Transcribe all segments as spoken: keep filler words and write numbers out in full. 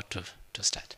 to, to start.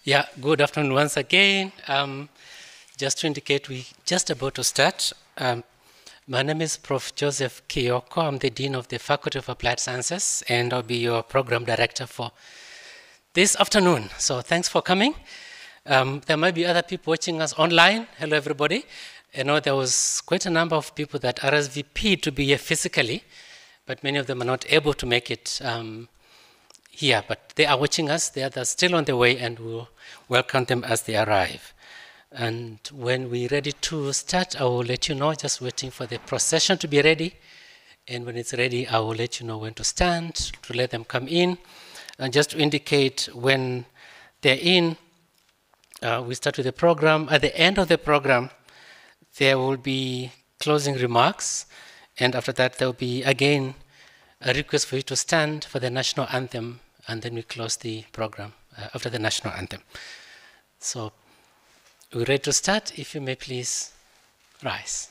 Yeah, good afternoon once again. Um, just to indicate, we're just about to start. Um, my name is Professor Joseph Kiyoko. I'm the Dean of the Faculty of Applied Sciences, and I'll be your Program Director for this afternoon. So thanks for coming. Um, there might be other people watching us online. Hello, everybody. I know there was quite a number of people that R S V P'd to be here physically, but many of them are not able to make it um, here, but they are watching us. They are still on the way, and we'll welcome them as they arrive. And when we're ready to start, I will let you know, just waiting for the procession to be ready. And when it's ready, I will let you know when to stand, to let them come in. And just to indicate when they're in, uh, we start with the program. At the end of the program, there will be closing remarks. And after that, there will be, again, a request for you to stand for the national anthem. And then we close the program uh, after the national anthem. So we're ready to start. If you may please rise.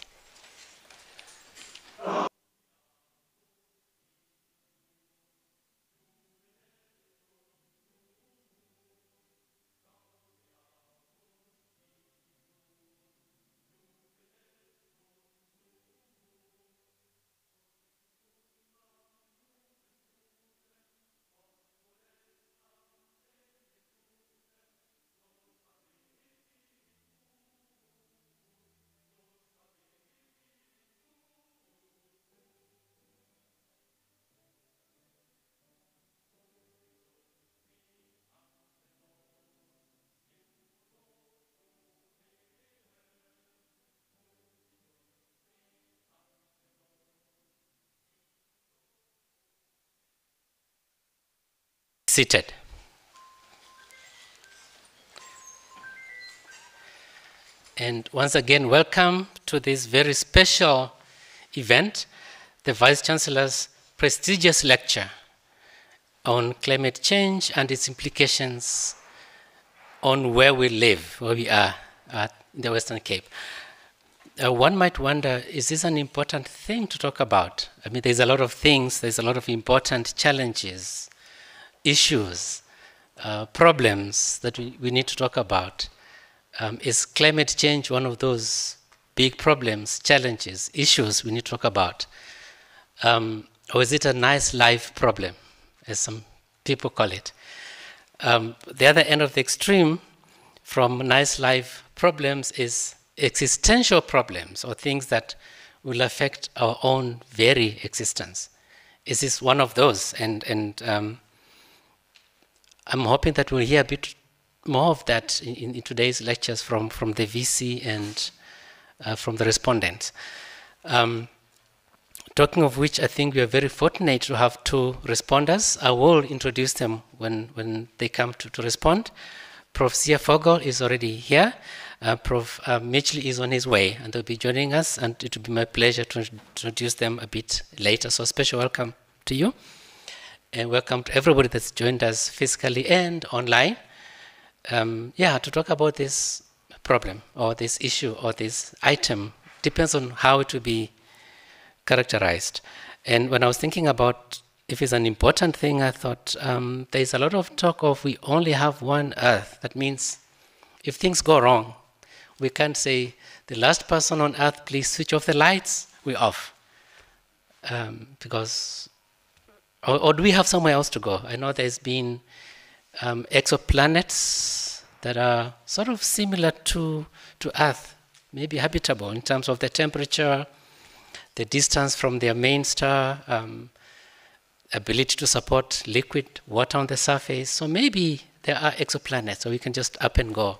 Seated. And once again, welcome to this very special event, the Vice-Chancellor's prestigious lecture on climate change and its implications on where we live, where we are at the Western Cape. Uh, one might wonder, is this an important thing to talk about? I mean, there's a lot of things, there's a lot of important challenges, issues, uh, problems that we, we need to talk about. Um, is climate change one of those big problems, challenges, issues we need to talk about? Um, or is it a nice life problem, as some people call it? Um, the other end of the extreme from nice life problems is existential problems, or things that will affect our own very existence. Is this one of those? And, and um, I'm hoping that we'll hear a bit more of that in, in today's lectures from, from the V C and uh, from the respondents. Um, talking of which, I think we are very fortunate to have two responders. I will introduce them when, when they come to, to respond. Professor Fogel is already here. Uh, Professor Uh, Mitchell is on his way, and they'll be joining us, and it will be my pleasure to introduce them a bit later. So special welcome to you. And welcome to everybody that's joined us physically and online. Um, yeah, to talk about this problem or this issue or this item, depends on how it will be characterized. And when I was thinking about if it's an important thing, I thought um, there's a lot of talk of we only have one Earth. That means if things go wrong, we can't say the last person on Earth, please switch off the lights, we're off. Um, because Or, or do we have somewhere else to go? I know there's been um, exoplanets that are sort of similar to, to Earth, maybe habitable in terms of the temperature, the distance from their main star, um, ability to support liquid water on the surface. So maybe there are exoplanets, so we can just up and go.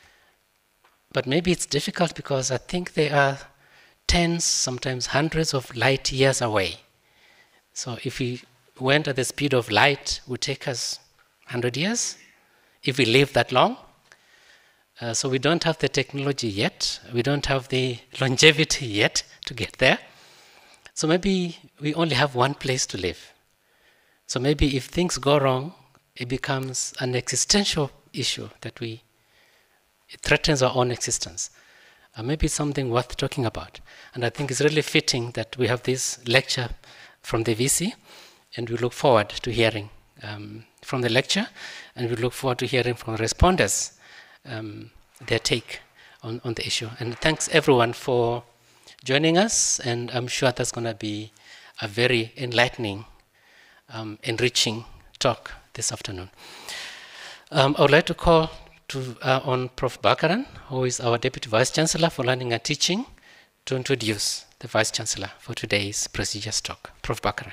But maybe it's difficult because I think they are tens, sometimes hundreds of light years away. So if we went at the speed of light, would take us one hundred years, if we live that long. Uh, so we don't have the technology yet. We don't have the longevity yet to get there. So maybe we only have one place to live. So maybe if things go wrong, it becomes an existential issue that we, it threatens our own existence. Uh, maybe it's something worth talking about. And I think it's really fitting that we have this lecture from the V C, and we look forward to hearing um, from the lecture, and we look forward to hearing from respondents um, their take on, on the issue. And thanks everyone for joining us, and I'm sure that's going to be a very enlightening, um, enriching talk this afternoon. Um, I would like to call to, uh, on Professor Bakaran, who is our Deputy Vice-Chancellor for Learning and Teaching, to introduce the Vice-Chancellor for today's prestigious talk. Professor Bakaran.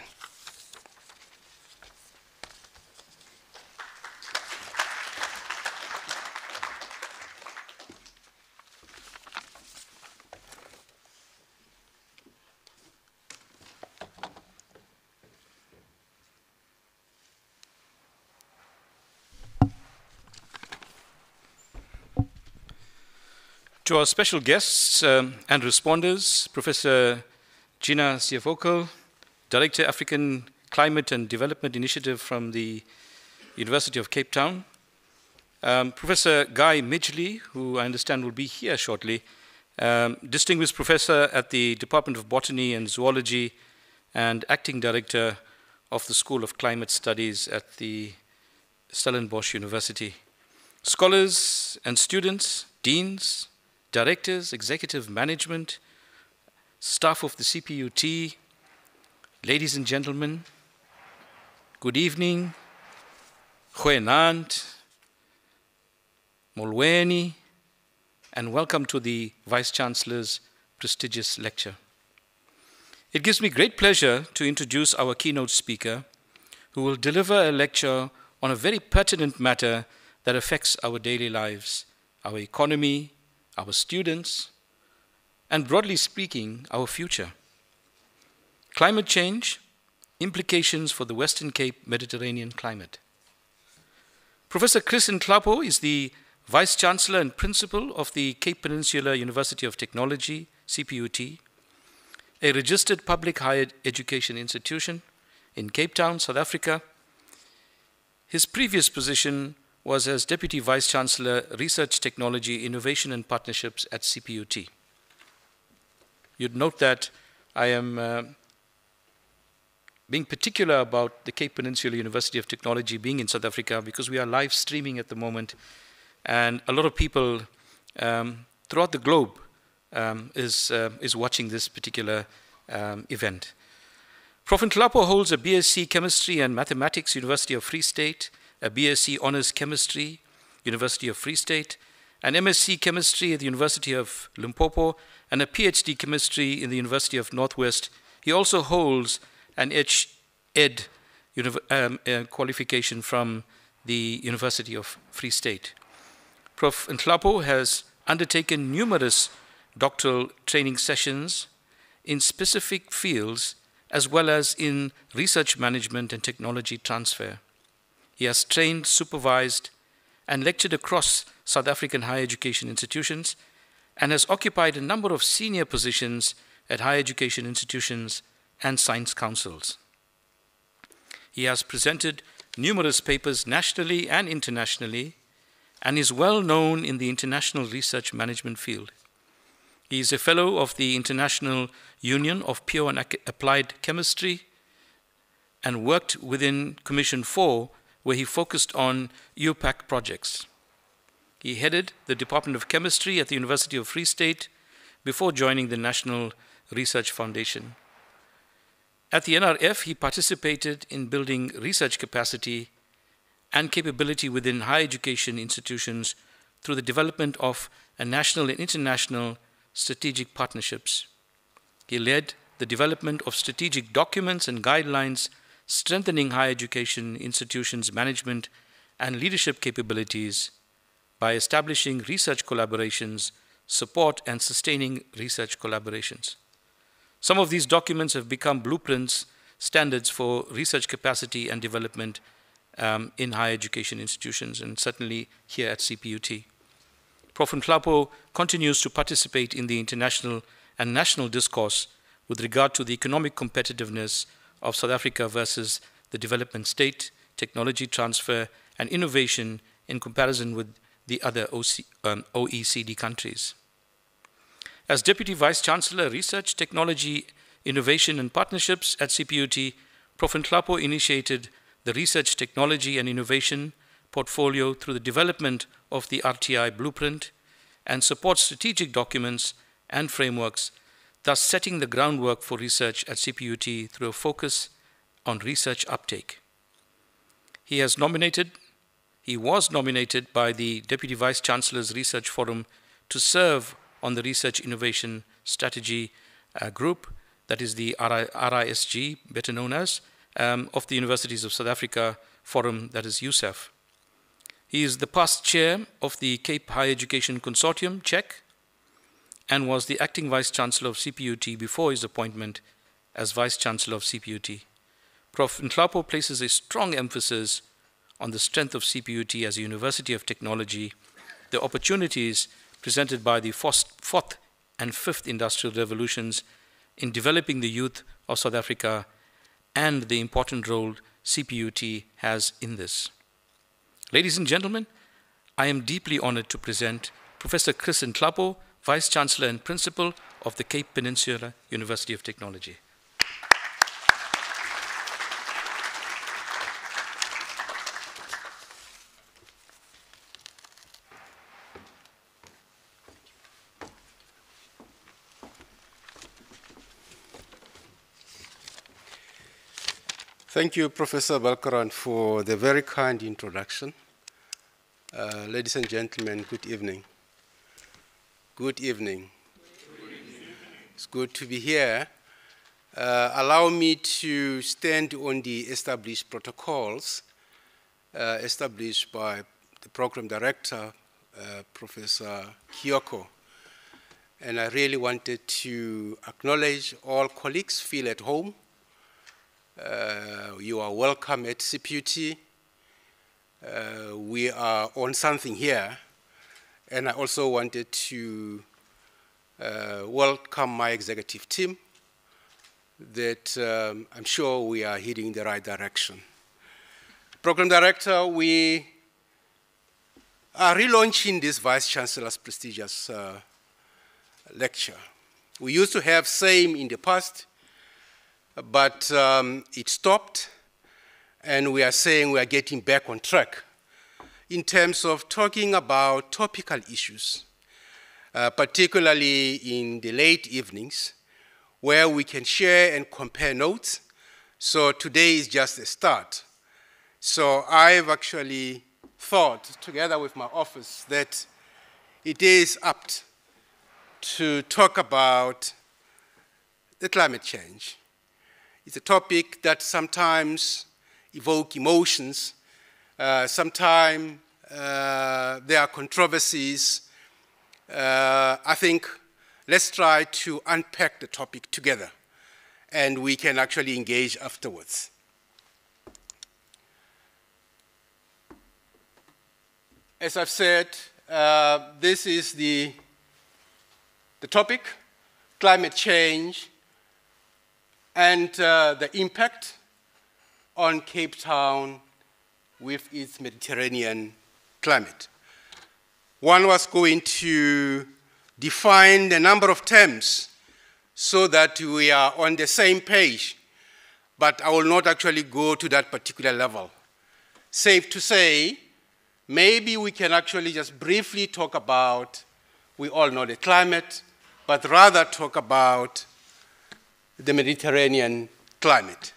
To our special guests um, and responders, Professor Gina Siafokal, Director, African Climate and Development Initiative from the University of Cape Town, um, Professor Guy Midgley, who I understand will be here shortly, um, Distinguished Professor at the Department of Botany and Zoology and Acting Director of the School of Climate Studies at the Stellenbosch University, scholars and students, deans, directors, executive management, staff of the C P U T, ladies and gentlemen, good evening, goeienaand, molweni, and welcome to the Vice-Chancellor's prestigious lecture. It gives me great pleasure to introduce our keynote speaker, who will deliver a lecture on a very pertinent matter that affects our daily lives, our economy, our students, and broadly speaking, our future. Climate change, implications for the Western Cape Mediterranean climate. Professor Chris Nhlapo is the Vice-Chancellor and Principal of the Cape Peninsula University of Technology, C P U T, a registered public higher education institution in Cape Town, South Africa. His previous position was as Deputy Vice-Chancellor, Research, Technology, Innovation and Partnerships at C P U T. You'd note that I am uh, being particular about the Cape Peninsula University of Technology being in South Africa because we are live streaming at the moment, and a lot of people um, throughout the globe um, is, uh, is watching this particular um, event. Professor Nhlapo holds a B S c Chemistry and Mathematics, University of Free State, a B S c Honours Chemistry, University of Free State, an M S c Chemistry at the University of Limpopo, and a PhD Chemistry in the University of Northwest. He also holds an H Ed um, uh, qualification from the University of Free State. Professor Nhlapo has undertaken numerous doctoral training sessions in specific fields as well as in research management and technology transfer. He has trained, supervised, and lectured across South African higher education institutions and has occupied a number of senior positions at higher education institutions and science councils. He has presented numerous papers nationally and internationally and is well known in the international research management field. He is a fellow of the International Union of Pure and Applied Chemistry and worked within Commission four, where he focused on U PAC projects. He headed the Department of Chemistry at the University of Free State before joining the National Research Foundation. At the N R F, he participated in building research capacity and capability within higher education institutions through the development of a national and international strategic partnerships. He led the development of strategic documents and guidelines strengthening higher education institutions' management and leadership capabilities by establishing research collaborations, support and sustaining research collaborations. Some of these documents have become blueprints, standards for research capacity and development um, in higher education institutions, and certainly here at C P U T. Professor Nhlapo continues to participate in the international and national discourse with regard to the economic competitiveness of South Africa versus the development state, technology transfer, and innovation in comparison with the other O E C D countries. As Deputy Vice-Chancellor, Research, Technology, Innovation, and Partnerships at C P U T, Professor Nhlapo initiated the research, technology, and innovation portfolio through the development of the R T I blueprint, and supports strategic documents and frameworks, thus setting the groundwork for research at C P U T through a focus on research uptake. He has nominated, he was nominated by the Deputy Vice-Chancellor's Research Forum to serve on the Research Innovation Strategy uh, Group, that is the R I S G, better known as, um, of the Universities of South Africa Forum, that is U S E F. He is the past chair of the Cape Higher Education Consortium, C H E C, and was the acting Vice-Chancellor of C P U T before his appointment as Vice-Chancellor of C P U T. Prof Nhlapo places a strong emphasis on the strength of C P U T as a university of technology, the opportunities presented by the fourth and fifth industrial revolutions in developing the youth of South Africa, and the important role C P U T has in this. Ladies and gentlemen, I am deeply honored to present Professor Chris Nhlapo, Vice-Chancellor and Principal of the Cape Peninsula University of Technology. Thank you, Professor Balkaran, for the very kind introduction. Uh, ladies and gentlemen, good evening. Good evening. Good evening. It's good to be here. Uh, allow me to stand on the established protocols uh, established by the program director, uh, Professor Kyoko. And I really wanted to acknowledge all colleagues, feel at home. Uh, you are welcome at C P U T. Uh, we are on something here. And I also wanted to uh, welcome my executive team, that um, I'm sure we are heading in the right direction. Program Director, we are relaunching this Vice-Chancellor's prestigious uh, lecture. We used to have same in the past, but um, it stopped, and we are saying we are getting back on track in terms of talking about topical issues, uh, particularly in the late evenings, where we can share and compare notes. So today is just a start. So I've actually thought, together with my office, that it is apt to talk about the climate change. It's a topic that sometimes evokes emotions. Uh, sometimes uh, there are controversies. Uh, I think let's try to unpack the topic together, and we can actually engage afterwards. As I've said, uh, this is the, the topic, climate change, and uh, the impact on Cape Town with its Mediterranean climate. One was going to define the number of terms so that we are on the same page, but I will not actually go to that particular level. Safe to say, maybe we can actually just briefly talk about, we all know the climate, but rather talk about the Mediterranean climate.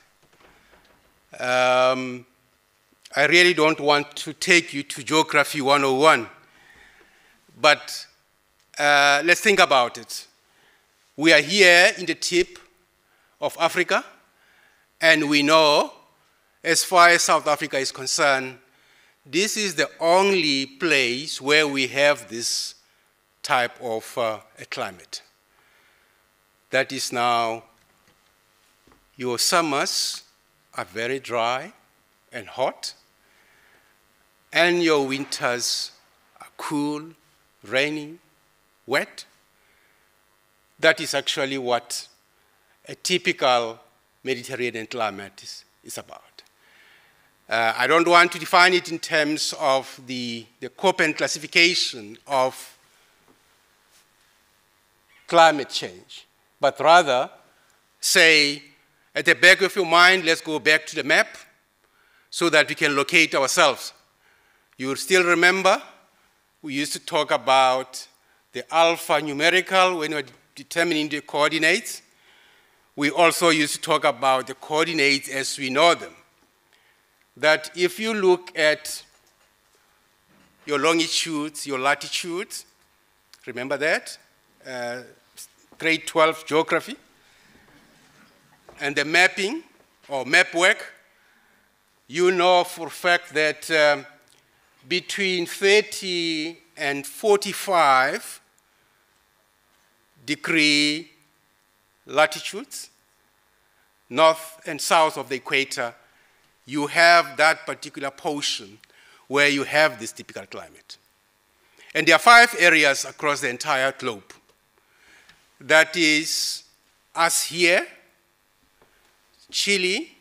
Um, I really don't want to take you to Geography one oh one, but uh, let's think about it. We are here in the tip of Africa, and we know, as far as South Africa is concerned, this is the only place where we have this type of uh, a climate. That is now, your summers are very dry and hot, and your winters are cool, rainy, wet. That is actually what a typical Mediterranean climate is, is about. Uh, I don't want to define it in terms of the, the Köppen classification of climate change, but rather say, at the back of your mind, let's go back to the map. so that we can locate ourselves. You still remember, we used to talk about the alpha numerical when we were determining the coordinates. We also used to talk about the coordinates as we know them. That if you look at your longitudes, your latitudes, remember that? Uh, grade twelve geography. And the mapping, or map work, you know for a fact that um, between thirty and forty-five degree latitudes, north and south of the equator, you have that particular portion where you have this typical climate. And there are five areas across the entire globe. That is us here, Chile,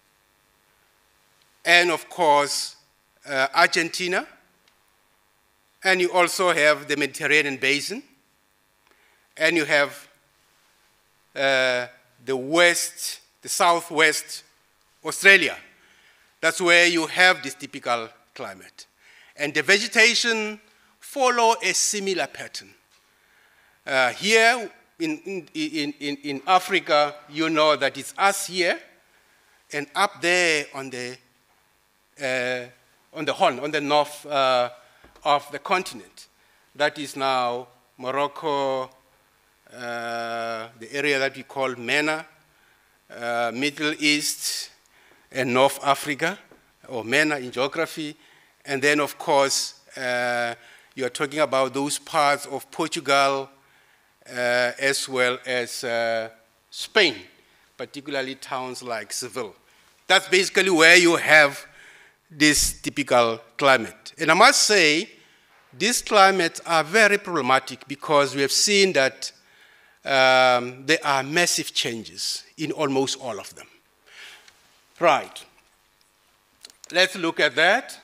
and of course, uh, Argentina, and you also have the Mediterranean basin, and you have uh, the west, the southwest Australia. That's where you have this typical climate. And the vegetation follow a similar pattern. Uh, here in, in, in, in Africa, you know that it's us here, and up there on the, uh, on the horn, on the north uh, of the continent. That is now Morocco, uh, the area that we call MENA, uh, Middle East, and North Africa, or MENA in geography. And then, of course, uh, you are talking about those parts of Portugal, uh, as well as uh, Spain, particularly towns like Seville. That's basically where you have this typical climate. And I must say, these climates are very problematic because we have seen that um, there are massive changes in almost all of them. Right. Let's look at that.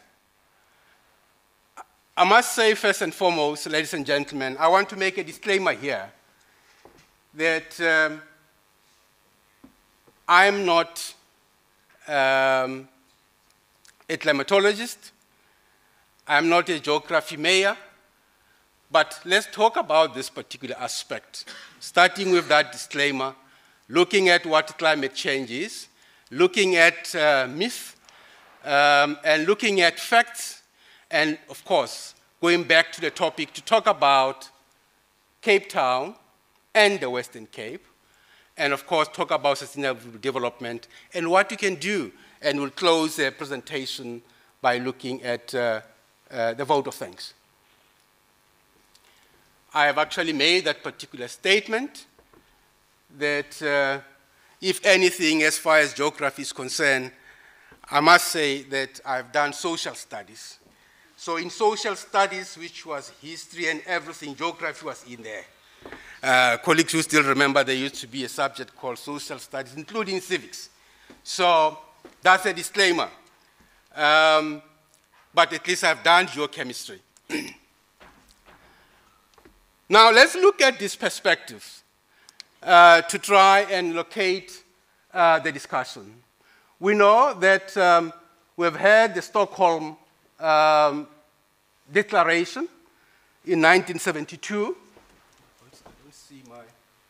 I must say first and foremost, ladies and gentlemen, I want to make a disclaimer here that um, I'm not um, a climatologist. I'm not a geography major. But let's talk about this particular aspect, starting with that disclaimer, looking at what climate change is, looking at uh, myth, um, and looking at facts, and of course, going back to the topic to talk about Cape Town and the Western Cape, and of course, talk about sustainable development and what you can do. And we'll close the presentation by looking at uh, uh, the vote of thanks. I have actually made that particular statement that uh, if anything, as far as geography is concerned, I must say that I've done social studies. So in social studies, which was history and everything, geography was in there. Uh, colleagues who still remember there used to be a subject called social studies, including civics. So that's a disclaimer. Um, but at least I've done geochemistry. Now let's look at these perspectives uh, to try and locate uh, the discussion. We know that um, we've had the Stockholm um, Declaration in nineteen seventy-two. Let's see my...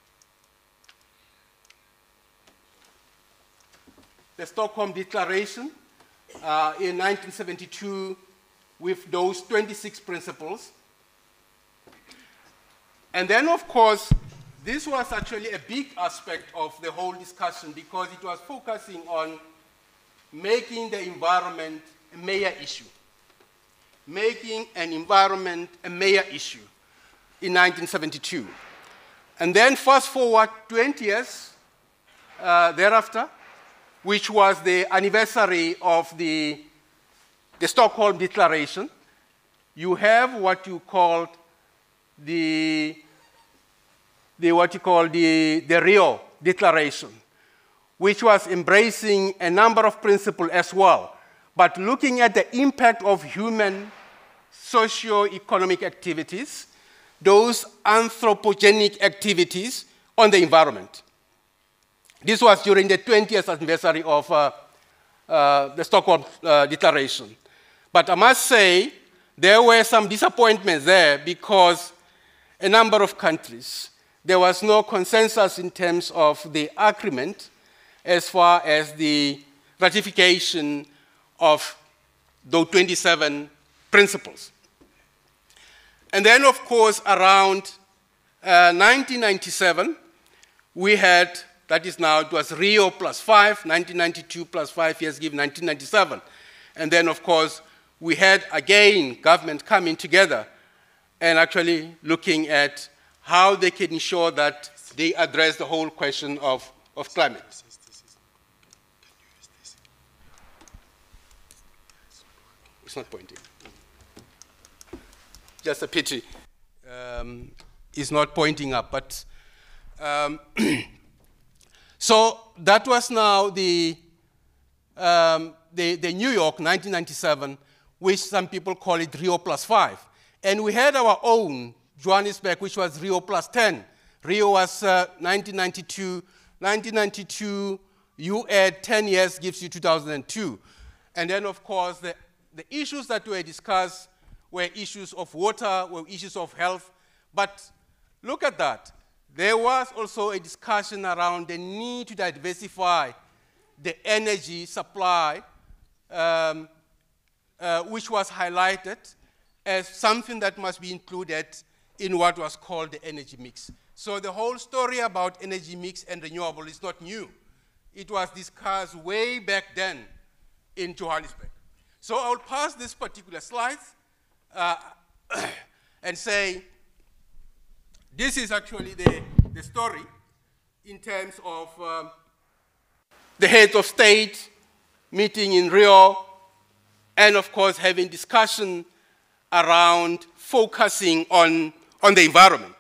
The Stockholm Declaration uh, in nineteen seventy-two with those twenty-six principles. And then, of course, this was actually a big aspect of the whole discussion because it was focusing on making the environment a major issue. Making an environment a major issue in nineteen seventy-two. And then fast forward twenty years uh, thereafter, which was the anniversary of the, the Stockholm Declaration, you have what you called the, the what you call the, the Rio Declaration, which was embracing a number of principles as well, but looking at the impact of human socio-economic activities, those anthropogenic activities on the environment. This was during the twentieth anniversary of uh, uh, the Stockholm uh, Declaration. But I must say, there were some disappointments there because a number of countries, there was no consensus in terms of the agreement as far as the ratification of those twenty-seven principles. And then, of course, around uh, nineteen ninety-seven, we had, that is now, it was Rio plus five, nineteen ninety-two plus five years give nineteen ninety-seven. And then, of course, we had, again, government coming together and actually looking at how they can ensure that they address the whole question of, of climate. It's not pointing. Just a pity. Um, it's not pointing up, but um, so that was now the, um, the, the New York nineteen ninety-seven, which some people call it Rio plus five. And we had our own Johannesburg, which was Rio plus ten. Rio was uh, nineteen ninety-two. nineteen ninety-two, you add ten years, gives you two thousand two. And then, of course, the, the issues that were discussed were issues of water, were issues of health. But look at that. There was also a discussion around the need to diversify the energy supply, um, uh, which was highlighted as something that must be included in what was called the energy mix. So the whole story about energy mix and renewable is not new. It was discussed way back then in Johannesburg. So I'll pass this particular slide uh, and say, this is actually the, the story in terms of um, the heads of state meeting in Rio, and of course having discussion around focusing on, on the environment.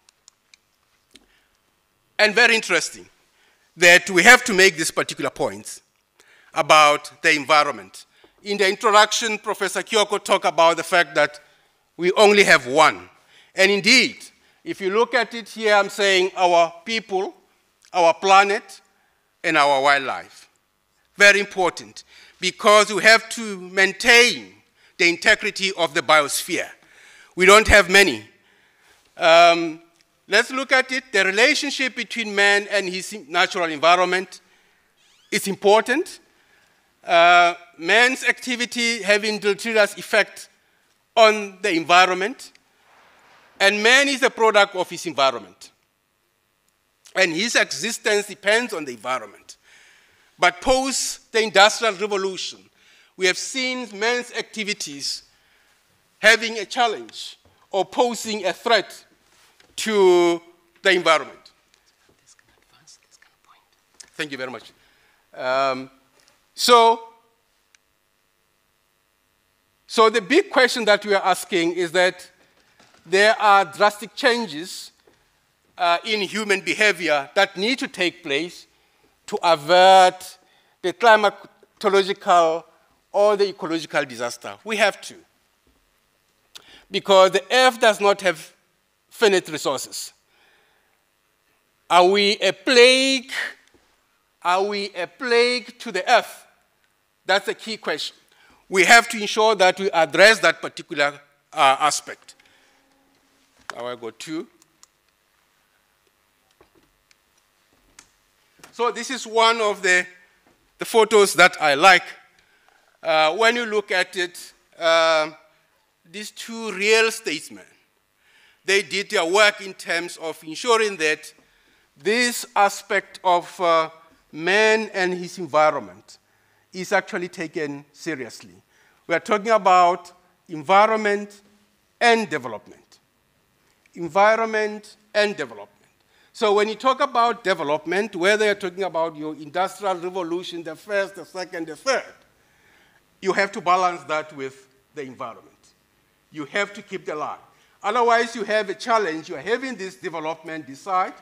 And very interesting that we have to make these particular points about the environment. In the introduction, Professor Kyoko talked about the fact that we only have one. And indeed, if you look at it here, I'm saying our people, our planet, and our wildlife. Very important, because we have to maintain the integrity of the biosphere. We don't have many. Um, let's look at it. The relationship between man and his natural environment is important. Uh, man's activity having deleterious effect on the environment, and man is a product of his environment. And his existence depends on the environment. But post the Industrial Revolution, we have seen man's activities having a challenge or posing a threat to the environment. Thank you very much. Um, so, so the big question that we are asking is that there are drastic changes uh, in human behavior that need to take place to avert the climatological or the ecological disaster. We have to. Because the earth does not have finite resources. Are we a plague? Are we a plague to the earth? That's a key question. We have to ensure that we address that particular uh, aspect. Now I go to. So this is one of the, the photos that I like. Uh, when you look at it, uh, these two real statesmen, they did their work in terms of ensuring that this aspect of uh, man and his environment is actually taken seriously. We are talking about environment and development. Environment and development. So when you talk about development, whether you're talking about your industrial revolution, the first, the second, the third, you have to balance that with the environment. You have to keep the line. Otherwise, you have a challenge. You're having this development decide,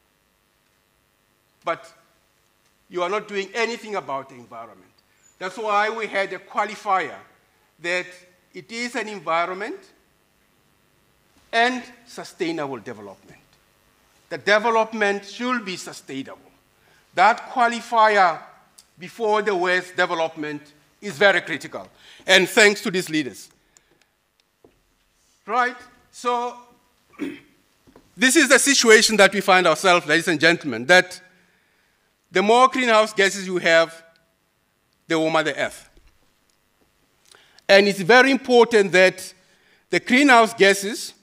but you are not doing anything about the environment. That's why we had a qualifier that it is an environment and sustainable development. The development should be sustainable. That qualifier before the West development is very critical. And thanks to these leaders. Right? So this is the situation that we find ourselves, ladies and gentlemen, that the more greenhouse gases you have, the warmer the earth. And it's very important that the greenhouse gases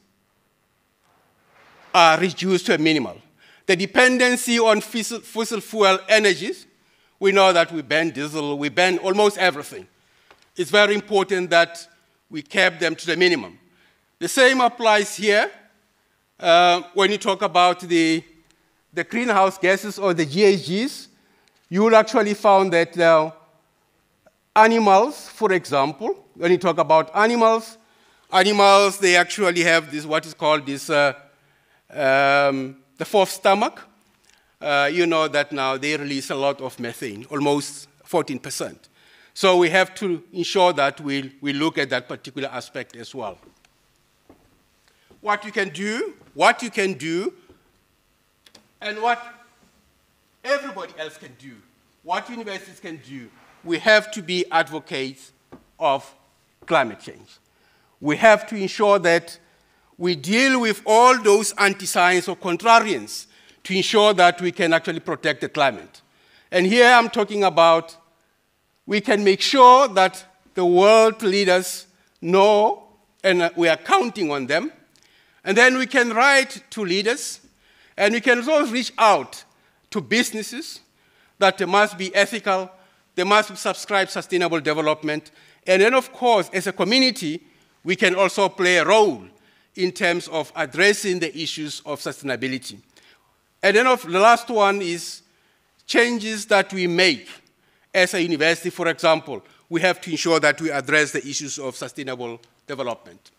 are reduced to a minimal. The dependency on fossil, fossil fuel energies, we know that we ban diesel, we ban almost everything. It's very important that we cap them to the minimum. The same applies here uh, when you talk about the, the greenhouse gases or the G H Gs. You will actually find that uh, animals, for example, when you talk about animals, animals, they actually have this, what is called this, uh, um, the fourth stomach. Uh, you know that now they release a lot of methane, almost fourteen percent. So we have to ensure that we, we look at that particular aspect as well. What you can do, what you can do, and what everybody else can do, what universities can do, we have to be advocates of climate change. We have to ensure that we deal with all those anti-science or contrarians to ensure that we can actually protect the climate. And here I'm talking about we can make sure that the world leaders know, and we are counting on them, and then we can write to leaders, and we can also reach out to businesses that they must be ethical, they must subscribe sustainable development, and then of course, as a community, we can also play a role in terms of addressing the issues of sustainability. And then of, the last one is changes that we make as a university, for example. We have to ensure that we address the issues of sustainable development.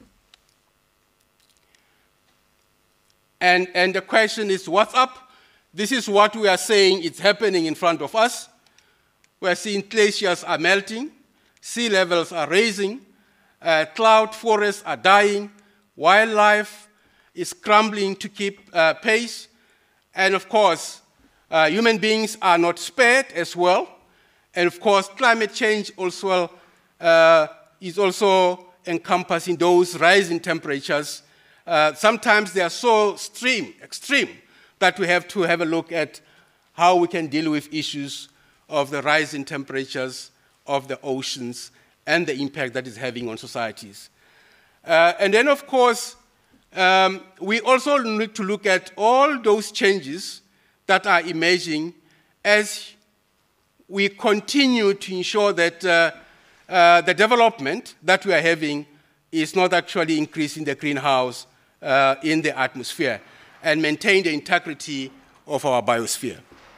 And, and the question is, what's up? This is what we are saying is happening in front of us. We are seeing glaciers are melting, sea levels are rising, uh, cloud forests are dying, wildlife is crumbling to keep uh, pace, and of course, uh, human beings are not spared as well. And of course, climate change also uh, is also encompassing those rising temperatures. Uh, sometimes they are so extreme, extreme that we have to have a look at how we can deal with issues of the rising temperatures of the oceans and the impact that is having on societies. Uh, and then, of course, um, we also need to look at all those changes that are emerging as we continue to ensure that uh, uh, the development that we are having is not actually increasing the greenhouse uh, in the atmosphere and maintain the integrity of our biosphere.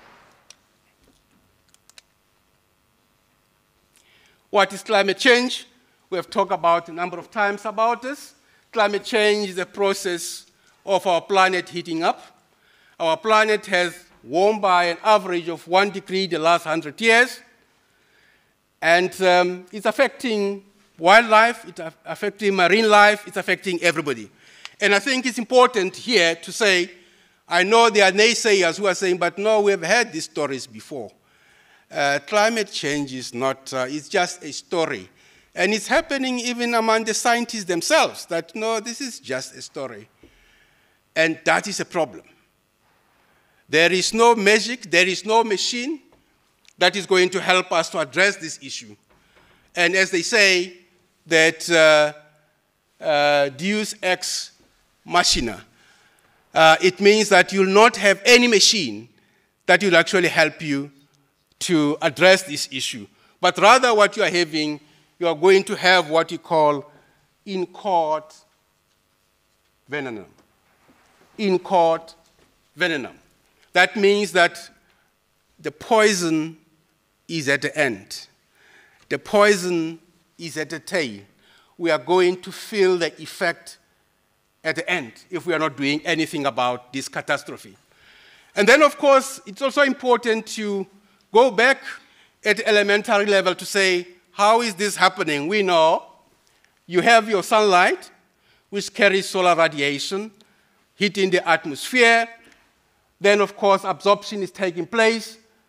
What is climate change? We have talked about a number of times about this. Climate change is a process of our planet heating up. Our planet has warmed by an average of one degree the last hundred years. And um, it's affecting wildlife, it's affecting marine life, it's affecting everybody. And I think it's important here to say, I know there are naysayers who are saying, but no, we have heard these stories before. Uh, climate change is not, uh, it's just a story. And it's happening even among the scientists themselves, that no, this is just a story. And that is a problem. There is no magic, there is no machine that is going to help us to address this issue. And as they say, that uh, uh, Deus ex machina, uh, it means that you'll not have any machine that will actually help you to address this issue. But rather what you are having, you are going to have what you call in-court venom. In-court venom. That means that the poison is at the end. The poison is at the tail. We are going to feel the effect at the end if we are not doing anything about this catastrophe. And then, of course, it's also important to go back at the elementary level to say, how is this happening? We know you have your sunlight, which carries solar radiation, hitting the atmosphere. Then, of course, absorption is taking place.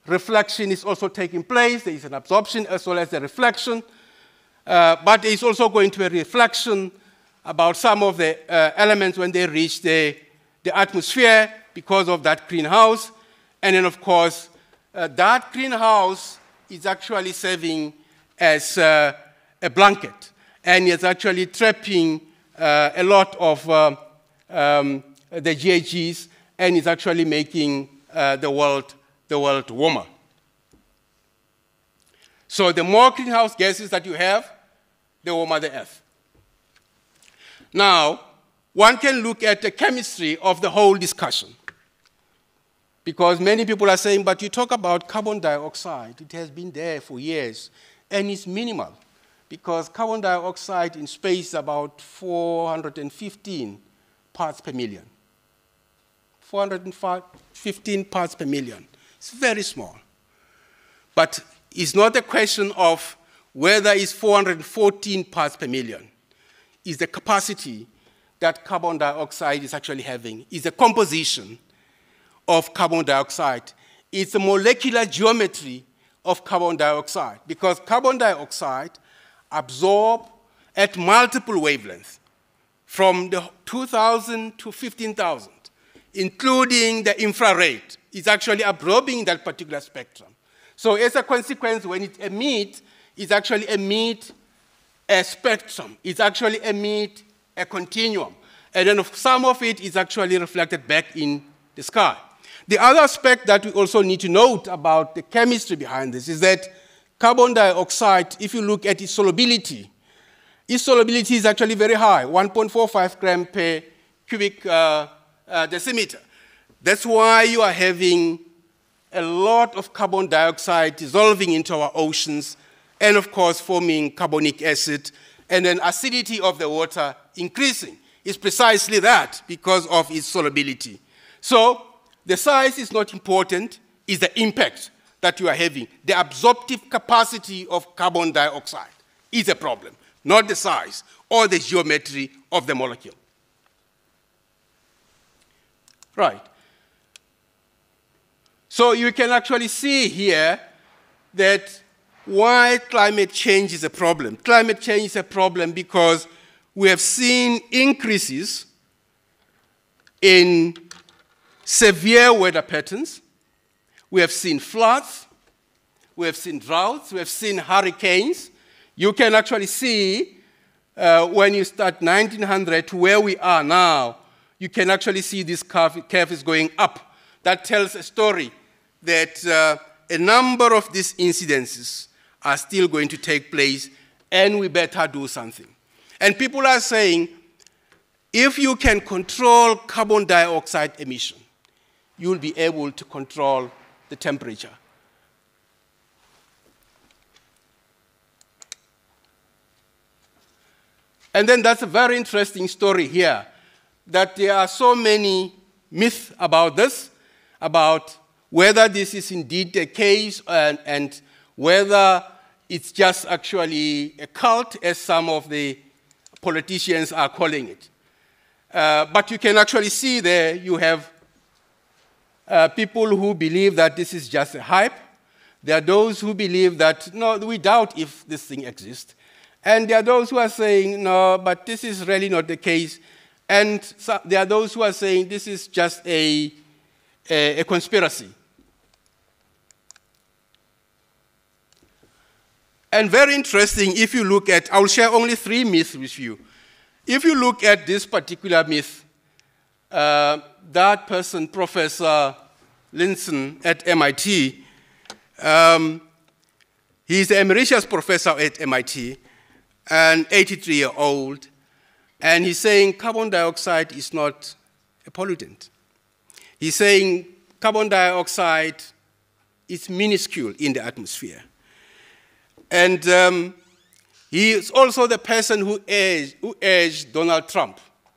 reflection is also taking place. There is an absorption as well as a reflection. Uh, but there is also going to be a reflection about some of the uh, elements when they reach the, the atmosphere because of that greenhouse. And then, of course, uh, that greenhouse is actually serving as uh, a blanket. And it's actually trapping uh, a lot of uh, um, the G H Gs, and it's actually making uh, the world, the world warmer. So the more greenhouse gases that you have, the warmer the Earth. Now, one can look at the chemistry of the whole discussion, because many people are saying, but you talk about carbon dioxide. It has been there for years, and it's minimal, because carbon dioxide in space is about four hundred fifteen parts per million. four hundred fifteen parts per million. It's very small. But it's not a question of whether it's four hundred fourteen parts per million. It's the capacity that carbon dioxide is actually having. It's the composition of carbon dioxide. It's the molecular geometry of carbon dioxide, because carbon dioxide absorbs at multiple wavelengths, from the two thousand to fifteen thousand, including the infrared. It's actually absorbing that particular spectrum. So as a consequence, when it emits, it actually emits a spectrum. It actually emits a continuum. And then some of it is actually reflected back in the sky. The other aspect that we also need to note about the chemistry behind this is that carbon dioxide, if you look at its solubility, its solubility is actually very high, one point four five grams per cubic uh, uh, decimeter. That's why you are having a lot of carbon dioxide dissolving into our oceans, and of course forming carbonic acid, and then acidity of the water increasing. It's precisely that, because of its solubility. So the size is not important, it's the impact that you are having. The absorptive capacity of carbon dioxide is a problem, not the size or the geometry of the molecule. Right. So you can actually see here that why climate change is a problem. Climate change is a problem because we have seen increases in severe weather patterns. We have seen floods. We have seen droughts. We have seen hurricanes. You can actually see uh, when you start nineteen hundred to where we are now, you can actually see this curve, curve is going up. That tells a story that uh, a number of these incidences are still going to take place, and we better do something. And people are saying, if you can control carbon dioxide emission, you'll be able to control the temperature. And then that's a very interesting story here, that there are so many myths about this, about whether this is indeed the case and, and whether it's just actually a cult, as some of the politicians are calling it. Uh, but you can actually see there you have uh, people who believe that this is just a hype. There are those who believe that, no, we doubt if this thing exists. And there are those who are saying, no, but this is really not the case. And so there are those who are saying this is just a, a, a conspiracy. And very interesting, if you look at, I'll share only three myths with you. If you look at this particular myth, uh, that person, Professor Linson at M I T, um, he's an emeritus professor at M I T, an eighty-three year old, and he's saying carbon dioxide is not a pollutant. He's saying carbon dioxide is minuscule in the atmosphere. And um, he is also the person who urged, who urged Donald Trump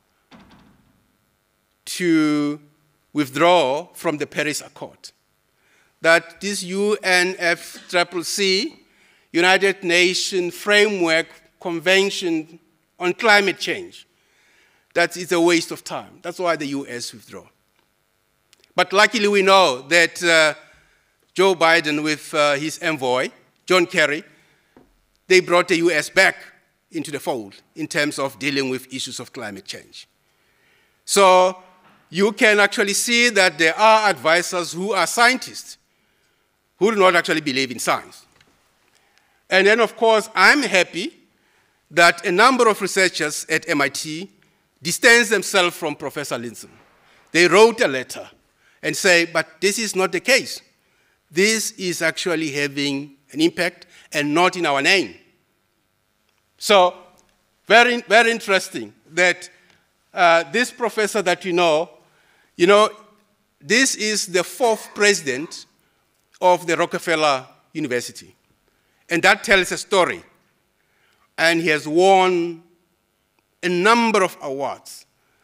to withdraw from the Paris Accord. That this U N F C C C, United Nations Framework Convention on Climate Change, that is a waste of time. That's why the U S withdrew. But luckily we know that uh, Joe Biden with uh, his envoy, John Kerry, they brought the U S back into the fold in terms of dealing with issues of climate change. So you can actually see that there are advisors who are scientists who do not actually believe in science. And then, of course, I'm happy that a number of researchers at M I T distance themselves from Professor Linson. They wrote a letter and say, but this is not the case. This is actually having an impact and not in our name. So, very, very interesting that uh, this professor that you know, you know, this is the fourth president of the Rockefeller University. And that tells a story. And he has won a number of awards,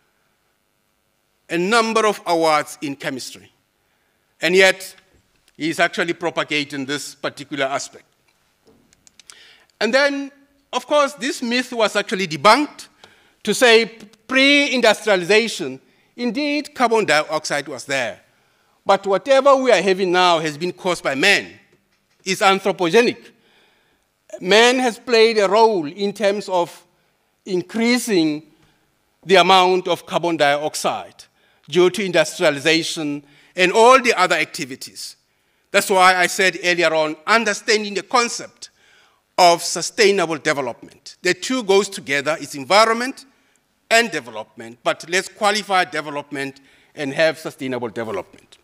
a number of awards in chemistry. And yet, he's actually propagating this particular aspect. And then, of course, this myth was actually debunked to say pre-industrialization, indeed, carbon dioxide was there. But whatever we are having now has been caused by man. It's anthropogenic. Man has played a role in terms of increasing the amount of carbon dioxide due to industrialization and all the other activities. That's why I said earlier on, understanding the concept of sustainable development. The two goes together, it's environment and development, but let's qualify development and have sustainable development.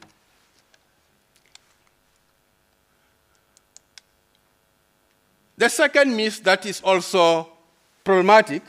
The second myth that is also problematic,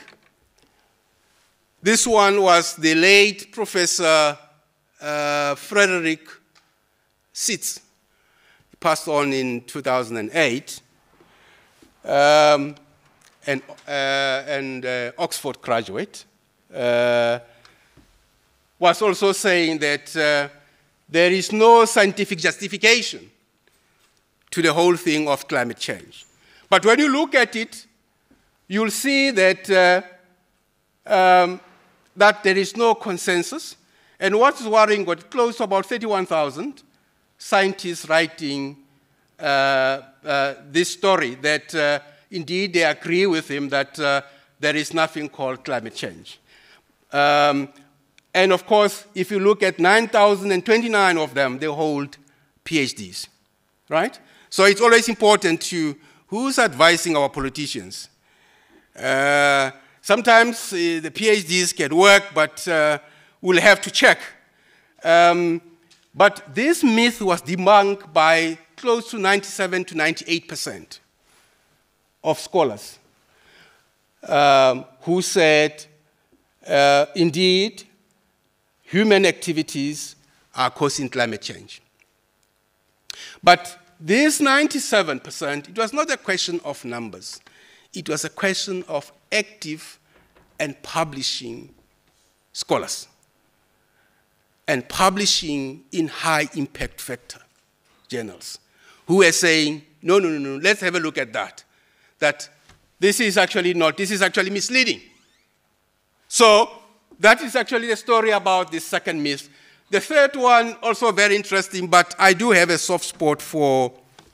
this one was the late Professor uh, Frederick Sitz. He passed on in two thousand eight, um, and, uh, and uh, Oxford graduate, uh, was also saying that uh, there is no scientific justification to the whole thing of climate change. But when you look at it, you'll see that, uh, um, that there is no consensus. And what's worrying, got close to about thirty-one thousand scientists writing uh, uh, this story, that uh, indeed they agree with him that uh, there is nothing called climate change. Um, and of course, if you look at nine thousand twenty-nine of them, they hold PhDs, right? So it's always important to who's advising our politicians? Uh, sometimes uh, the PhDs can work, but uh, we'll have to check. Um, but this myth was debunked by close to ninety-seven to ninety-eight percent of scholars um, who said, uh, indeed, human activities are causing climate change. But this ninety-seven percent, it was not a question of numbers. It was a question of active and publishing scholars and publishing in high impact factor journals who were saying, no, no, no, no, let's have a look at that. That this is actually not, this is actually misleading. So that is actually the story about this second myth. The third one, also very interesting, but I do have a soft spot for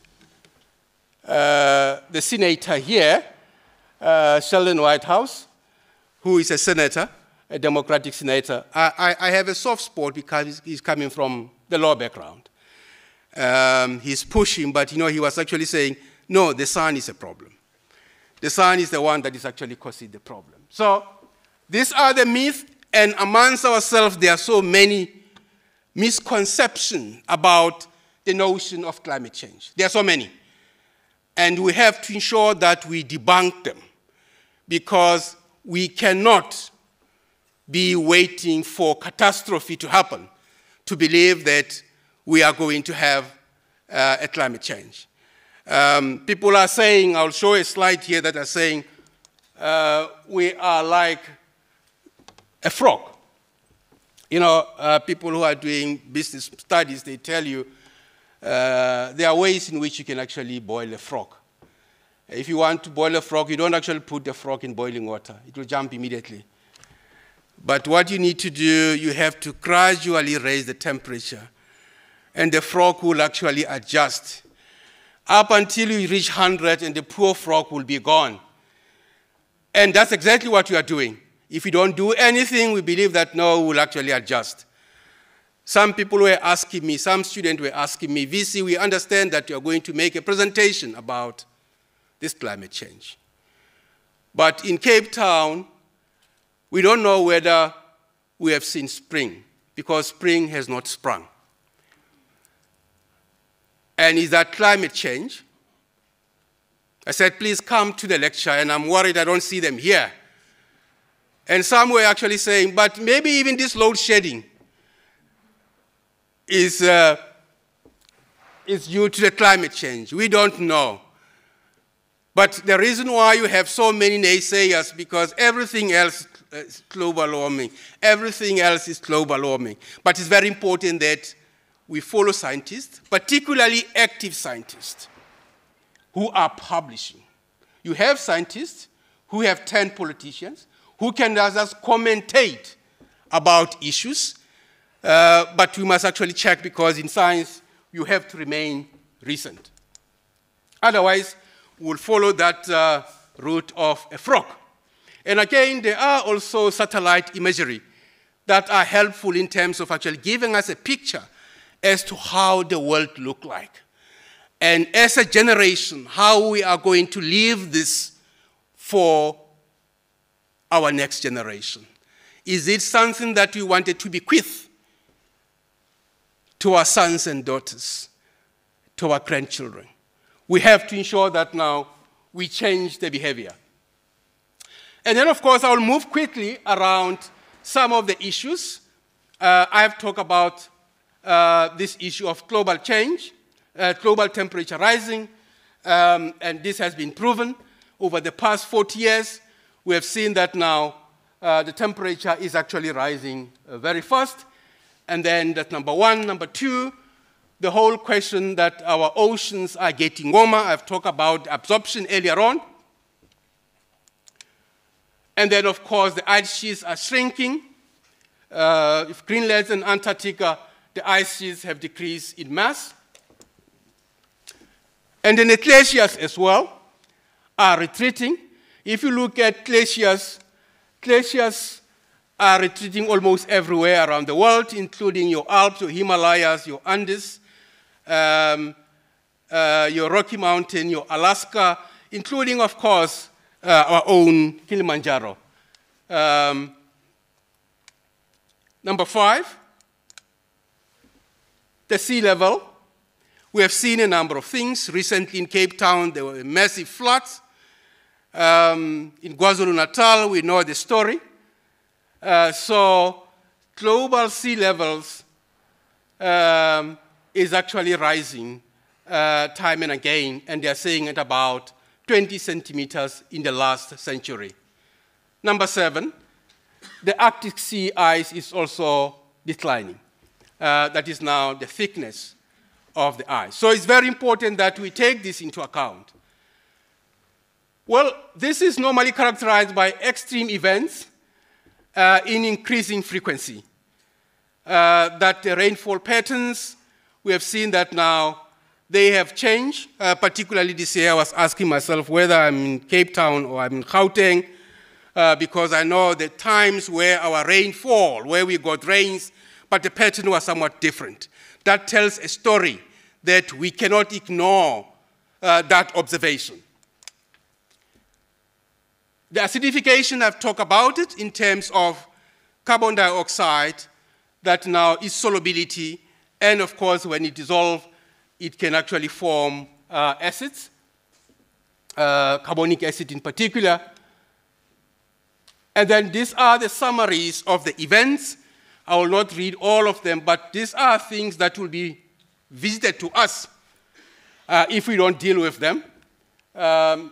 uh, the senator here, uh, Sheldon Whitehouse, who is a senator, a Democratic senator. I, I, I have a soft spot because he's coming from the law background. Um, he's pushing, but you know, he was actually saying, no, the sun is a problem. The sun is the one that is actually causing the problem. So these are the myths, and amongst ourselves, there are so many misconception about the notion of climate change. There are so many. And we have to ensure that we debunk them, because we cannot be waiting for catastrophe to happen to believe that we are going to have uh, a climate change. Um, people are saying, I'll show a slide here that are saying, uh, we are like a frog. You know, uh, people who are doing business studies, they tell you uh, there are ways in which you can actually boil a frog. If you want to boil a frog, you don't actually put the frog in boiling water. It will jump immediately. But what you need to do, you have to gradually raise the temperature. and the frog will actually adjust up until you reach one hundred, and the poor frog will be gone. And that's exactly what we are doing. If we don't do anything, we believe that no, we'll actually adjust. Some people were asking me, some students were asking me, V C, we understand that you are going to make a presentation about this climate change. But in Cape Town, we don't know whether we have seen spring, because spring has not sprung. And is that climate change? I said, please come to the lecture, and I'm worried I don't see them here. And some were actually saying, but maybe even this load shedding is, uh, is due to the climate change. We don't know. But the reason why you have so many naysayers, because everything else is global warming. Everything else is global warming. But it's very important that we follow scientists, particularly active scientists, who are publishing. You have scientists who have ten politicians who can just commentate about issues, uh, but we must actually check, because in science you have to remain recent. Otherwise, we'll follow that uh, route of a frog. And again, there are also satellite imagery that are helpful in terms of actually giving us a picture as to how the world looks like. And as a generation, how we are going to leave this for our next generation. Is it something that we wanted to bequeath to our sons and daughters, to our grandchildren? We have to ensure that now we change the behavior. And then, of course, I'll move quickly around some of the issues. Uh, I've talked about uh, this issue of global change, uh, global temperature rising, um, and this has been proven over the past forty years. We have seen that now uh, the temperature is actually rising uh, very fast. And then that's number one. Number two, the whole question that our oceans are getting warmer. I've talked about absorption earlier on. And then, of course, the ice sheets are shrinking. Uh, if Greenland and Antarctica, the ice sheets have decreased in mass. And then the glaciers as well are retreating. If you look at glaciers, glaciers are retreating almost everywhere around the world, including your Alps, your Himalayas, your Andes, um, uh, your Rocky Mountain, your Alaska, including, of course, uh, our own Kilimanjaro. Um, number five, the sea level. We have seen a number of things. Recently in Cape Town, there were massive floods. Um, in KwaZulu-Natal, we know the story. Uh, so global sea levels um, is actually rising uh, time and again, and they're saying at about twenty centimeters in the last century. Number seven, the Arctic sea ice is also declining. Uh, that is now the thickness of the ice. So it's very important that we take this into account. Well, this is normally characterized by extreme events uh, in increasing frequency. Uh, that the rainfall patterns, we have seen that now they have changed. Uh, particularly this year, I was asking myself whether I'm in Cape Town or I'm in Gauteng, uh, because I know the times where our rainfall, where we got rains, but the pattern was somewhat different. That tells a story that we cannot ignore uh, that observation. The acidification, I've talked about it in terms of carbon dioxide, that now is solubility, and of course, when it dissolves, it can actually form uh, acids, uh, carbonic acid in particular. And then these are the summaries of the events. I will not read all of them, but these are things that will be visited to us uh, if we don't deal with them. Um,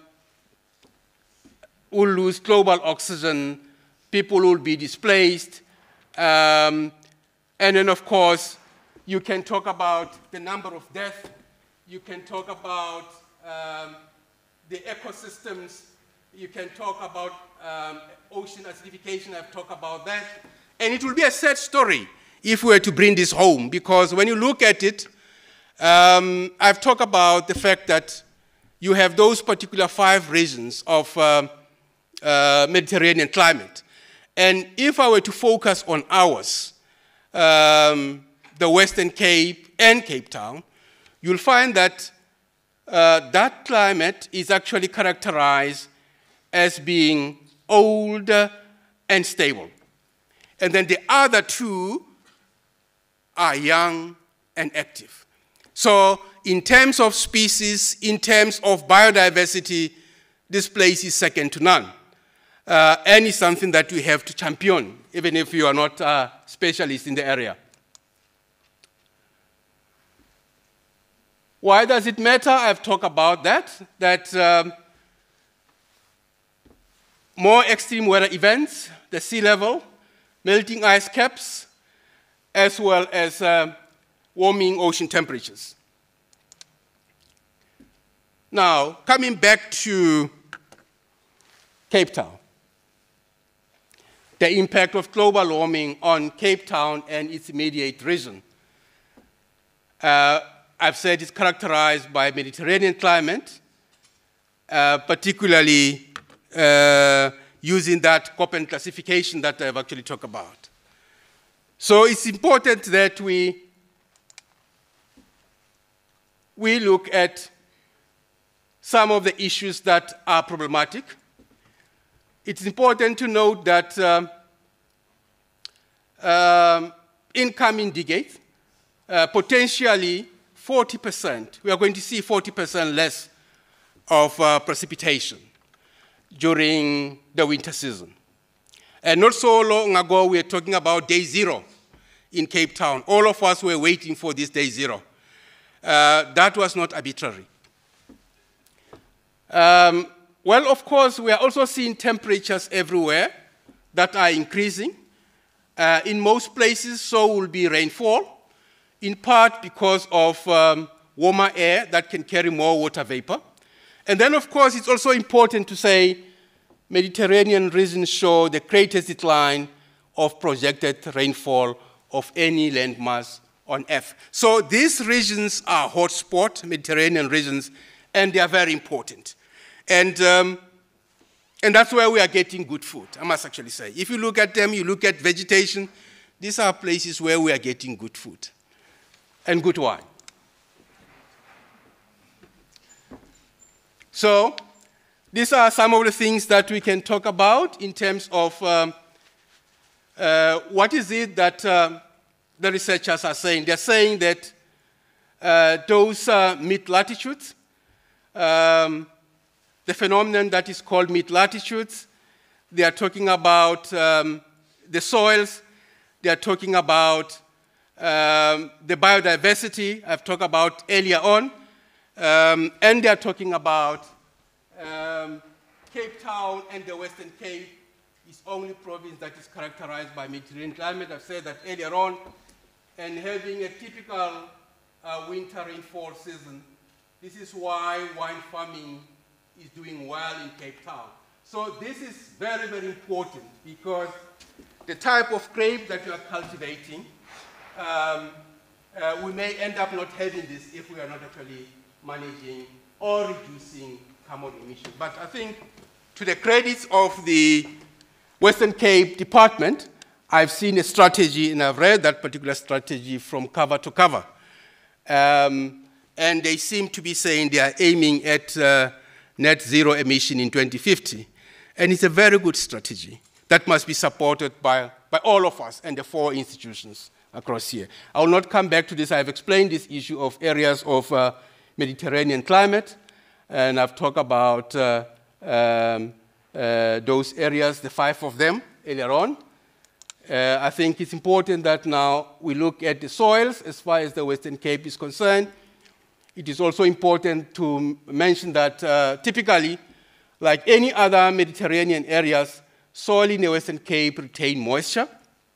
we'll lose global oxygen, people will be displaced, um, and then of course, you can talk about the number of deaths, you can talk about um, the ecosystems, you can talk about um, ocean acidification, I've talked about that. And it will be a sad story if we were to bring this home, because when you look at it, Um, I've talked about the fact that you have those particular five regions of um, uh, Mediterranean climate. And if I were to focus on ours, um, the Western Cape and Cape Town, you'll find that uh, that climate is actually characterized as being old and stable. And then the other two are young and active. So in terms of species, in terms of biodiversity, this place is second to none. Uh, and it's something that we have to champion, even if you are not a specialist in the area. Why does it matter? I've talked about that, that um, more extreme weather events, the sea level, melting ice caps, as well as uh, warming ocean temperatures. Now, coming back to Cape Town, the impact of global warming on Cape Town and its immediate region. Uh, I've said it's characterized by Mediterranean climate, uh, particularly uh, using that Köppen classification that I've actually talked about. So it's important that we, we look at some of the issues that are problematic. It's important to note that um, um, in coming decades, uh, potentially forty percent, we are going to see forty percent less of uh, precipitation during the winter season. And not so long ago, we were talking about day zero in Cape Town. All of us were waiting for this day zero. Uh, that was not arbitrary. Um, well, of course, we are also seeing temperatures everywhere that are increasing. Uh, in most places, so will be rainfall, in part because of um, warmer air that can carry more water vapor. And then, of course, it's also important to say Mediterranean regions show the greatest decline of projected rainfall of any landmass on Earth. So these regions are hotspot, Mediterranean regions, and they are very important. And, um, and that's where we are getting good food, I must actually say. If you look at them, you look at vegetation, these are places where we are getting good food and good wine. So these are some of the things that we can talk about in terms of um, uh, what is it that uh, the researchers are saying. They're saying that uh, those uh, mid-latitudes, um, the phenomenon that is called mid-latitudes, they are talking about um, the soils, they are talking about um, the biodiversity I've talked about earlier on, um, and they are talking about um, Cape Town and the Western Cape is only province that is characterized by Mediterranean climate. I've said that earlier on, and having a typical uh, winter rainfall season. This is why wine farming is doing well in Cape Town. So this is very, very important because the type of grape that you are cultivating, um, uh, we may end up not having this if we are not actually managing or reducing carbon emissions. But I think to the credits of the Western Cape Department, I've seen a strategy and I've read that particular strategy from cover to cover. Um, and they seem to be saying they are aiming at uh, net zero emission in twenty fifty. And it's a very good strategy that must be supported by, by all of us and the four institutions across here. I will not come back to this. I've explained this issue of areas of uh, Mediterranean climate, and I've talked about uh, um, uh, those areas, the five of them, earlier on. Uh, I think it's important that now we look at the soils as far as the Western Cape is concerned. It is also important to mention that uh, typically, like any other Mediterranean areas, soil in the Western Cape retain moisture.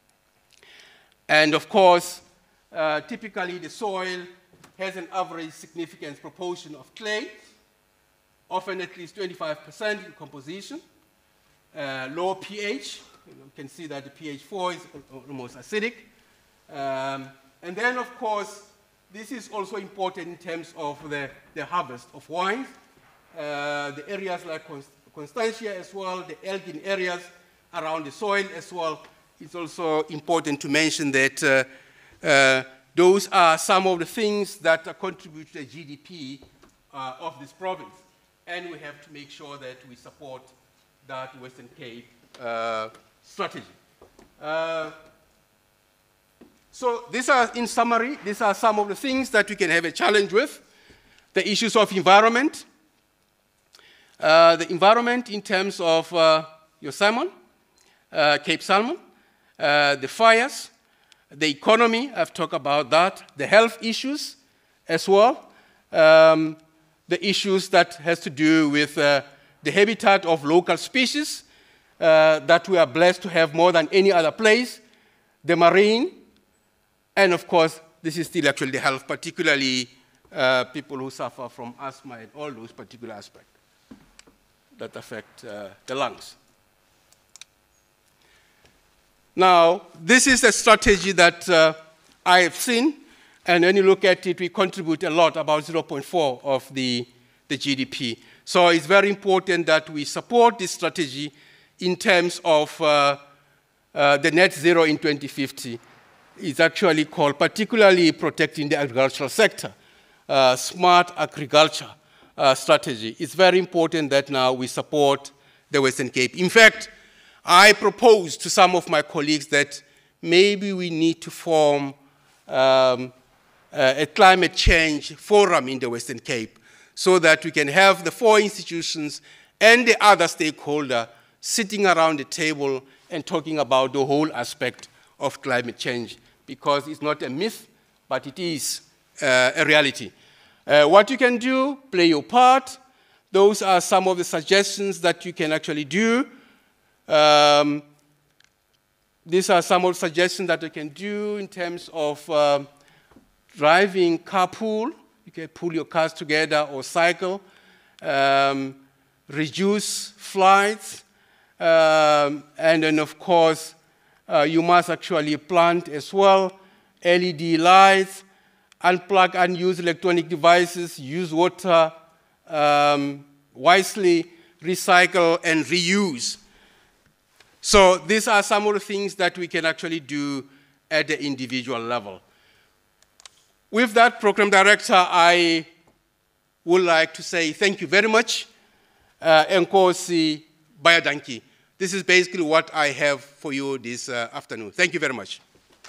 And of course, uh, typically the soil has an average significant proportion of clay, often at least twenty-five percent in composition, uh, low pH. You can see that the pH four is almost acidic. Um, and then, of course, this is also important in terms of the, the harvest of wines. Uh, the areas like Constantia as well, the Elgin areas around the soil as well. It's also important to mention that uh, uh, those are some of the things that uh, contribute to the G D P uh, of this province. And we have to make sure that we support that Western Cape uh, strategy. Uh, so these are, in summary, these are some of the things that we can have a challenge with. The issues of environment. Uh, the environment in terms of uh, your salmon, uh, Cape salmon, uh, the fires, the economy, I've talked about that, the health issues as well, um, the issues that has to do with uh, the habitat of local species uh, that we are blessed to have more than any other place, the marine, and of course, this is still actually the health, particularly uh, people who suffer from asthma and all those particular aspects that affect uh, the lungs. Now, this is a strategy that uh, I have seen, and when you look at it, we contribute a lot, about zero point four of the, the G D P. So it's very important that we support this strategy in terms of uh, uh, the net zero in twenty fifty. It's actually called particularly protecting the agricultural sector, uh, smart agriculture. Uh, strategy. It's very important that now we support the Western Cape. In fact, I proposed to some of my colleagues that maybe we need to form um, a climate change forum in the Western Cape so that we can have the four institutions and the other stakeholder sitting around the table and talking about the whole aspect of climate change, because it's not a myth, but it is uh, a reality. Uh, what you can do, play your part. Those are some of the suggestions that you can actually do. Um, these are some of the suggestions that you can do in terms of uh, driving carpool. You can pull your cars together or cycle. Um, reduce flights. Um, and then, of course, uh, you must actually plant as well L E D lights. Unplug unused electronic devices, use water um, wisely, recycle, and reuse. So these are some of the things that we can actually do at the individual level. With that, Program Director, I would like to say thank you very much. Uh, Enkosi Bayadanki. This is basically what I have for you this uh, afternoon. Thank you very much.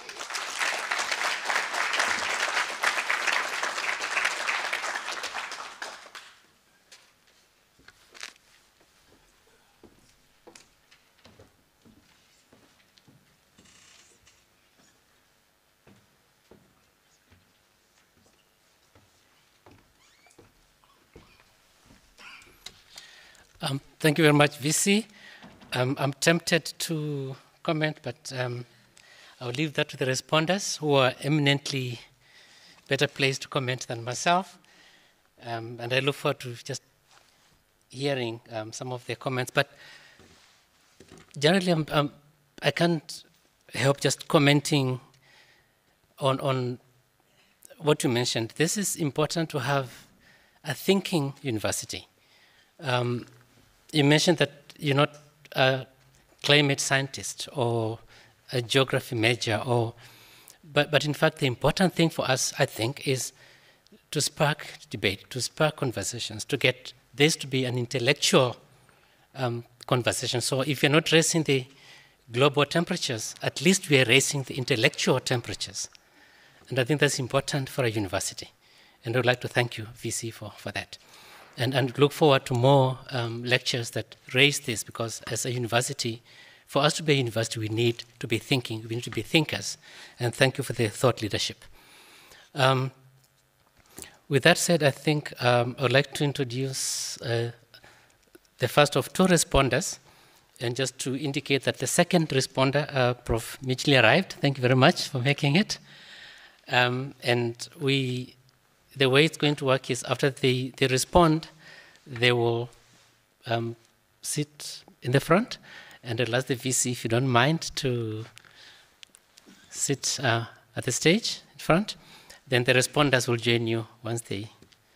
Um, thank you very much, V C. Um, I'm tempted to comment, but um, I'll leave that to the responders, who are eminently better placed to comment than myself. Um, and I look forward to just hearing um, some of their comments. But generally, I'm, I'm, I can't help just commenting on, on what you mentioned. This is important to have a thinking university. Um, you mentioned that you're not a climate scientist or a geography major, or, but, but in fact, the important thing for us, I think, is to spark debate, to spark conversations, to get this to be an intellectual um, conversation. So if you're not raising the global temperatures, at least we are raising the intellectual temperatures. And I think that's important for a university. And I would like to thank you, V C, for, for that. And, and look forward to more um, lectures that raise this, because as a university, for us to be a university, we need to be thinking, we need to be thinkers. And thank you for the thought leadership. Um, with that said, I think um, I would like to introduce uh, the first of two responders, and just to indicate that the second responder, uh, Prof Mitchley, arrived. Thank you very much for making it. Um, and we, the way it's going to work is after they, they respond, they will um, sit in the front, and I'll ask the V C, if you don't mind, to sit uh, at the stage in front. Then the responders will join you once they,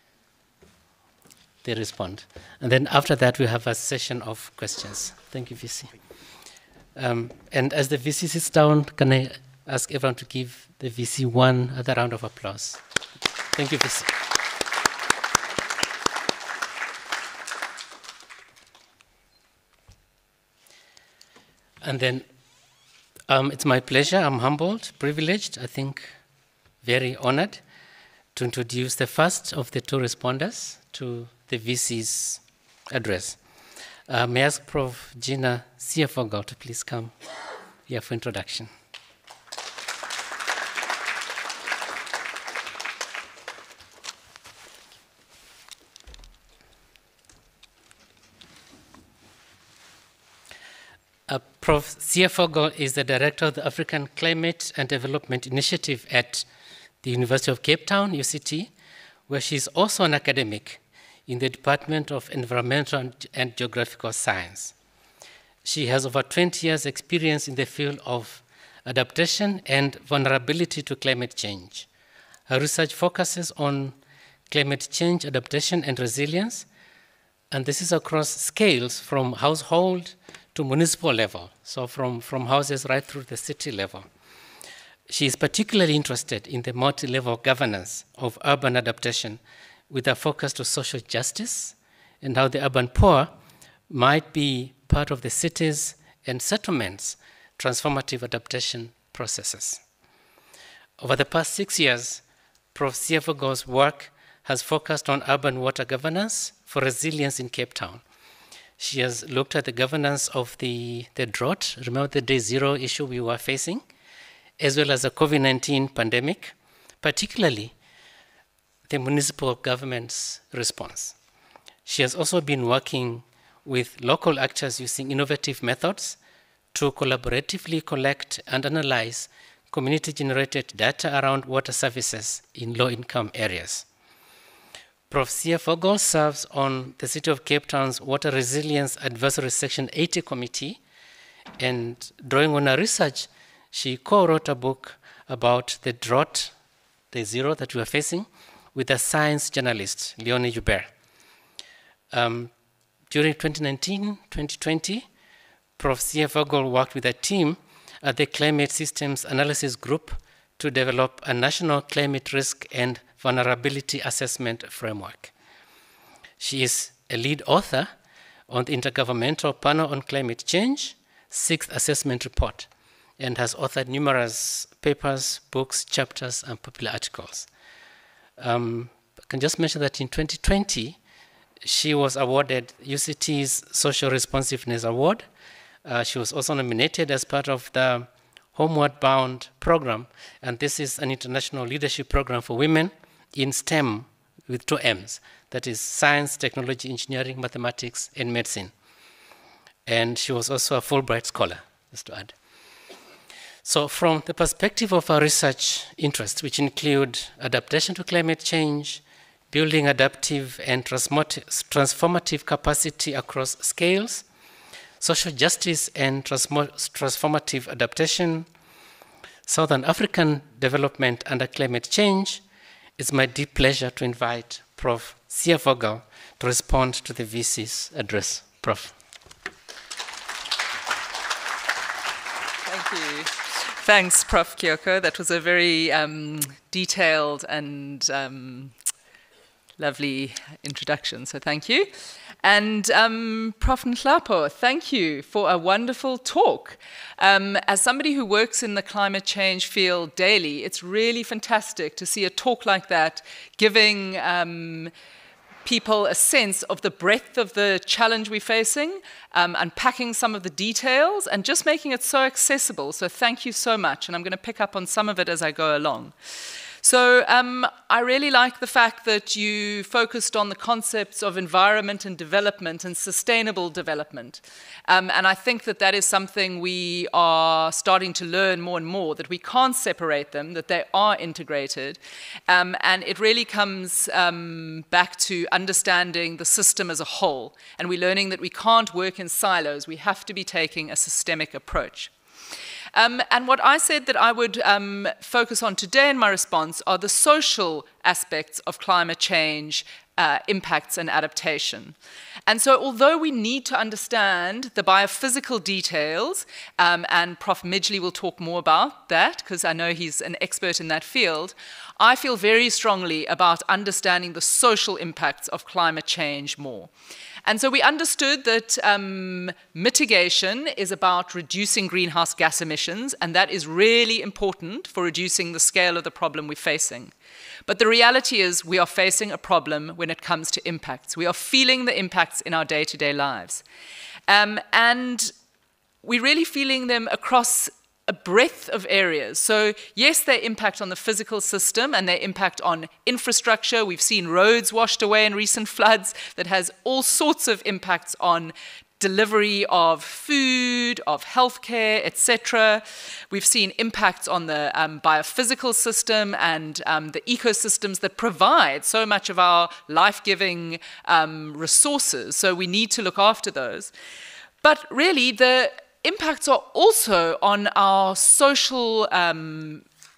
they respond. And then after that, we have a session of questions. Thank you, V C. Um, and as the V C sits down, can I ask everyone to give the V C one other round of applause? Thank you, V C. And then um, it's my pleasure, I'm humbled, privileged, I think very honored to introduce the first of the two responders to the V C's address. Uh, may I ask Professor Gina Siafogo to please come here for introduction. Uh, Professor Siafogo is the Director of the African Climate and Development Initiative at the University of Cape Town, U C T, where she is also an academic in the Department of Environmental and Geographical Science. She has over twenty years experience in the field of adaptation and vulnerability to climate change. Her research focuses on climate change adaptation and resilience, and this is across scales from household to municipal level, so from, from houses right through the city level. She is particularly interested in the multi-level governance of urban adaptation with a focus to social justice and how the urban poor might be part of the cities and settlements' transformative adaptation processes. Over the past six years, Professor Siafogo's work has focused on urban water governance for resilience in Cape Town. She has looked at the governance of the, the drought, remember the day zero issue we were facing, as well as the COVID nineteen pandemic, particularly the municipal government's response. She has also been working with local actors using innovative methods to collaboratively collect and analyze community-generated data around water services in low-income areas. Professor Siafogo serves on the City of Cape Town's Water Resilience Advisory Section eighty Committee, and drawing on her research, she co-wrote a book about the drought, the zero that we are facing, with a science journalist, Leonie Joubert. Um, during twenty nineteen twenty twenty, Professor Siafogo worked with a team at the Climate Systems Analysis Group to develop a national climate risk and vulnerability assessment framework. She is a lead author on the Intergovernmental Panel on Climate Change, sixth assessment report, and has authored numerous papers, books, chapters, and popular articles. Um, I can just mention that in twenty twenty, she was awarded U C T's Social Responsiveness Award. Uh, she was also nominated as part of the Homeward Bound program, and this is an international leadership program for women in STEM with two M's, that is science, technology, engineering, mathematics, and medicine. And she was also a Fulbright scholar, just to add. So from the perspective of our research interests, which include adaptation to climate change, building adaptive and transformative capacity across scales, social justice and transformative adaptation, Southern African development under climate change, it's my deep pleasure to invite Professor Siafogo to respond to the V C's address. Prof. Thank you. Thanks, Professor Kyoko. That was a very um, detailed and um, lovely introduction, so thank you. And um, Professor Nhlapo, thank you for a wonderful talk. Um, as somebody who works in the climate change field daily, it's really fantastic to see a talk like that giving um, people a sense of the breadth of the challenge we're facing, um, unpacking some of the details, and just making it so accessible. So thank you so much, and I'm going to pick up on some of it as I go along. So um, I really like the fact that you focused on the concepts of environment and development and sustainable development. Um, and I think that that is something we are starting to learn more and more, that we can't separate them, that they are integrated. Um, and it really comes um, back to understanding the system as a whole. And we're learning that we can't work in silos. We have to be taking a systemic approach. Um, and what I said that I would um, focus on today in my response are the social aspects of climate change, uh, impacts and adaptation. And so although we need to understand the biophysical details, um, and Prof Midgley will talk more about that because I know he's an expert in that field, I feel very strongly about understanding the social impacts of climate change more. And so we understood that um, mitigation is about reducing greenhouse gas emissions, and that is really important for reducing the scale of the problem we're facing. But the reality is we are facing a problem when it comes to impacts. We are feeling the impacts in our day-to-day lives. Um, and we're really feeling them across a breadth of areas. So yes, they impact on the physical system and they impact on infrastructure. We've seen roads washed away in recent floods that has all sorts of impacts on delivery of food, of healthcare, et cetera. We've seen impacts on the um, biophysical system and um, the ecosystems that provide so much of our life-giving um, resources. So we need to look after those. But really, the impacts are also on our social um,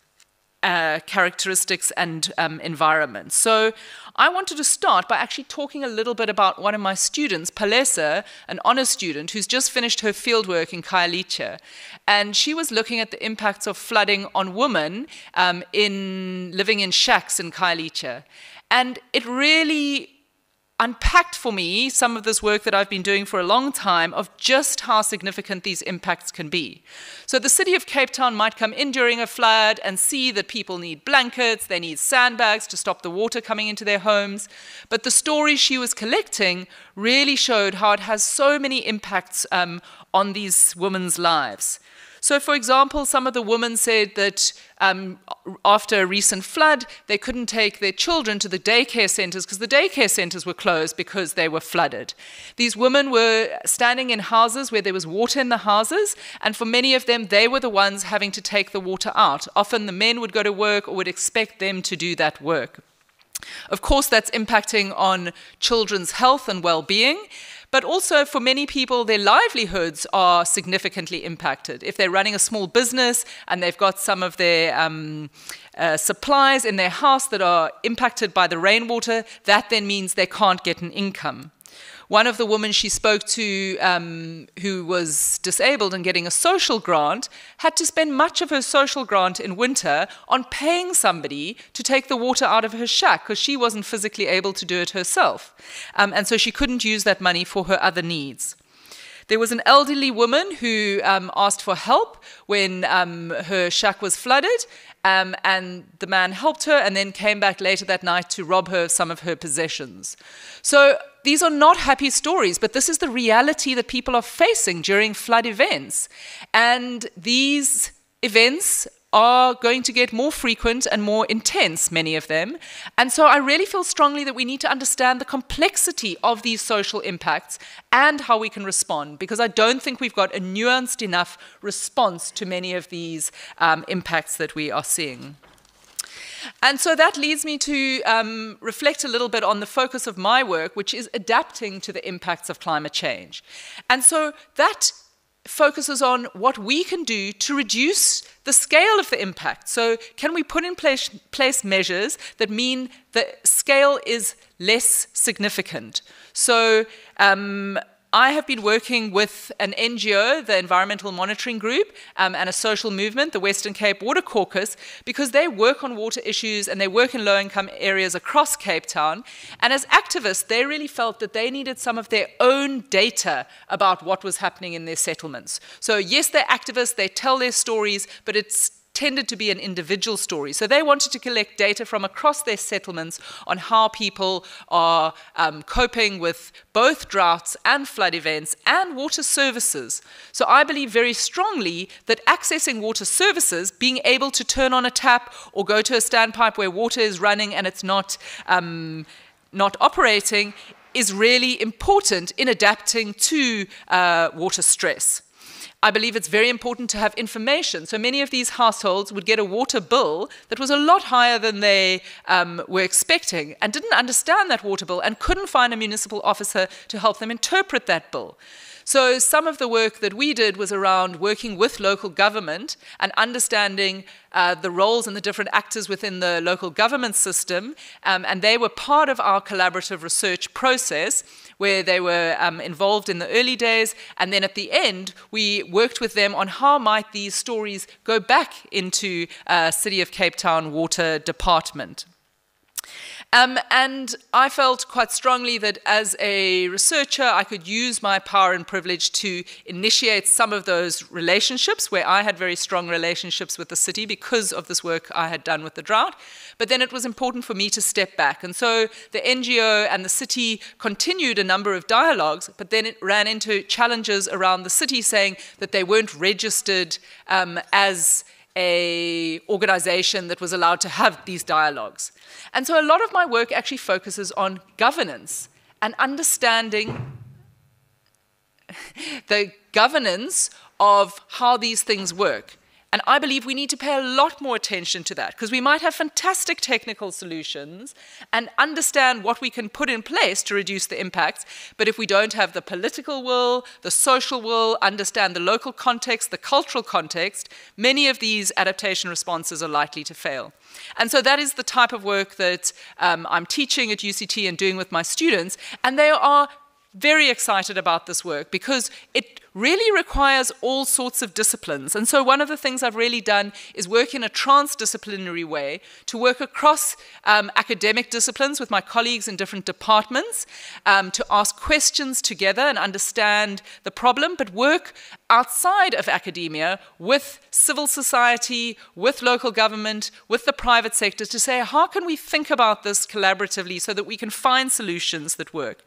uh, characteristics and um, environment. So I wanted to start by actually talking a little bit about one of my students, Palesa, an honors student who's just finished her fieldwork in Khayelitsha. And she was looking at the impacts of flooding on women um, in living in shacks in Khayelitsha. And it really unpacked for me some of this work that I've been doing for a long time of just how significant these impacts can be. So the city of Cape Town might come in during a flood and see that people need blankets, they need sandbags to stop the water coming into their homes. But the stories she was collecting really showed how it has so many impacts um, on these women's lives. So, for example, some of the women said that um, after a recent flood, they couldn't take their children to the daycare centers because the daycare centers were closed because they were flooded. These women were standing in houses where there was water in the houses, and for many of them, they were the ones having to take the water out. Often the men would go to work or would expect them to do that work. Of course, that's impacting on children's health and well-being. But also for many people, their livelihoods are significantly impacted. If they're running a small business and they've got some of their um, uh, supplies in their house that are impacted by the rainwater, that then means they can't get an income. One of the women she spoke to um, who was disabled and getting a social grant had to spend much of her social grant in winter on paying somebody to take the water out of her shack because she wasn't physically able to do it herself. Um, and so she couldn't use that money for her other needs. There was an elderly woman who um, asked for help when um, her shack was flooded, um, and the man helped her and then came back later that night to rob her of some of her possessions. So these are not happy stories, but this is the reality that people are facing during flood events. And these events are going to get more frequent and more intense, many of them. And so I really feel strongly that we need to understand the complexity of these social impacts and how we can respond, because I don't think we've got a nuanced enough response to many of these um, impacts that we are seeing. And so that leads me to um, reflect a little bit on the focus of my work, which is adapting to the impacts of climate change. And so that focuses on what we can do to reduce the scale of the impact. So can we put in place, place measures that mean the scale is less significant? So um, I have been working with an N G O, the Environmental Monitoring Group, um, and a social movement, the Western Cape Water Caucus, because they work on water issues and they work in low-income areas across Cape Town. And as activists, they really felt that they needed some of their own data about what was happening in their settlements. So yes, they're activists, they tell their stories, but it's tended to be an individual story. So they wanted to collect data from across their settlements on how people are um, coping with both droughts and flood events and water services. So I believe very strongly that accessing water services, being able to turn on a tap or go to a standpipe where water is running and it's not, um, not operating, is really important in adapting to uh, water stress. I believe it's very important to have information. So many of these households would get a water bill that was a lot higher than they um, were expecting and didn't understand that water bill and couldn't find a municipal officer to help them interpret that bill. So some of the work that we did was around working with local government and understanding uh, the roles and the different actors within the local government system. Um, and they were part of our collaborative research process, where they were um, involved in the early days. And then at the end, we worked with them on how might these stories go back into uh, City of Cape Town Water Department. Um, and I felt quite strongly that as a researcher, I could use my power and privilege to initiate some of those relationships where I had very strong relationships with the city because of this work I had done with the drought. But then it was important for me to step back. And so the N G O and the city continued a number of dialogues, but then it ran into challenges around the city saying that they weren't registered um, as an organization that was allowed to have these dialogues. And so a lot of my work actually focuses on governance and understanding the governance of how these things work. And I believe we need to pay a lot more attention to that, because we might have fantastic technical solutions and understand what we can put in place to reduce the impacts, but if we don't have the political will, the social will, understand the local context, the cultural context, many of these adaptation responses are likely to fail. And so that is the type of work that um, I'm teaching at U C T and doing with my students, and they are very excited about this work because it really requires all sorts of disciplines. And so one of the things I've really done is work in a transdisciplinary way to work across um, academic disciplines with my colleagues in different departments, um, to ask questions together and understand the problem, but work outside of academia with civil society, with local government, with the private sector to say, how can we think about this collaboratively so that we can find solutions that work?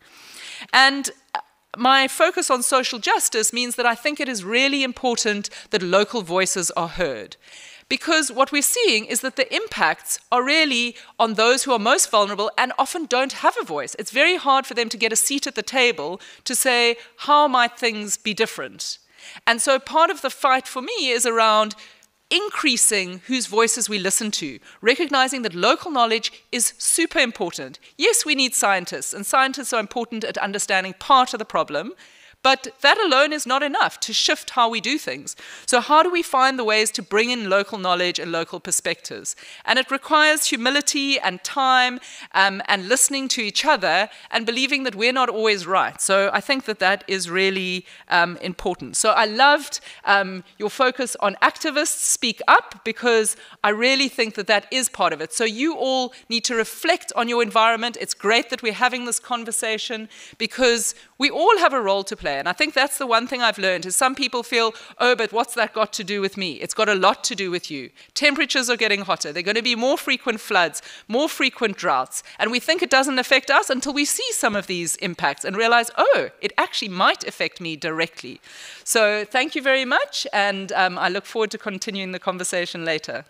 And my focus on social justice means that I think it is really important that local voices are heard. Because what we're seeing is that the impacts are really on those who are most vulnerable and often don't have a voice. It's very hard for them to get a seat at the table to say, how might things be different? And so part of the fight for me is around increasing whose voices we listen to, recognizing that local knowledge is super important. Yes, we need scientists, and scientists are important at understanding part of the problem, but that alone is not enough to shift how we do things. So how do we find the ways to bring in local knowledge and local perspectives? And it requires humility and time um, and listening to each other and believing that we're not always right. So I think that that is really um, important. So I loved um, your focus on activists speak up, because I really think that that is part of it. So you all need to reflect on your environment. It's great that we're having this conversation because we all have a role to play. And I think that's the one thing I've learned is some people feel, oh, but what's that got to do with me? It's got a lot to do with you. Temperatures are getting hotter. There are going to be more frequent floods, more frequent droughts. And we think it doesn't affect us until we see some of these impacts and realize, oh, it actually might affect me directly. So thank you very much. And um, I look forward to continuing the conversation later.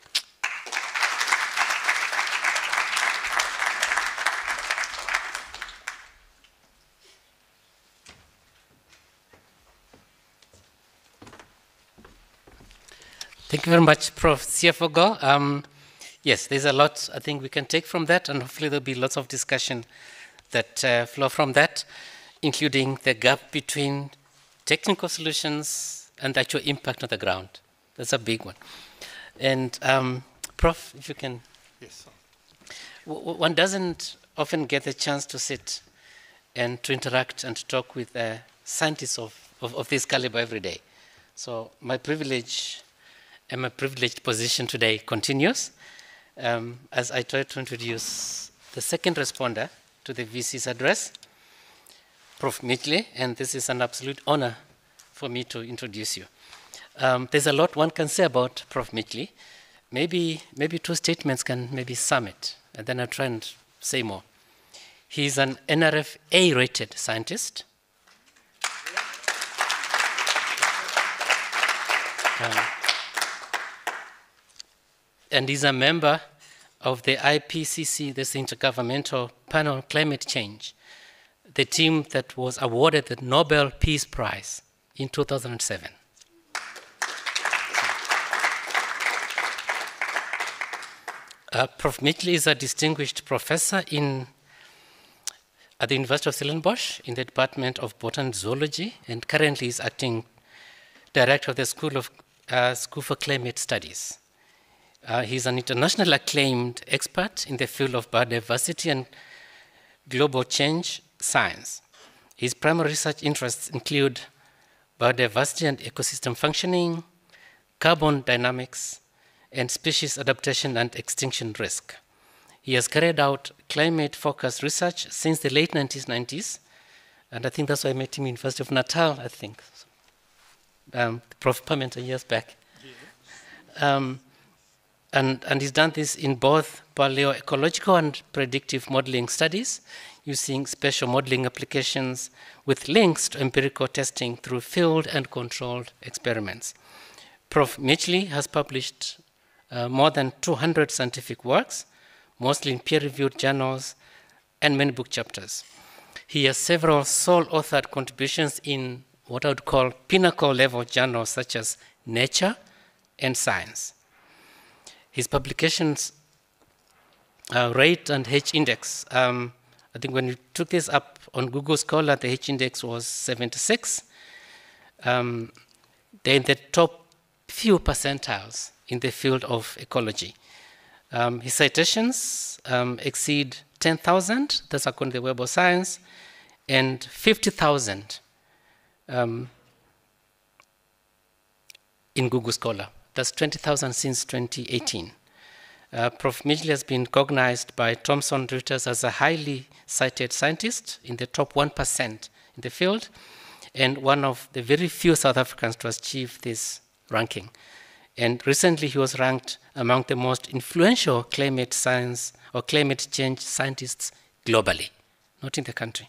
Thank you very much, Professor Nhlapo. Um, yes, there's a lot I think we can take from that, and hopefully there'll be lots of discussion that uh, flow from that, including the gap between technical solutions and the actual impact on the ground. That's a big one. And um, Prof, if you can. Yes, sir. W one doesn't often get the chance to sit and to interact and to talk with uh, scientists of, of, of this caliber every day. So my privilege and my privileged position today continues um, as I try to introduce the second responder to the V C's address, Prof Mitchell, and this is an absolute honor for me to introduce you. Um, there's a lot one can say about Prof Mitchell. Maybe, maybe two statements can maybe sum it, and then I'll try and say more. He's an N R F A-rated scientist. Um, and he's a member of the I P C C, this Intergovernmental Panel on Climate Change, the team that was awarded the Nobel Peace Prize in two thousand seven. Uh, Prof Mitchell is a distinguished professor in at the University of Stellenbosch in the Department of Botany and Zoology, and currently is acting director of the School of uh, School for Climate Studies. Uh, he's an internationally acclaimed expert in the field of biodiversity and global change science. His primary research interests include biodiversity and ecosystem functioning, carbon dynamics, and species adaptation and extinction risk. He has carried out climate-focused research since the late nineteen nineties, and I think that's why I met him in University of Natal, I think. Um, Professor Parmenter years back. Yes. Um, and, and he's done this in both paleoecological and predictive modeling studies, using spatial modeling applications with links to empirical testing through field and controlled experiments. Professor Mitchley has published uh, more than two hundred scientific works, mostly in peer-reviewed journals and many book chapters. He has several sole-authored contributions in what I would call pinnacle-level journals such as Nature and Science. His publications uh, rate and H-index. Um, I think when we took this up on Google Scholar, the H-index was seventy-six. Um, they're in the top few percentiles in the field of ecology. Um, his citations um, exceed ten thousand, that's according to the Web of Science, and fifty thousand um, in Google Scholar. That's twenty thousand since twenty eighteen. Uh, Professor Mitchley has been recognized by Thomson Reuters as a highly cited scientist in the top one percent in the field, and one of the very few South Africans to achieve this ranking. And recently he was ranked among the most influential climate science or climate change scientists globally, not in the country.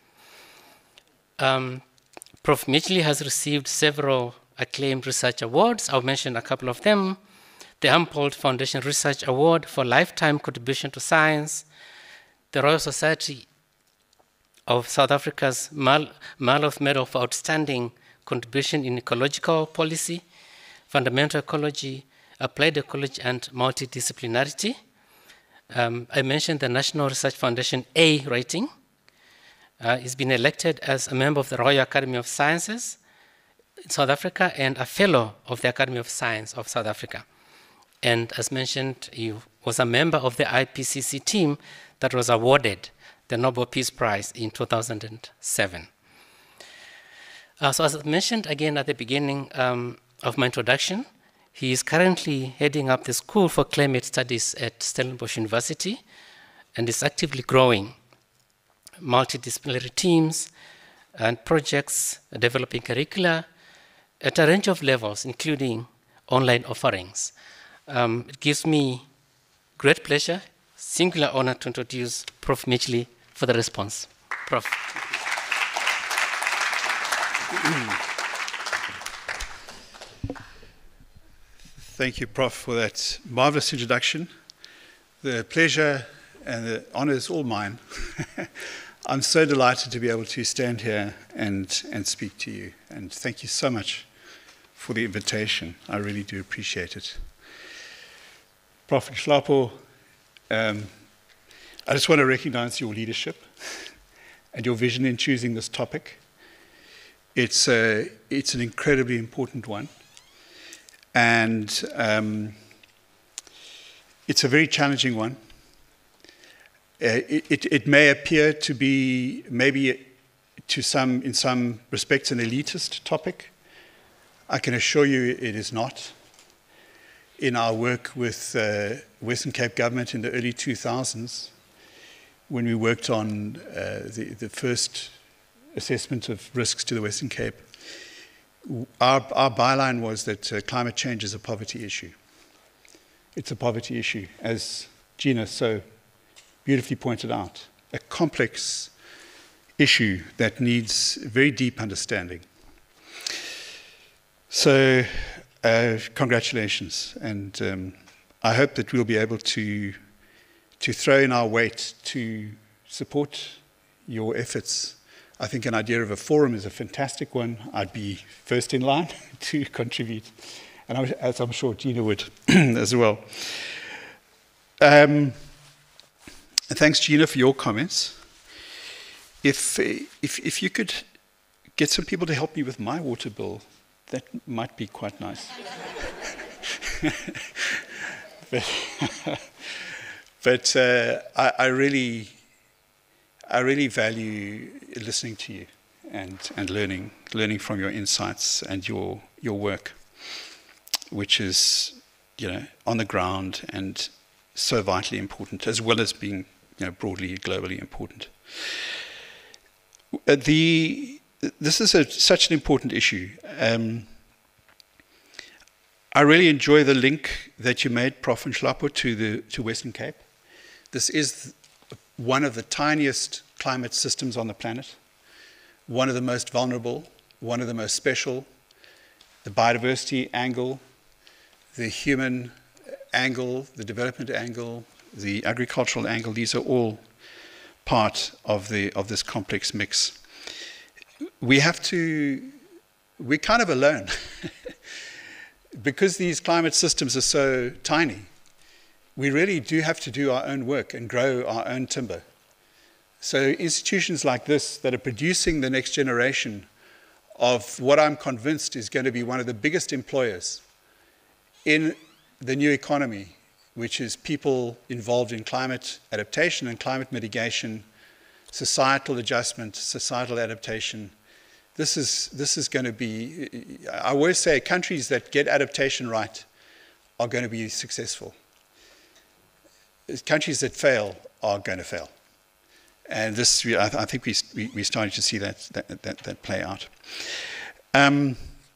Um, Professor Mitchley has received several acclaimed research awards. I'll mention a couple of them. The Humboldt Foundation Research Award for Lifetime Contribution to Science, the Royal Society of South Africa's Marlowe Medal for Outstanding Contribution in Ecological Policy, Fundamental Ecology, Applied Ecology, and Multidisciplinarity. Um, I mentioned the National Research Foundation A rating. Uh, he's been elected as a member of the Royal Academy of Sciences in South Africa and a fellow of the Academy of Science of South Africa. And as mentioned, he was a member of the I P C C team that was awarded the Nobel Peace Prize in two thousand seven. Uh, so as I mentioned again at the beginning um, of my introduction, he is currently heading up the School for Climate Studies at Stellenbosch University and is actively growing multidisciplinary teams and projects, developing curricula at a range of levels, including online offerings. Um, it gives me great pleasure, singular honor to introduce Professor Mitchley for the response. Prof Thank you, Prof, for that marvelous introduction. The pleasure and the honor is all mine. I'm so delighted to be able to stand here and, and speak to you. And thank you so much for the invitation. I really do appreciate it. Prof Nhlapo, um, I just want to recognize your leadership and your vision in choosing this topic. It's, a, it's an incredibly important one. And um, it's a very challenging one. Uh, it, it, it may appear to be maybe to some, in some respects an elitist topic. I can assure you it is not. In our work with uh, Western Cape government in the early two thousands, when we worked on uh, the, the first assessment of risks to the Western Cape, our, our byline was that uh, climate change is a poverty issue. It's a poverty issue, as Gina so beautifully pointed out, a complex issue that needs very deep understanding. So, uh, congratulations, and um, I hope that we'll be able to, to throw in our weight to support your efforts. I think an idea of a forum is a fantastic one. I'd be first in line to contribute, and I'm, as I'm sure Gina would as well. Um, and thanks, Gina, for your comments. if, if, if you could get some people to help me with my water bill, that might be quite nice. but but uh, I, I really, I really value listening to you and, and learning, learning from your insights and your, your work, which is, you know, on the ground and so vitally important, as well as being, you know, broadly, globally important. Uh, the, this is a, such an important issue. Um, I really enjoy the link that you made, Prof Nhlapo, to the to Western Cape. This is one of the tiniest climate systems on the planet, one of the most vulnerable, one of the most special. The biodiversity angle, the human angle, the development angle, the agricultural angle, these are all part of the of this complex mix. We have to, we're kind of alone. Because these climate systems are so tiny, we really do have to do our own work and grow our own timber. So institutions like this that are producing the next generation of what I'm convinced is going to be one of the biggest employers in the new economy, which is people involved in climate adaptation and climate mitigation, societal adjustment, societal adaptation. This is, this is going to be, I always say, countries that get adaptation right are going to be successful. Countries that fail are going to fail. And this, I think we, we, we're starting to see that, that, that, that play out. Um,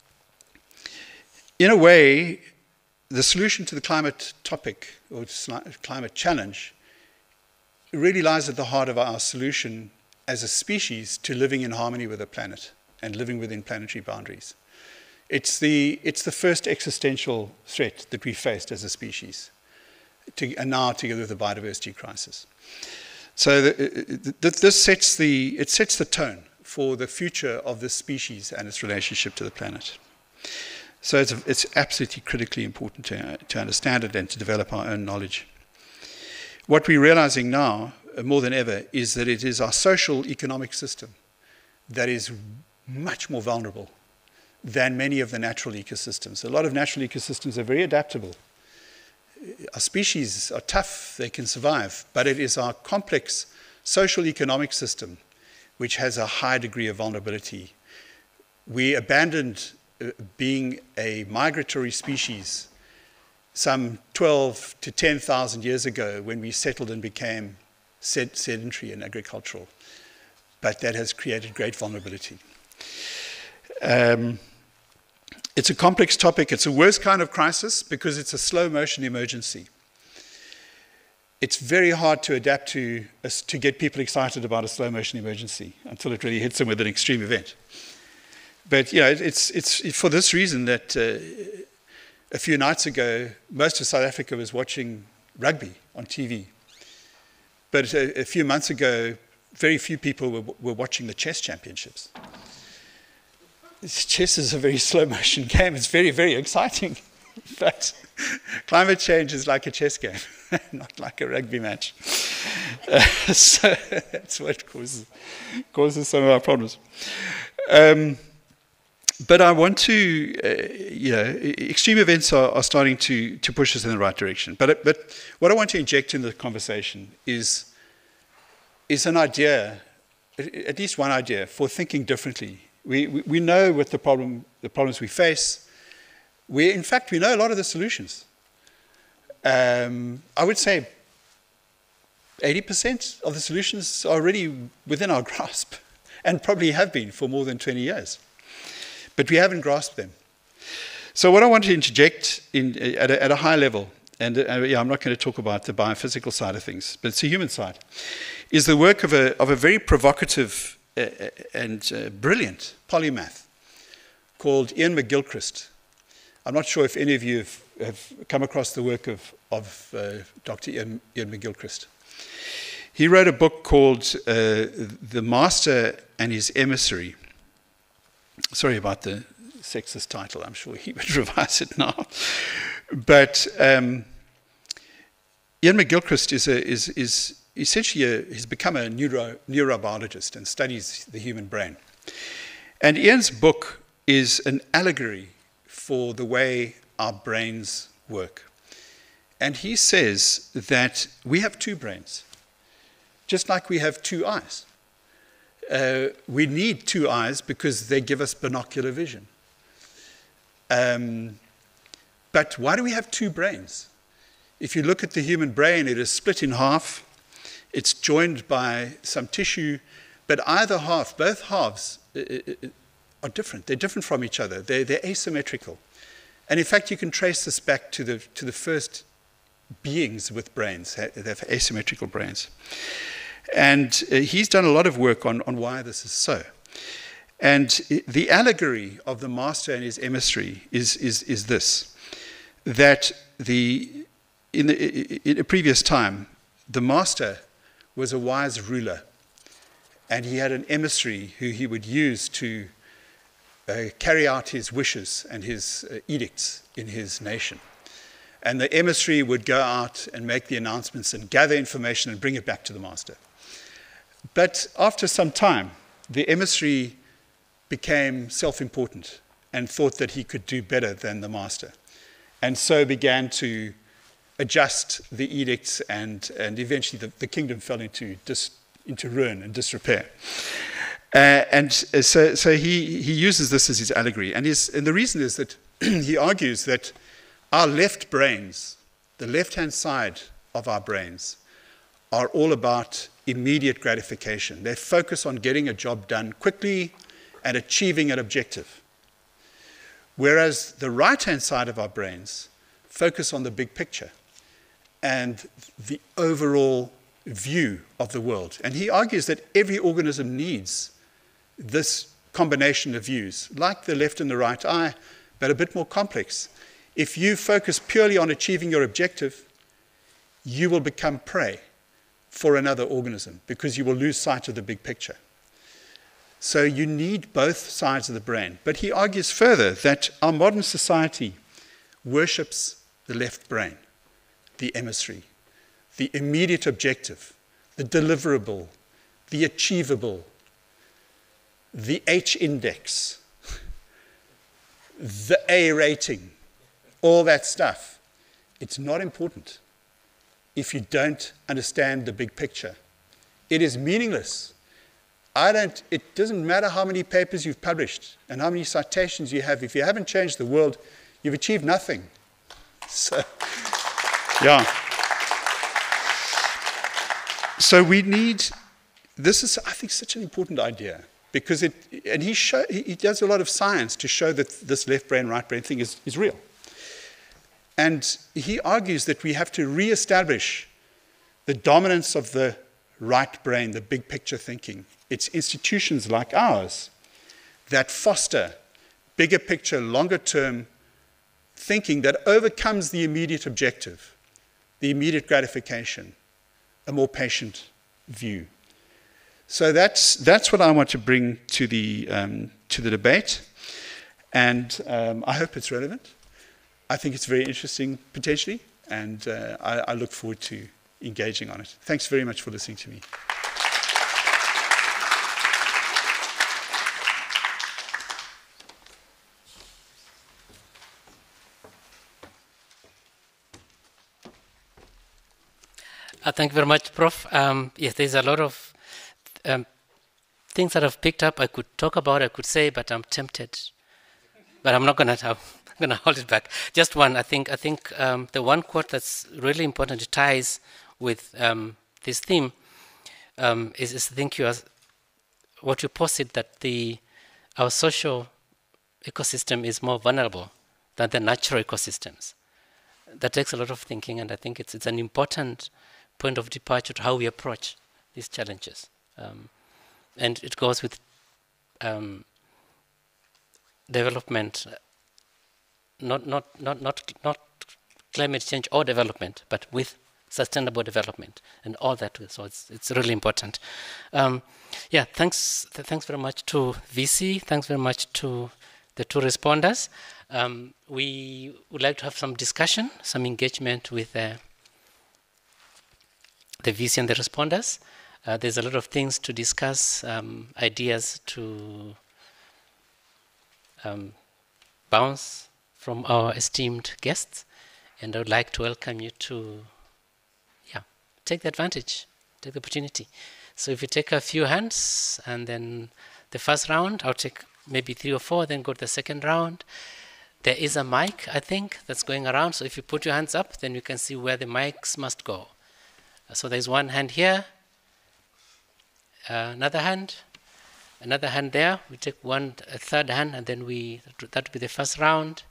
in a way, the solution to the climate topic, or climate challenge, really lies at the heart of our solution as a species to living in harmony with the planet and living within planetary boundaries. It's the, it's the first existential threat that we faced as a species, to, and now together with the biodiversity crisis. So the, the, this sets the, it sets the tone for the future of this species and its relationship to the planet. So it's, a, it's absolutely critically important to, to understand it and to develop our own knowledge. What we're realizing now, more than ever, is that it is our social economic system that is much more vulnerable than many of the natural ecosystems. A lot of natural ecosystems are very adaptable. Our species are tough, they can survive, but it is our complex social economic system which has a high degree of vulnerability. We abandoned uh, being a migratory species some twelve to ten thousand years ago when we settled and became sed sedentary and agricultural, but that has created great vulnerability. Um, it's a complex topic. It's a worse kind of crisis because it's a slow motion emergency. It's very hard to adapt to, uh, to get people excited about a slow motion emergency until it really hits them with an extreme event. But you know, it's, it's for this reason that uh, a few nights ago, most of South Africa was watching rugby on T V. But a, a few months ago, very few people were, were watching the chess championships. Chess is a very slow motion game. It's very, very exciting. But climate change is like a chess game, not like a rugby match. Uh, so that's what causes, causes some of our problems. Um, but I want to, uh, you know, extreme events are, are starting to, to push us in the right direction. But, but what I want to inject in the conversation is, is an idea, at least one idea, for thinking differently. We, we, we know what the, problem, the problems we face. We, in fact, we know a lot of the solutions. Um, I would say eighty percent of the solutions are already within our grasp and probably have been for more than twenty years. But we haven't grasped them. So what I want to interject in, at, a, at a high level, and uh, yeah, I'm not going to talk about the biophysical side of things, but it's the human side, is the work of a, of a very provocative uh, and uh, brilliant polymath called Ian McGilchrist. I'm not sure if any of you have, have come across the work of, of uh, Doctor Ian, Ian McGilchrist. He wrote a book called uh, The Master and His Emissary. Sorry about the sexist title. I'm sure he would revise it now. But um, Ian McGilchrist is, a, is, is, essentially a, he's become a neuro, neurobiologist and studies the human brain. And Ian's book is an allegory for the way our brains work. And he says that we have two brains, just like we have two eyes. Uh, we need two eyes because they give us binocular vision. Um, but why do we have two brains? If you look at the human brain, it is split in half. It's joined by some tissue, but either half, both halves, uh, uh, are different. They're different from each other. They're, they're asymmetrical. And in fact, you can trace this back to the, to the first beings with brains. They have asymmetrical brains. And uh, he's done a lot of work on, on why this is so. And the allegory of the master and his emissary is, is, is this, that the, in, the, in a previous time, the master was a wise ruler, and he had an emissary who he would use to uh, carry out his wishes and his uh, edicts in his nation. And the emissary would go out and make the announcements and gather information and bring it back to the master. But after some time, the emissary became self-important and thought that he could do better than the master, and so began to adjust the edicts, and, and eventually the, the kingdom fell into, dis, into ruin and disrepair. Uh, and so, so he, he uses this as his allegory. And, his, and the reason is that he argues that our left brains, the left-hand side of our brains, are all about immediate gratification. They focus on getting a job done quickly and achieving an objective. Whereas the right-hand side of our brains focus on the big picture and the overall view of the world. And he argues that every organism needs this combination of views, like the left and the right eye, but a bit more complex. If you focus purely on achieving your objective, you will become prey for another organism because you will lose sight of the big picture. So you need both sides of the brain. But he argues further that our modern society worships the left brain, the emissary, the immediate objective, the deliverable, the achievable, the H index, the A rating, all that stuff. It's not important if you don't understand the big picture. It is meaningless. I don't, it doesn't matter how many papers you've published and how many citations you have. If you haven't changed the world, you've achieved nothing. So, yeah. So we need, this is, I think, such an important idea, because it, and he, show, he does a lot of science to show that this left brain, right brain thing is, is real. And he argues that we have to reestablish the dominance of the right brain, the big picture thinking. It's institutions like ours that foster bigger picture, longer term thinking that overcomes the immediate objective, the immediate gratification, a more patient view. So that's, that's what I want to bring to the, um, to the debate. And um, I hope it's relevant. I think it's very interesting, potentially, and uh, I, I look forward to engaging on it. Thanks very much for listening to me. Uh, thank you very much, Prof Um, yes, there's a lot of um, things that I've picked up I could talk about, I could say, but I'm tempted. But I'm not going to I'm going to hold it back. Just one, I think, I think um, the one quote that's really important, it ties with um, this theme, um, is, is I think you are, what you posit, that the, our social ecosystem is more vulnerable than the natural ecosystems. That takes a lot of thinking, and I think it's, it's an important point of departure to how we approach these challenges. Um, and it goes with um, development, not, not, not, not, not climate change or development, but with sustainable development and all that. So it's, it's really important. Um, yeah, thanks, th thanks very much to V C. Thanks very much to the two responders. Um, we would like to have some discussion, some engagement with uh, the V C and the responders. Uh, there's a lot of things to discuss, um, ideas to um, bounce from our esteemed guests. And I would like to welcome you to yeah, take the advantage, take the opportunity. So if you take a few hands, and then the first round, I'll take maybe three or four, then go to the second round. There is a mic, I think, that's going around. So if you put your hands up, then you can see where the mics must go. So there's one hand here, uh, another hand, another hand there. We take one, a third hand, and then we, that will be the first round.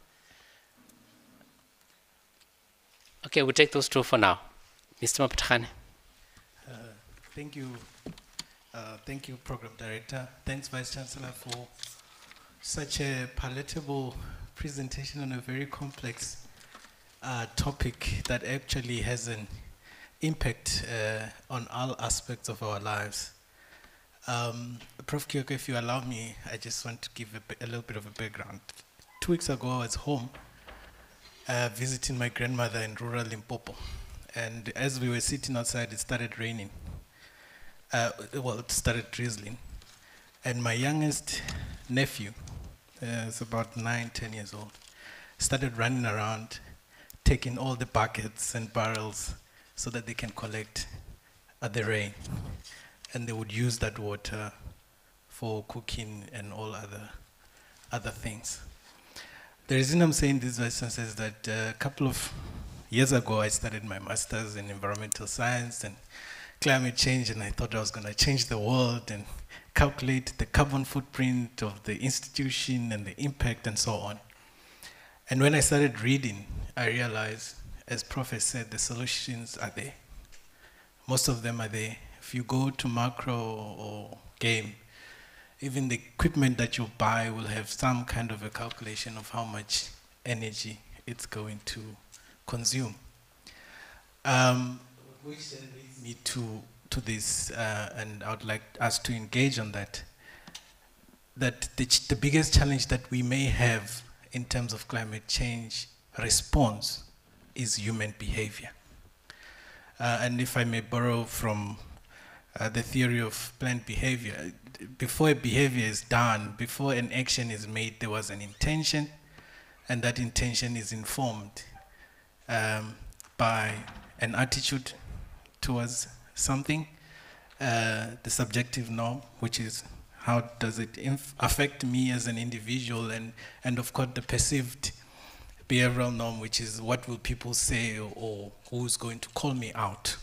Okay, we'll take those two for now. Mister Maputkhane. Uh, thank you. Uh, thank you, Program Director. Thanks, Vice-Chancellor, for such a palatable presentation on a very complex uh, topic that actually has an impact uh, on all aspects of our lives. Um, Prof Kioko, if you allow me, I just want to give a, a little bit of a background. Two weeks ago, I was home uh, visiting my grandmother in rural Limpopo. And as we were sitting outside, it started raining. Uh, well, it started drizzling. And my youngest nephew, uh, is about nine, ten years old, started running around, taking all the buckets and barrels so that they can collect uh, the rain. And they would use that water for cooking and all other, other things. The reason I'm saying this, Vice Chancellor, is that uh, a couple of years ago, I started my master's in environmental science and climate change, and I thought I was going to change the world and calculate the carbon footprint of the institution and the impact and so on. And when I started reading, I realized, as Prof said, the solutions are there. Most of them are there. If you go to macro or game, even the equipment that you buy will have some kind of a calculation of how much energy it's going to consume. Um, which then leads me to, to this, uh, and I would like us to engage on that, that the, ch the biggest challenge that we may have in terms of climate change response is human behavior. Uh, and if I may borrow from uh, the theory of planned behavior, before a behavior is done, before an action is made, there was an intention, and that intention is informed um, by an attitude towards something, uh, the subjective norm, which is how does it affect me as an individual, and, and of course the perceived behavioral norm, which is what will people say, or, or who's going to call me out.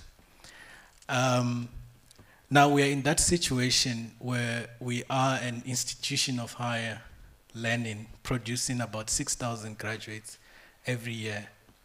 Um, now we are in that situation where we are an institution of higher learning, producing about six thousand graduates every year.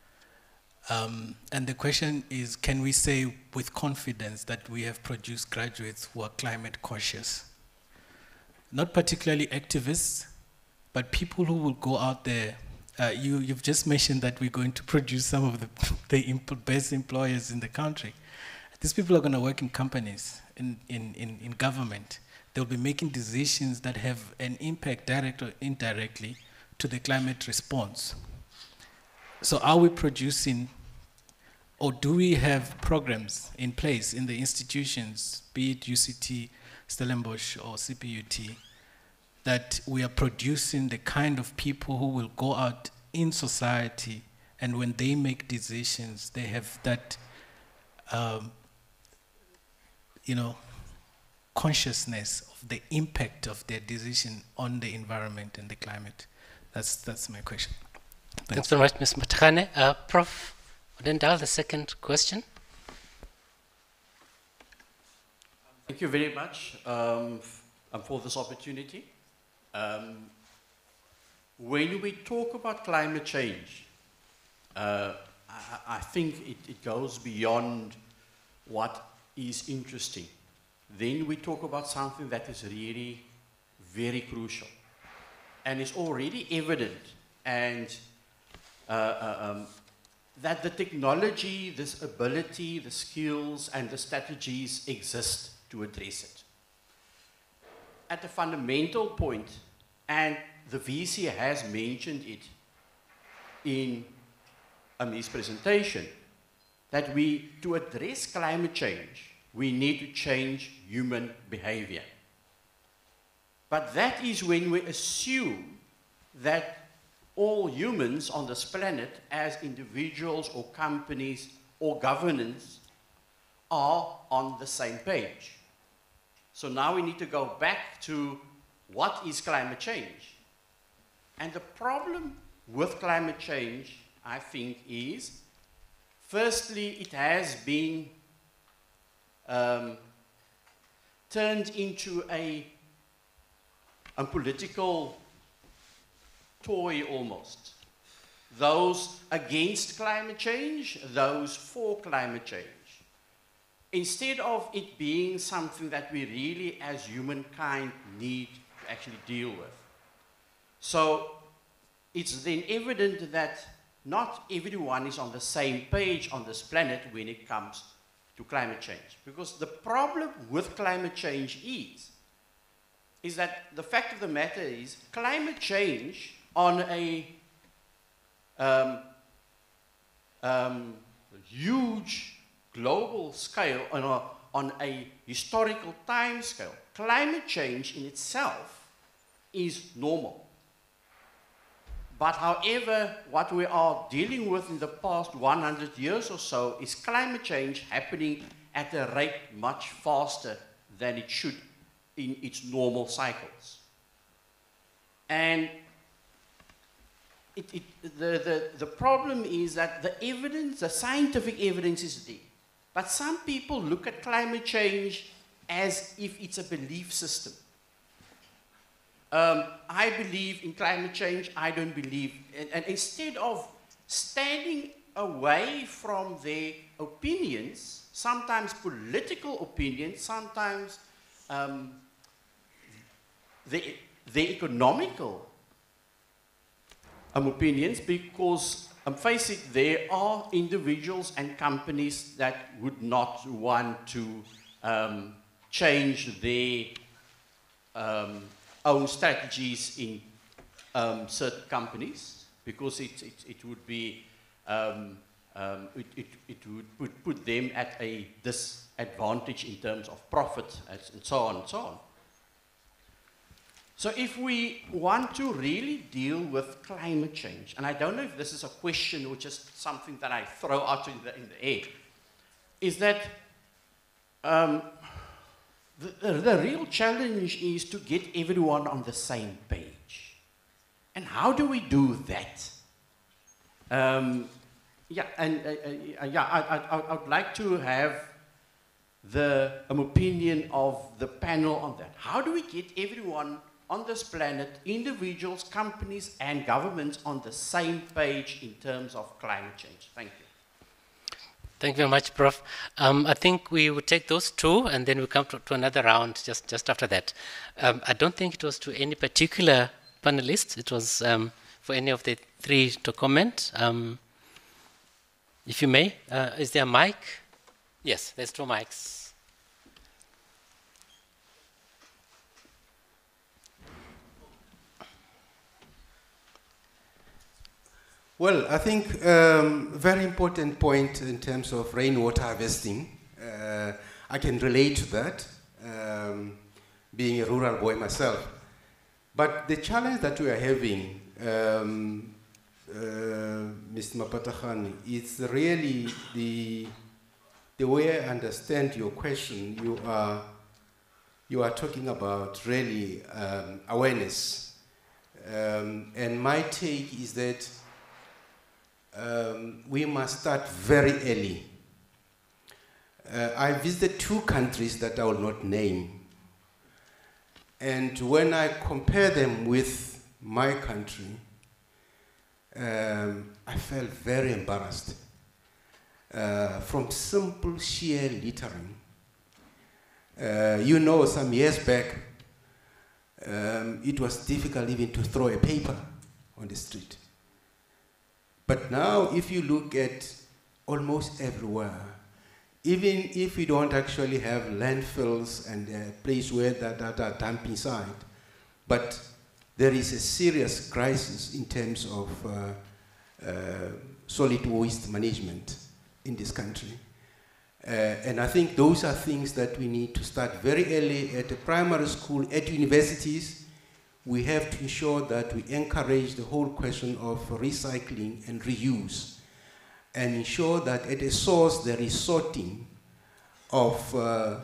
Um, and the question is, can we say with confidence that we have produced graduates who are climate conscious? Not particularly activists, but people who will go out there. Uh, you, you've just mentioned that we're going to produce some of the, the best employers in the country. These people are going to work in companies, in, in, in, in government. They'll be making decisions that have an impact, direct or indirectly, to the climate response. So are we producing, or do we have programs in place in the institutions, be it U C T, Stellenbosch, or C P U T, that we are producing the kind of people who will go out in society, and when they make decisions, they have that, um, you know, consciousness of the impact of their decision on the environment and the climate? That's, that's my question. Thanks, Thanks very much, Miz Maputkhane. Uh, Prof Odendal, the second question. Thank you very much um, for this opportunity. Um, when we talk about climate change, uh, I, I think it, it goes beyond what is interesting. Then we talk about something that is really very crucial and is already evident, and uh, uh, um, that the technology, this ability, the skills, and the strategies exist to address it. At the fundamental point, and the V C has mentioned it in um, his presentation, that we, to address climate change, we need to change human behavior. But that is when we assume that all humans on this planet, as individuals or companies or governments, are on the same page. So now we need to go back to what is climate change. And the problem with climate change, I think, is, firstly, it has been um, turned into a, a political toy almost. Those against climate change, those for climate change. Instead of it being something that we really, as humankind, need to actually deal with. So it's then evident that not everyone is on the same page on this planet when it comes to climate change. Because the problem with climate change is, is that the fact of the matter is climate change on a um, um, huge global scale, on a, on a historical time scale, climate change in itself is normal. But however, what we are dealing with in the past one hundred years or so is climate change happening at a rate much faster than it should in its normal cycles. And it, it, the, the, the problem is that the evidence, the scientific evidence is there. But some people look at climate change as if it's a belief system. Um, I believe in climate change, I don't believe. And, and instead of standing away from their opinions, sometimes political opinions, sometimes um, the, the economical um, opinions, because Um, face it, there are individuals and companies that would not want to um, change their um, own strategies in um, certain companies, because it, it, it would be, um, um, it, it, it would put, put them at a disadvantage in terms of profit and so on and so on. So if we want to really deal with climate change, and I don't know if this is a question or just something that I throw out in the, in the air, is that um, the, the, the real challenge is to get everyone on the same page. And how do we do that? Um, yeah, and uh, uh, yeah, I, I, I would like to have the um, opinion of the panel on that. How do we get everyone on this planet, individuals, companies, and governments on the same page in terms of climate change? Thank you. Thank you very much, Prof Um, I think we would take those two, and then we come to, to another round just, just after that. Um, I don't think it was to any particular panelist. It was um, for any of the three to comment. Um, if you may, uh, is there a mic? Yes, there's two mics. Well, I think um, a very important point in terms of rainwater harvesting. Uh, I can relate to that, um, being a rural boy myself. But the challenge that we are having, um, uh, Mister Mapatachan, is really the, the way I understand your question. You are, you are talking about really um, awareness. Um, and my take is that Um, we must start very early. Uh, I visited two countries that I will not name. And when I compare them with my country, um, I felt very embarrassed. Uh, from simple sheer littering. Uh, you know, some years back, um, it was difficult even to throw a paper on the street. But now, if you look at almost everywhere, even if we don't actually have landfills and a place where that, that are dumping site, but there is a serious crisis in terms of uh, uh, solid waste management. in this country. Uh, and I think those are things that we need to start very early at the primary school, at universities. We have to ensure that we encourage the whole question of recycling and reuse, and ensure that at a source there is sorting of uh, uh,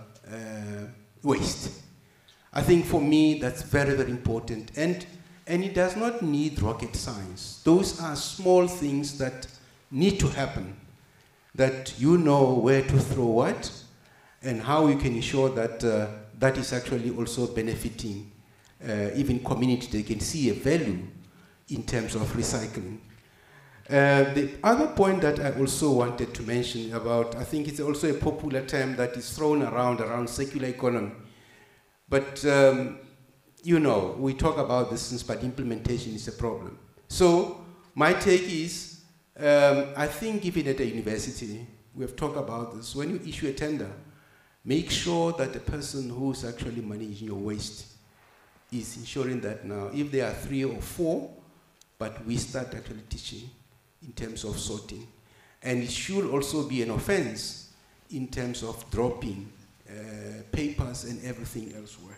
waste. I think for me that's very, very important. And, and it does not need rocket science. Those are small things that need to happen, that you know where to throw what and how you can ensure that uh, that is actually also benefiting uh, even community. They can see a value in terms of recycling. Uh, the other point that I also wanted to mention about, I think it's also a popular term that is thrown around, around circular economy. But, um, you know, we talk about this, but implementation is a problem. So my take is, um, I think even at a university, we have talked about this, when you issue a tender, make sure that the person who's actually managing your waste is ensuring that now, if there are three or four, but we start actually teaching in terms of sorting. And it should also be an offense in terms of dropping uh, papers and everything elsewhere.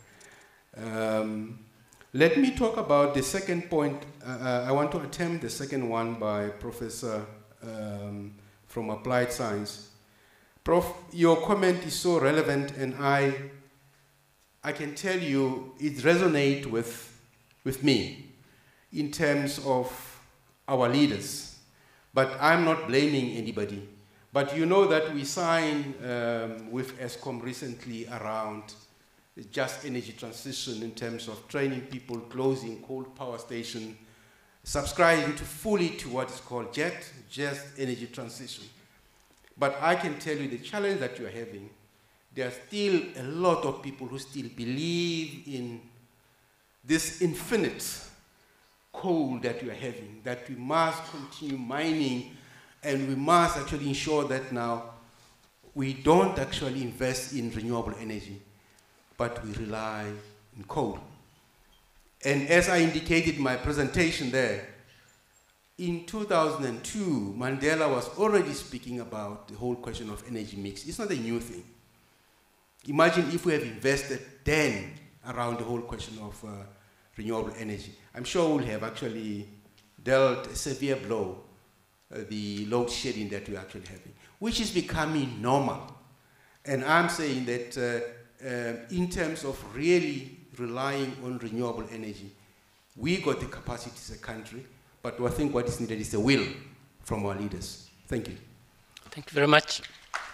Um, let me talk about the second point. Uh, I want to attempt the second one by Professor um, from Applied Science. Prof, your comment is so relevant, and I, I can tell you it resonates with, with me in terms of our leaders. But I'm not blaming anybody. But you know that we signed um, with ESCOM recently around just energy transition in terms of training people, closing coal power station, subscribing to fully to what is called JET, just energy transition. But I can tell you the challenge that you're having, there are still a lot of people who still believe in this infinite coal that we are having, that we must continue mining, and we must actually ensure that now we don't actually invest in renewable energy, but we rely on coal. And as I indicated in my presentation there, in two thousand two, Mandela was already speaking about the whole question of energy mix. It's not a new thing. Imagine if we have invested then around the whole question of uh, renewable energy. I'm sure we'll have actually dealt a severe blow, uh, the load shedding that we're actually having, which is becoming normal. And I'm saying that uh, uh, in terms of really relying on renewable energy, we got the capacity as a country, but I think what is needed is the will from our leaders. Thank you. Thank you very much.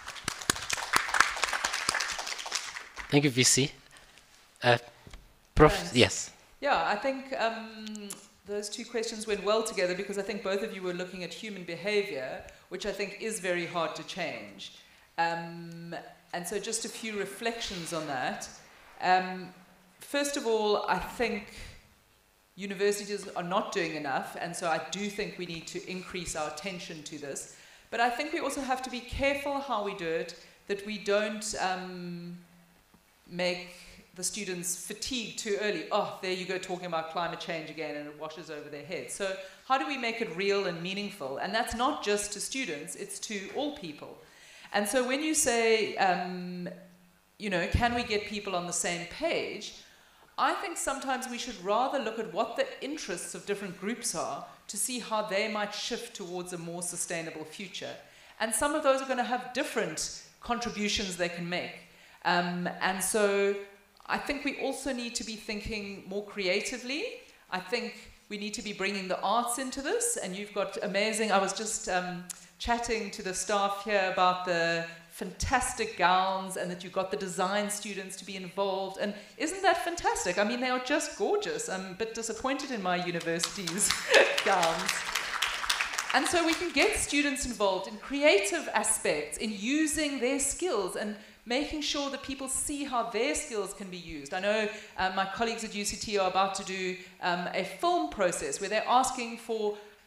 Thank you, V C. Uh, Prof, Thanks. yes. Yeah, I think um, those two questions went well together, because I think both of you were looking at human behavior, which I think is very hard to change. Um, and so just a few reflections on that. Um, first of all, I think universities are not doing enough, and so I do think we need to increase our attention to this. But I think we also have to be careful how we do it, that we don't um, make the students fatigue too early. Oh, there you go talking about climate change again, and it washes over their heads. So how do we make it real and meaningful? And that's not just to students, it's to all people. And so when you say, um, you know, can we get people on the same page? I think sometimes we should rather look at what the interests of different groups are to see how they might shift towards a more sustainable future. And some of those are going to have different contributions they can make. Um, and so I think we also need to be thinking more creatively. I think we need to be bringing the arts into this, and you've got amazing, I was just um, chatting to the staff here about the fantastic gowns, and that you've got the design students to be involved, and isn't that fantastic? I mean, they are just gorgeous. I'm a bit disappointed in my university's gowns. And so we can get students involved in creative aspects, in using their skills and making sure that people see how their skills can be used. I know uh, my colleagues at U C T are about to do um, a film process where they're asking for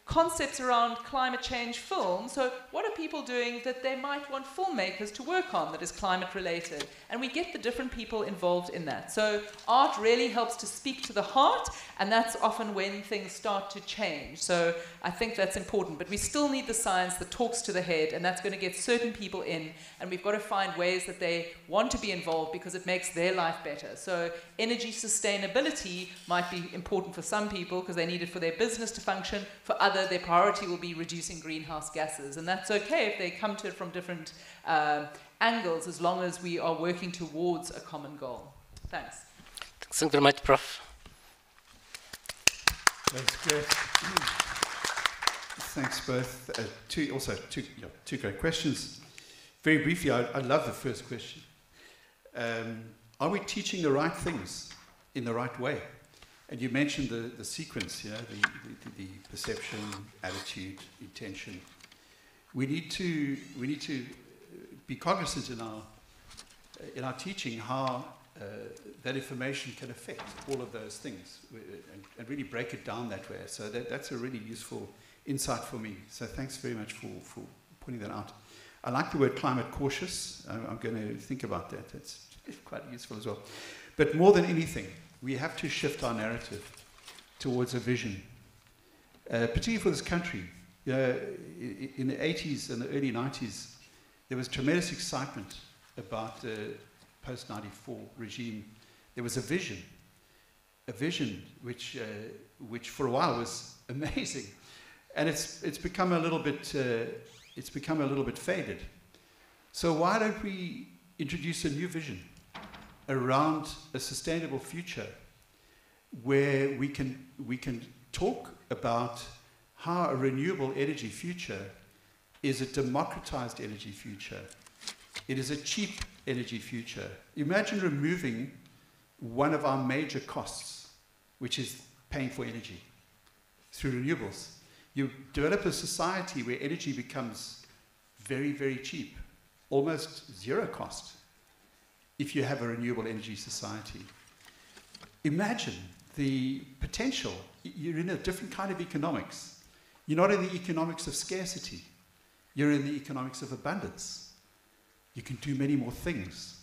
concepts around climate change film. So what are people doing that they might want filmmakers to work on that is climate related? And we get the different people involved in that. So art really helps to speak to the heart, and that's often when things start to change. So I think that's important, but we still need the science that talks to the head, and that's going to get certain people in, and we've got to find ways that they want to be involved because it makes their life better. So energy sustainability might be important for some people because they need it for their business to function. For others, their priority will be reducing greenhouse gases, and that's okay if they come to it from different uh, angles, as long as we are working towards a common goal. Thanks. Thanks very much, Prof. That's great. Thanks both. Uh, two, also, two, yeah, two great questions. Very briefly, I, I love the first question. Um, are we teaching the right things in the right way? And you mentioned the, the sequence, you know, the, the, the perception, attitude, intention. We need to, we need to be cognizant in our, in our teaching how uh, that information can affect all of those things, and, and really break it down that way. So that, that's a really useful insight for me. So thanks very much for, for pointing that out. I like the word climate cautious. I'm, I'm going to think about that. That's quite useful as well. But more than anything, we have to shift our narrative towards a vision, uh, particularly for this country. You know, in the eighties and the early nineties, there was tremendous excitement about the post ninety-four regime. There was a vision, a vision which, uh, which for a while was amazing, and it's it's become a little bit uh, it's become a little bit faded. So why don't we introduce a new vision around a sustainable future, where we can we can talk about how a renewable energy future is a democratized energy future. It is a cheap energy future. Imagine removing one of our major costs, which is paying for energy through renewables. You develop a society where energy becomes very, very cheap, almost zero cost, if you have a renewable energy society. Imagine the potential. You're in a different kind of economics. You're not in the economics of scarcity. You're in the economics of abundance. You can do many more things,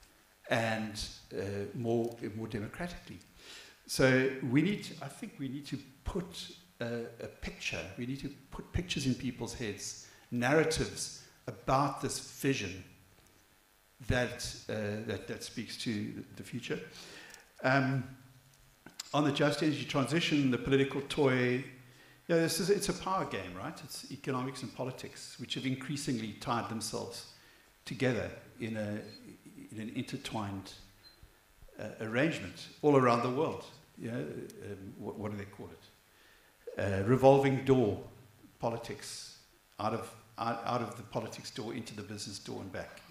and uh, more, more democratically. So we need to, I think we need to put a, a picture, we need to put pictures in people's heads, narratives about this vision that, uh, that, that speaks to the future. Um, on the just energy transition, the political toy, yeah, this is, it's a power game, right? It's economics and politics, which have increasingly tied themselves together in, a, in an intertwined uh, arrangement all around the world. You know, um, what, what do they call it? Uh, revolving door politics, out of, out, out of the politics door into the business door and back.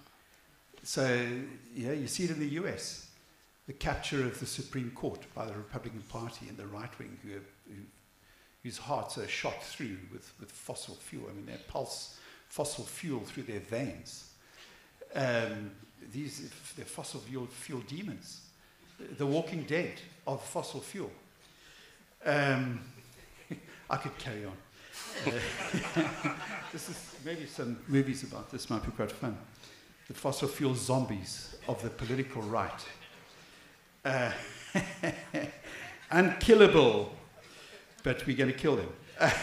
So, yeah, you see it in the U S, the capture of the Supreme Court by the Republican Party and the right wing, who, who, whose hearts are shot through with, with fossil fuel. I mean, they pulse fossil fuel through their veins. Um, these, they're fossil fuel, fuel demons, the walking dead of fossil fuel. Um, I could carry on. Uh, this is, maybe some movies about this might be quite fun. The fossil fuel zombies of the political right. Uh, unkillable, but we're going to kill them.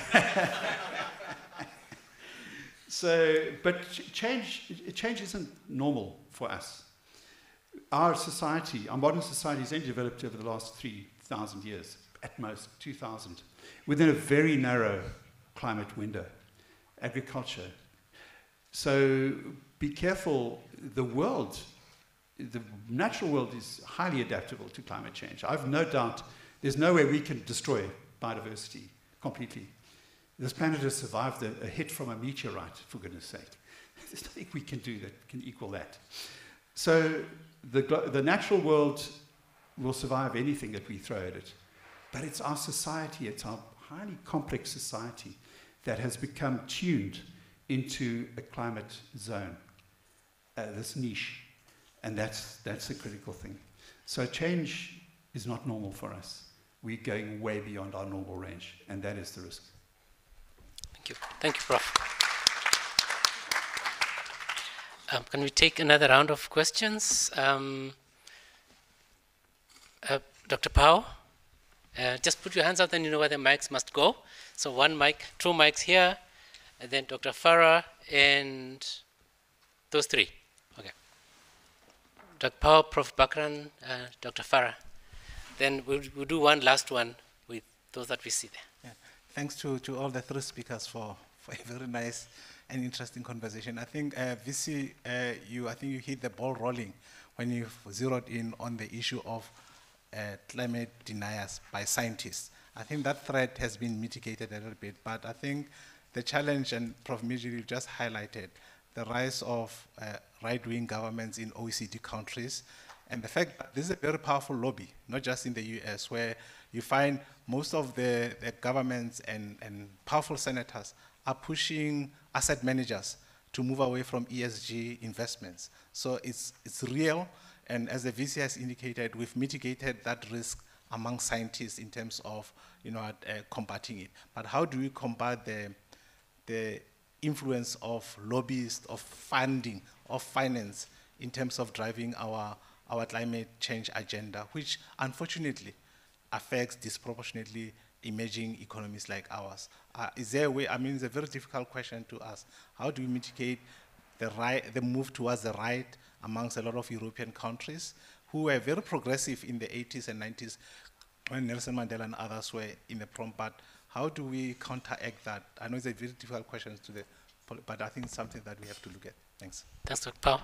So, but change, change isn't normal for us. Our society, our modern society has only developed over the last three thousand years, at most two thousand, within a very narrow climate window, agriculture. So be careful, the world, the natural world is highly adaptable to climate change. I've no doubt there's no way we can destroy biodiversity completely. This planet has survived a, a hit from a meteorite, for goodness sake. There's nothing we can do that can equal that. So the, the natural world will survive anything that we throw at it. But it's our society, it's our highly complex society that has become tuned into a climate zone, uh, this niche. And that's, that's a critical thing. So change is not normal for us. We're going way beyond our normal range, and that is the risk. Thank you. Thank you, Prof Um, can we take another round of questions? Um, uh, Doctor Pao, uh, just put your hands up, then you know where the mics must go. So one mic, two mics here, and then Doctor Farah, and those three. Okay. Doctor Pao, Prof Bakran, uh, Doctor Farah. Then we'll, we'll do one last one with those that we see there. Yeah. Thanks to, to all the three speakers for, for a very nice and interesting conversation. I think, uh, V C, uh, you, I think you hit the ball rolling when you zeroed in on the issue of uh, climate deniers by scientists. I think that threat has been mitigated a little bit, but I think the challenge, and Professor Mijili just highlighted, the rise of uh, right-wing governments in O E C D countries, and the fact that this is a very powerful lobby, not just in the U S, where you find most of the, the governments and, and powerful senators are pushing asset managers to move away from E S G investments. So it's, it's real, and as the V C has indicated, we've mitigated that risk among scientists in terms of you know, uh, combating it. But how do we combat the, the influence of lobbyists, of funding, of finance in terms of driving our, our climate change agenda, which unfortunately affects disproportionately emerging economies like ours? Uh, is there a way, I mean, it's a very difficult question to ask. How do we mitigate the, right, the move towards the right amongst a lot of European countries who were very progressive in the eighties and nineties when Nelson Mandela and others were in the prompt, but how do we counteract that? I know it's a very difficult question to the, but I think it's something that we have to look at. Thanks. Thanks, Doctor Pao.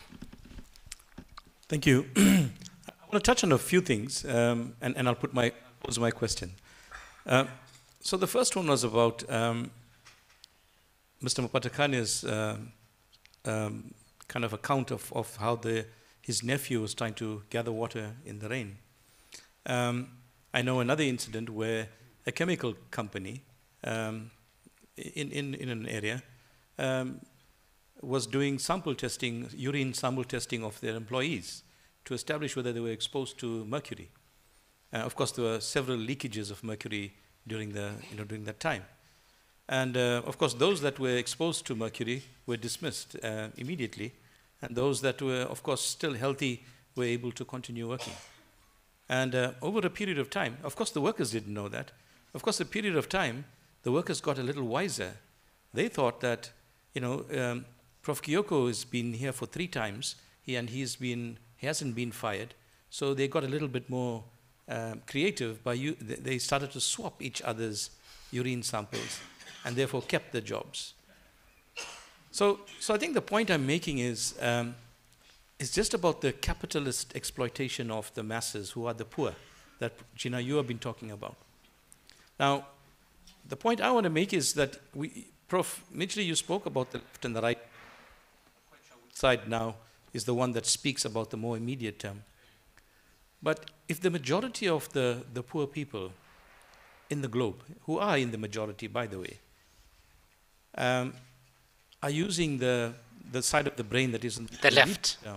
Thank you. I want to touch on a few things, um, and, and I'll put my, pose my question. Uh, so the first one was about um, Mister Mapatakane's uh, um, kind of account of, of how the, his nephew was trying to gather water in the rain. Um, I know another incident where a chemical company um, in, in, in an area um, was doing sample testing, urine sample testing of their employees to establish whether they were exposed to mercury. Uh, of course, there were several leakages of mercury during, the, you know, during that time. And uh, of course, those that were exposed to mercury were dismissed uh, immediately, and those that were, of course, still healthy were able to continue working. And uh, over a period of time, of course, the workers didn't know that. Of course, a period of time, the workers got a little wiser. They thought that, you know, um, Prof Kyoko has been here for three times, he, and he's been, he hasn't been fired. So they got a little bit more uh, creative by, u they started to swap each other's urine samples and therefore kept their jobs. So, so I think the point I'm making is, um, it's just about the capitalist exploitation of the masses who are the poor that, Gina, you have been talking about. Now, the point I want to make is that, we, Prof Mijili, you spoke about the left and the right. Side now is the one that speaks about the more immediate term. But if the majority of the, the poor people in the globe, who are in the majority, by the way, um, are using the, the side of the brain that is in the left. Um,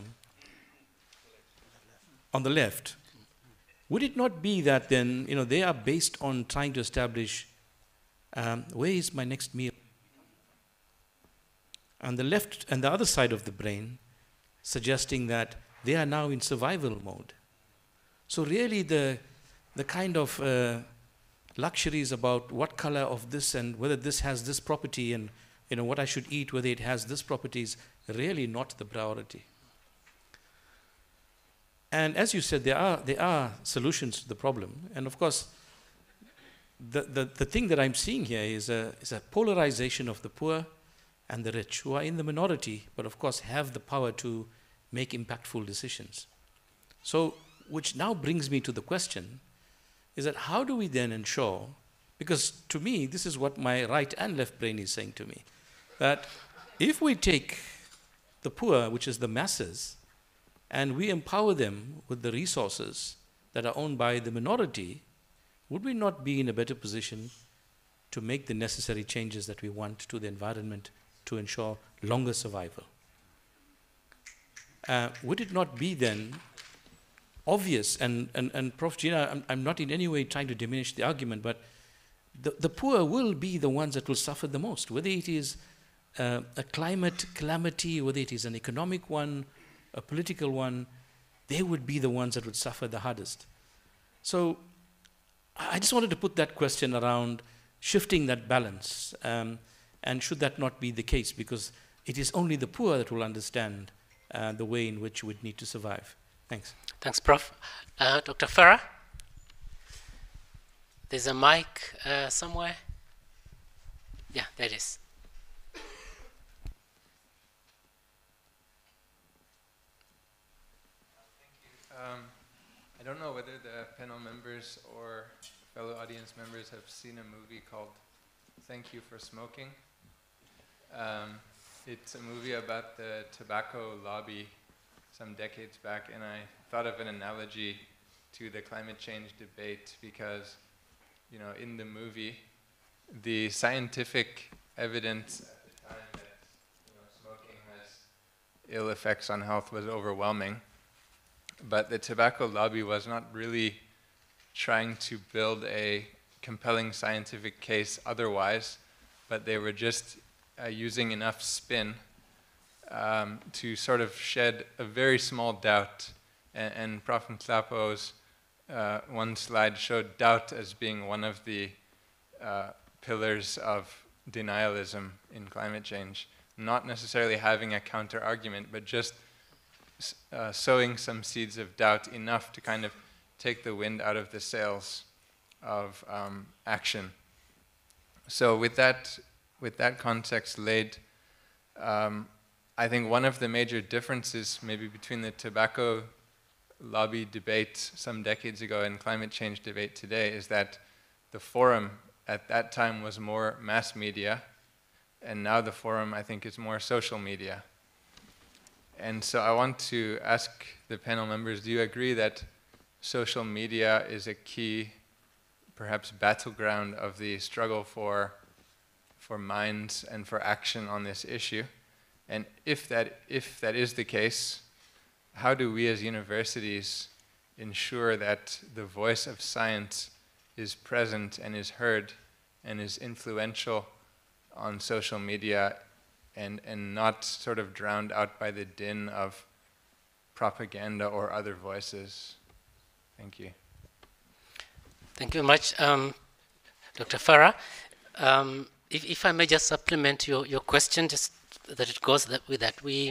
on the left, would it not be that then, you know, they are based on trying to establish um, where is my next meal? And the left and the other side of the brain suggesting that they are now in survival mode. So really the, the kind of uh, luxuries about what color of this and whether this has this property and you know, what I should eat, whether it has this properties, really not the priority. And as you said, there are, there are solutions to the problem. And of course, the, the, the thing that I'm seeing here is a, is a polarization of the poor and the rich, who are in the minority, but of course have the power to make impactful decisions. So, which now brings me to the question, is that how do we then ensure, because to me, this is what my right and left brain is saying to me, that if we take the poor, which is the masses, and we empower them with the resources that are owned by the minority, would we not be in a better position to make the necessary changes that we want to the environment to ensure longer survival? Uh, would it not be then obvious, and, and, and Prof Gina, I'm, I'm not in any way trying to diminish the argument, but the, the poor will be the ones that will suffer the most, whether it is uh, a climate calamity, whether it is an economic one, a political one, they would be the ones that would suffer the hardest. So I just wanted to put that question around shifting that balance, um, and should that not be the case, because it is only the poor that will understand uh, the way in which we'd need to survive. Thanks. Thanks, Prof Uh, Doctor Farah? There's a mic uh, somewhere. Yeah, there it is. Um, I don't know whether the panel members or fellow audience members have seen a movie called Thank You for Smoking. Um, it's a movie about the tobacco lobby some decades back, and I thought of an analogy to the climate change debate because, you know, in the movie, the scientific evidence at the time that, you know, smoking has ill effects on health was overwhelming. But the tobacco lobby was not really trying to build a compelling scientific case otherwise, but they were just uh, using enough spin um, to sort of shed a very small doubt. And, and Prof Nhlapo's uh, one slide showed doubt as being one of the uh, pillars of denialism in climate change. Not necessarily having a counter-argument, but just Uh, sowing some seeds of doubt enough to kind of take the wind out of the sails of um, action. So with that, with that context laid, um, I think one of the major differences maybe between the tobacco lobby debate some decades ago and climate change debate today is that the forum at that time was more mass media, and now the forum, I think, is more social media. And so I want to ask the panel members, do you agree that social media is a key, perhaps battleground of the struggle for, for minds and for action on this issue? And if that, if that is the case, how do we as universities ensure that the voice of science is present and is heard and is influential on social media and, and not sort of drowned out by the din of propaganda or other voices? Thank you. Thank you very much, um, Doctor Farah. Um, if, if I may just supplement your, your question, just that it goes that with that. We,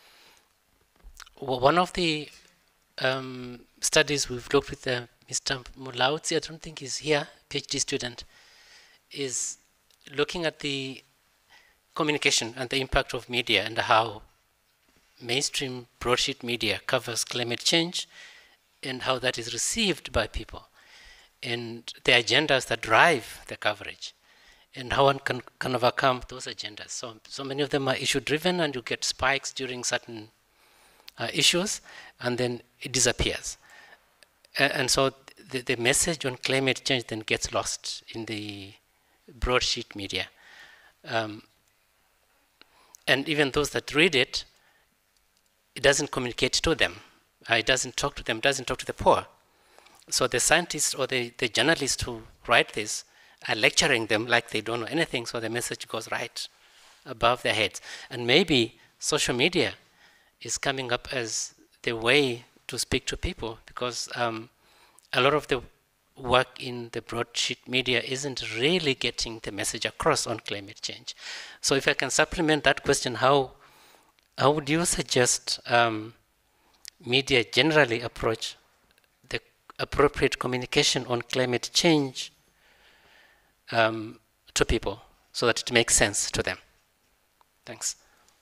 one of the um, studies we've looked with uh, Mister Mulaudzi, I don't think he's here, PhD student, is looking at the communication and the impact of media and how mainstream broadsheet media covers climate change and how that is received by people and the agendas that drive the coverage and how one can, can overcome those agendas. So, so many of them are issue driven and you get spikes during certain uh, issues and then it disappears. Uh, and so the, the message on climate change then gets lost in the broadsheet media. Um, And even those that read it, it doesn't communicate to them. Uh, it doesn't talk to them, it doesn't talk to the poor. So the scientists or the, the journalists who write this are lecturing them like they don't know anything, so the message goes right above their heads. And maybe social media is coming up as the way to speak to people, because um, a lot of the work in the broadsheet media isn't really getting the message across on climate change. So if I can supplement that question, how, how would you suggest um, media generally approach the appropriate communication on climate change um, to people so that it makes sense to them? Thanks.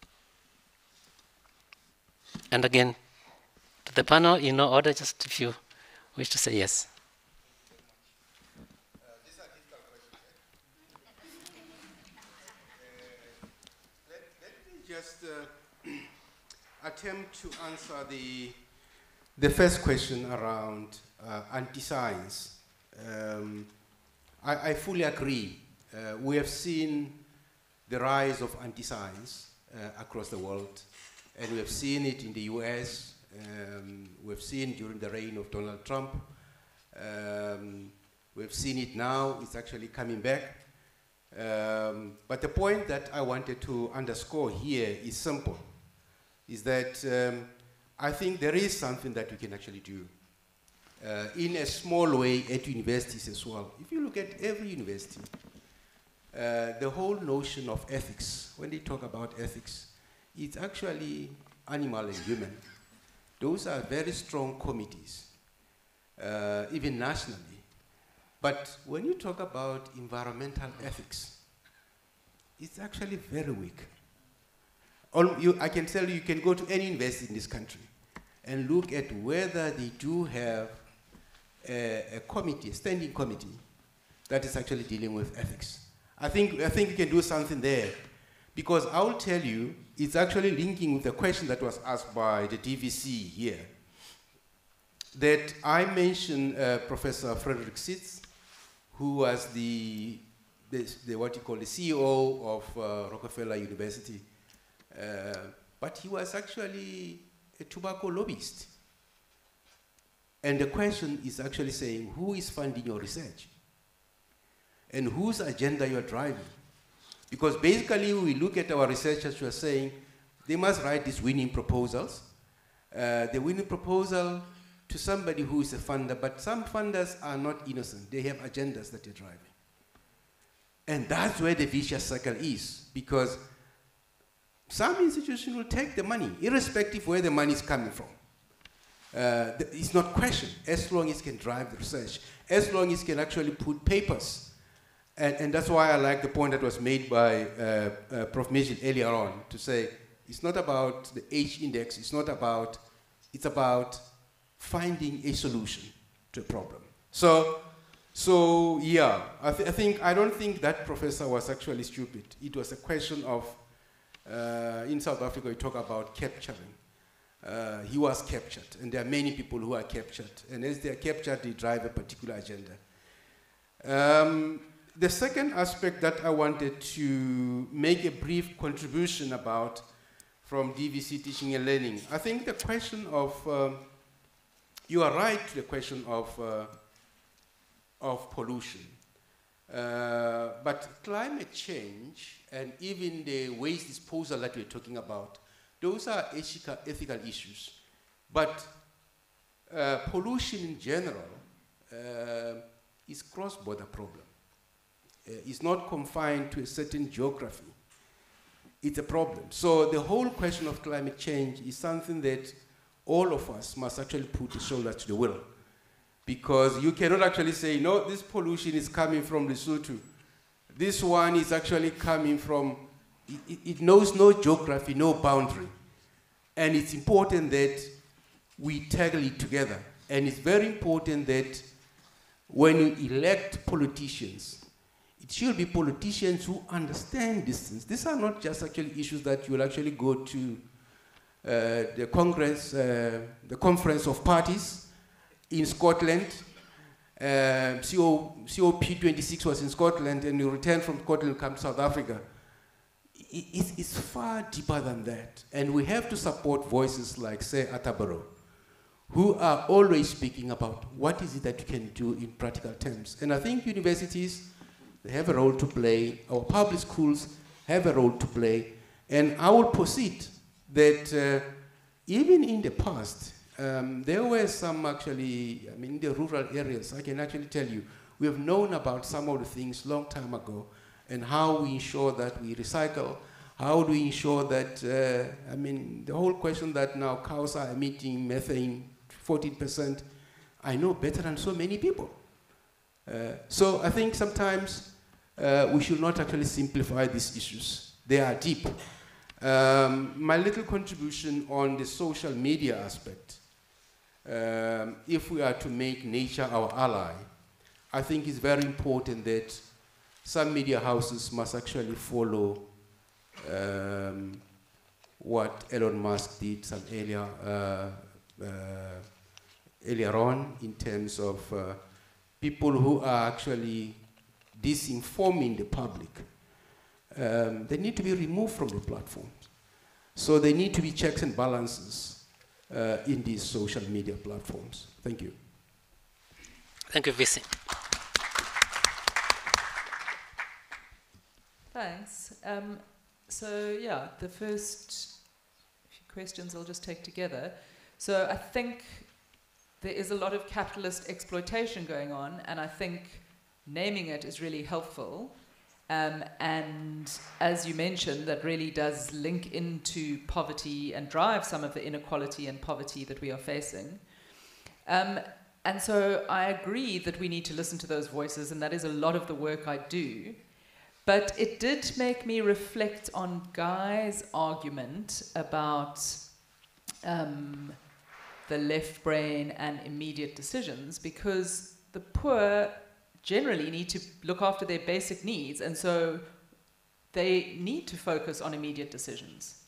And again, to the panel, in no order, just if you wish to say yes. Just uh, attempt to answer the, the first question around uh, anti-science. Um, I, I fully agree. Uh, we have seen the rise of anti-science uh, across the world, and we have seen it in the U S, um, we have seen during the reign of Donald Trump. Um, We've seen it now, it's actually coming back. Um, but the point that I wanted to underscore here is simple, is that um, I think there is something that we can actually do uh, in a small way at universities as well. If you look at every university, uh, the whole notion of ethics, when they talk about ethics, it's actually animal and human. Those are very strong committees, uh, even nationally. But when you talk about environmental ethics, it's actually very weak. All you, I can tell you, you can go to any university in this country and look at whether they do have a, a committee, a standing committee, that is actually dealing with ethics. I think, I think you can do something there, because I will tell you, it's actually linking with the question that was asked by the D V C here, that I mentioned uh, Professor Frederick Sitz, who was the, the, the, what you call the C E O of uh, Rockefeller University. Uh, but he was actually a tobacco lobbyist. And the question is actually saying, who is funding your research? And whose agenda you're driving? Because basically we look at our researchers who are saying, they must write these winning proposals. Uh, the winning proposal to somebody who is a funder, but some funders are not innocent. They have agendas that they're driving. And that's where the vicious cycle is, because some institution will take the money, irrespective where the money is coming from. Uh, the, it's not questioned, as long as it can drive the research, as long as it can actually put papers. And, and that's why I like the point that was made by uh, uh, Professor Mijil earlier on, to say, it's not about the H index, it's not about, it's about finding a solution to a problem. So, so yeah, I, th I think, I don't think that professor was actually stupid. It was a question of, uh, in South Africa, we talk about capturing. Uh, he was captured, and there are many people who are captured. And as they are captured, they drive a particular agenda. Um, the second aspect that I wanted to make a brief contribution about from D V C Teaching and Learning, I think the question of, um, you are right to the question of, uh, of pollution. Uh, but climate change and even the waste disposal that we're talking about, those are ethical, ethical issues. But uh, pollution in general uh, is cross-border problem. Uh, it's not confined to a certain geography. It's a problem. So the whole question of climate change is something that all of us must actually put a shoulder to the wheel. Because you cannot actually say, no, this pollution is coming from Lesotho. This one is actually coming from, it, it knows no geography, no boundary. And it's important that we tackle it together. And it's very important that when you elect politicians, it should be politicians who understand these things. These are not just actually issues that you will actually go to uh, the Congress, uh, the Conference of Parties in Scotland. Uh, C O P twenty-six was in Scotland, and you return from Scotland, come to South Africa. It, it's, it's far deeper than that. And we have to support voices like, say, Attenborough, who are always speaking about what is it that you can do in practical terms. And I think universities, they have a role to play. Our public schools have a role to play. And I will posit that uh, even in the past, um, there were some actually, I mean, in the rural areas, I can actually tell you, we have known about some of the things long time ago, and how we ensure that we recycle, how do we ensure that, uh, I mean, the whole question that now cows are emitting methane, fourteen percent, I know better than so many people. Uh, so I think sometimes uh, we should not actually simplify these issues. They are deep. Um, my little contribution on the social media aspect, um, if we are to make nature our ally, I think it's very important that some media houses must actually follow um, what Elon Musk did some earlier, uh, uh, earlier on in terms of uh, people who are actually disinforming the public. Um, they need to be removed from the platforms. So there need to be checks and balances uh, in these social media platforms. Thank you. Thank you, V C. Thanks. Um, so, yeah, the first few questions I'll just take together. So I think there is a lot of capitalist exploitation going on, and I think naming it is really helpful. Um, and as you mentioned, that really does link into poverty and drive some of the inequality and poverty that we are facing. Um, and so I agree that we need to listen to those voices, and that is a lot of the work I do. But it did make me reflect on Guy's argument about um, the left brain and immediate decisions, because the poor generally need to look after their basic needs, and so they need to focus on immediate decisions.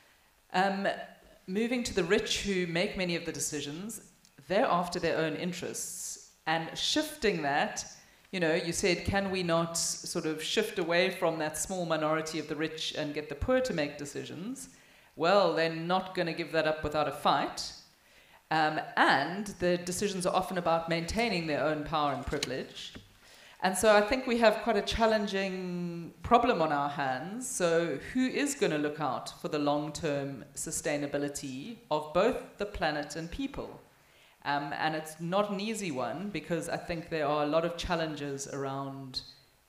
Um, moving to the rich who make many of the decisions, they're after their own interests, and shifting that, you know, you said, can we not sort of shift away from that small minority of the rich and get the poor to make decisions? Well, they're not going to give that up without a fight. Um, and the decisions are often about maintaining their own power and privilege. And so I think we have quite a challenging problem on our hands. So who is going to look out for the long-term sustainability of both the planet and people? Um, and it's not an easy one, because I think there are a lot of challenges around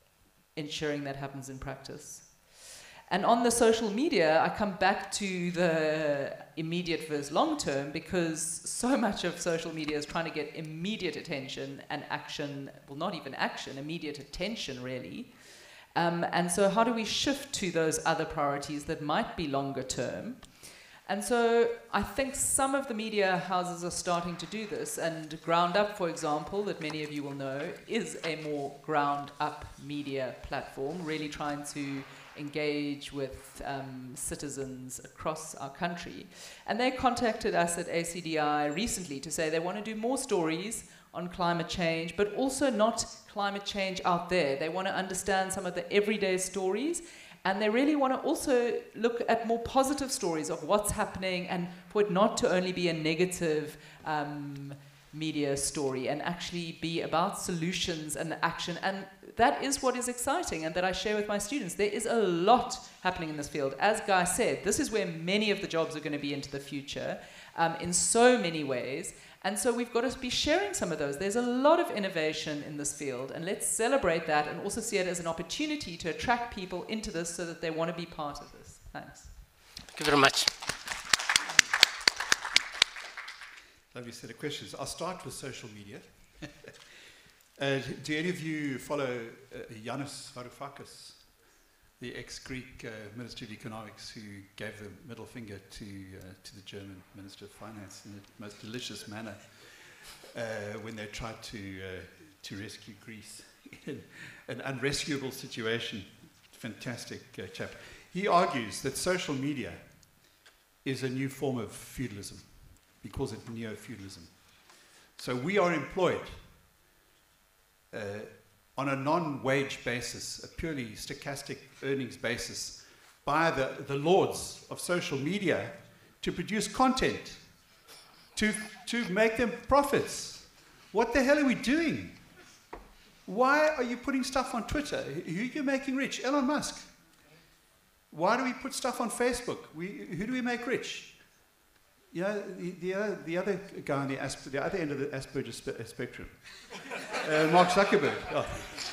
ensuring that happens in practice. And on the social media, I come back to the immediate versus long-term, because so much of social media is trying to get immediate attention and action, well, not even action, immediate attention, really. Um, and so how do we shift to those other priorities that might be longer term? And so I think some of the media houses are starting to do this, and Ground Up, for example, that many of you will know, is a more ground-up media platform, really trying to engage with um, citizens across our country. And they contacted us at A C D I recently to say they want to do more stories on climate change, but also not climate change out there. They want to understand some of the everyday stories, and they really want to also look at more positive stories of what's happening, and for it not to only be a negative um, media story, and actually be about solutions and action. And that is what is exciting, and that I share with my students. There is a lot happening in this field. As Guy said, this is where many of the jobs are going to be into the future, um, in so many ways. And so we've got to be sharing some of those. There's a lot of innovation in this field, and let's celebrate that and also see it as an opportunity to attract people into this so that they want to be part of this. Thanks. Thank you very much. Lovely set of questions. I'll start with social media. uh, do any of you follow uh, Yanis Varoufakis, the ex-Greek uh, Minister of Economics, who gave the middle finger to, uh, to the German Minister of Finance in the most delicious manner uh, when they tried to, uh, to rescue Greece in an unrescuable situation? Fantastic uh, chap. He argues that social media is a new form of feudalism. He calls it neo-feudalism. So we are employed uh, on a non-wage basis, a purely stochastic earnings basis, by the, the lords of social media to produce content, to, to make them profits. What the hell are we doing? Why are you putting stuff on Twitter? Who are you making rich? Elon Musk. Why do we put stuff on Facebook? We, who do we make rich? You know, the, the, other, the other guy on the, Asper, the other end of the Asperger's spe spectrum, uh, Mark Zuckerberg. Oh.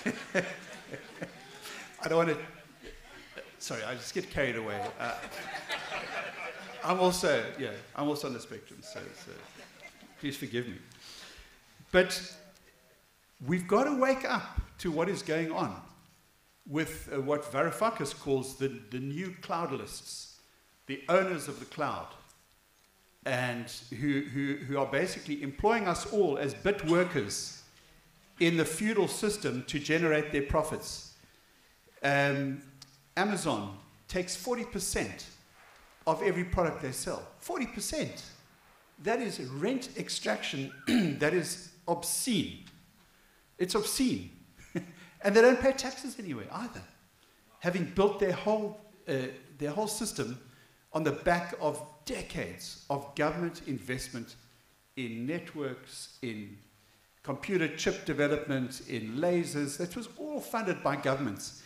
I don't want to, sorry, I just get carried away. Uh, I'm also, yeah, I'm also on the spectrum, so, so please forgive me. But we've got to wake up to what is going on with uh, what Varoufakis calls the, the new cloudalists, the owners of the cloud, and who, who, who are basically employing us all as bit workers in the feudal system to generate their profits. Um, Amazon takes forty percent of every product they sell. forty percent. That is rent extraction that is obscene. It's obscene. And they don't pay taxes anyway either, having built their whole, uh, their whole system on the back of decades of government investment in networks, in computer chip development, in lasers. That was all funded by governments.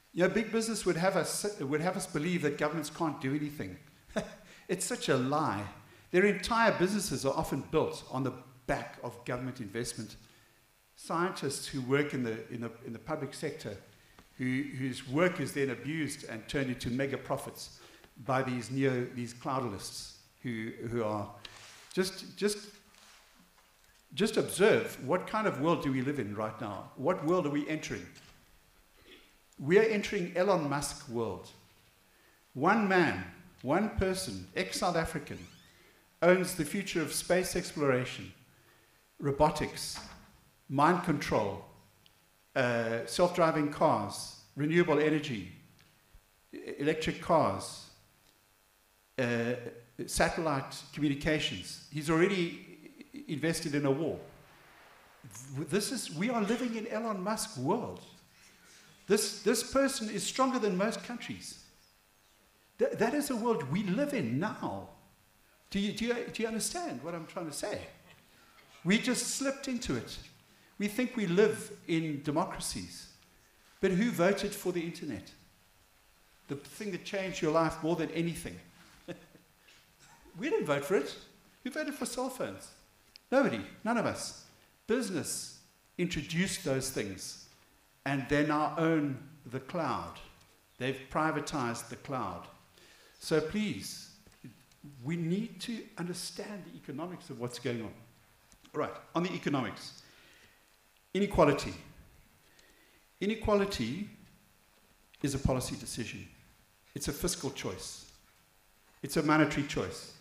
You know, big business would have us, would have us believe that governments can't do anything. It's such a lie. Their entire businesses are often built on the back of government investment. Scientists who work in the, in the, in the public sector, who, whose work is then abused and turned into mega profits by these neo, these cloudalists who, who are just, just, just observe what kind of world do we live in right now? What world are we entering? We are entering Elon Musk world. One man, one person, ex-South African, owns the future of space exploration, robotics, mind control, uh, self-driving cars, renewable energy, electric cars, uh, satellite communications. He's already invested in a war. This is, we are living in Elon Musk world. This, this person is stronger than most countries. Th that is a world we live in now. Do you, do, you, do you understand what I'm trying to say? We just slipped into it. We think we live in democracies. But who voted for the internet? The thing that changed your life more than anything. We didn't vote for it. Who voted for cell phones? Nobody, none of us. Business introduced those things, and they now own the cloud. They've privatized the cloud. So please, we need to understand the economics of what's going on. All right, on the economics. Inequality. Inequality is a policy decision. It's a fiscal choice. It's a monetary choice.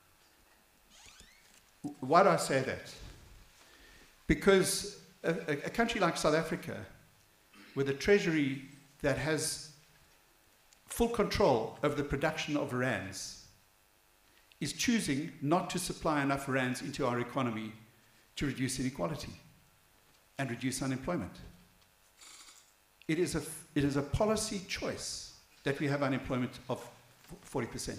Why do I say that? Because a, a, a country like South Africa, with a treasury that has full control over the production of rands, is choosing not to supply enough rands into our economy to reduce inequality and reduce unemployment. It is a, it is a policy choice that we have unemployment of forty percent.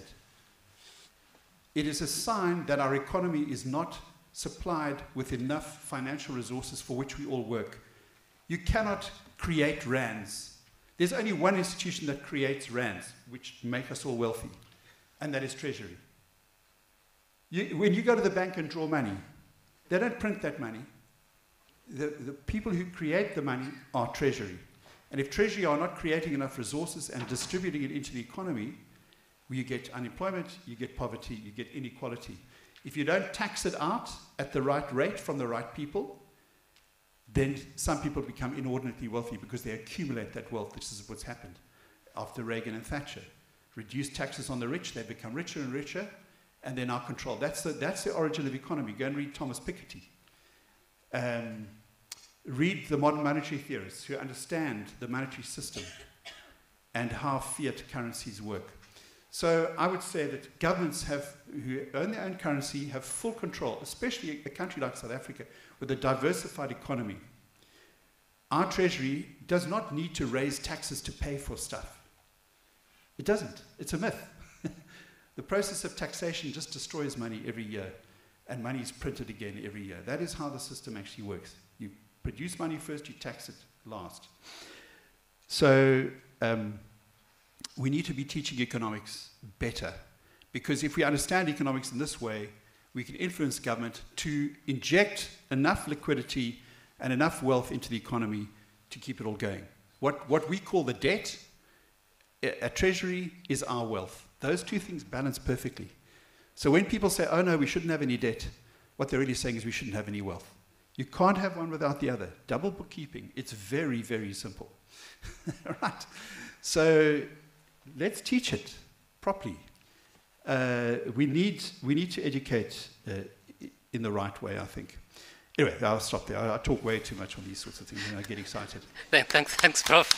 It is a sign that our economy is not supplied with enough financial resources for which we all work. You cannot create rands. There's only one institution that creates rands, which make us all wealthy, and that is Treasury. You, when you go to the bank and draw money, they don't print that money. The, the people who create the money are Treasury. And if Treasury are not creating enough resources and distributing it into the economy, you get unemployment, you get poverty, you get inequality. If you don't tax it out at the right rate from the right people, then some people become inordinately wealthy because they accumulate that wealth. This is what's happened after Reagan and Thatcher. Reduce taxes on the rich, they become richer and richer, and they're now controlled. That's the, that's the origin of economy. Go and read Thomas Piketty. Um, read the modern monetary theorists who understand the monetary system and how fiat currencies work. So I would say that governments have, who own their own currency, have full control, especially a country like South Africa with a diversified economy. Our treasury does not need to raise taxes to pay for stuff. It doesn't. It's a myth. The process of taxation just destroys money every year, and money is printed again every year. That is how the system actually works. You produce money first, you tax it last. So um, we need to be teaching economics better, because if we understand economics in this way, we can influence government to inject enough liquidity and enough wealth into the economy to keep it all going. What, what we call the debt, a, a treasury is our wealth. Those two things balance perfectly. So when people say, oh no, we shouldn't have any debt, what they're really saying is we shouldn't have any wealth. You can't have one without the other. Double bookkeeping, it's very, very simple. Right? So let's teach it properly. Uh, we, need, we need to educate uh, in the right way, I think. Anyway, I'll stop there. I, I talk way too much on these sorts of things and I get excited. Thanks, thanks, Prof.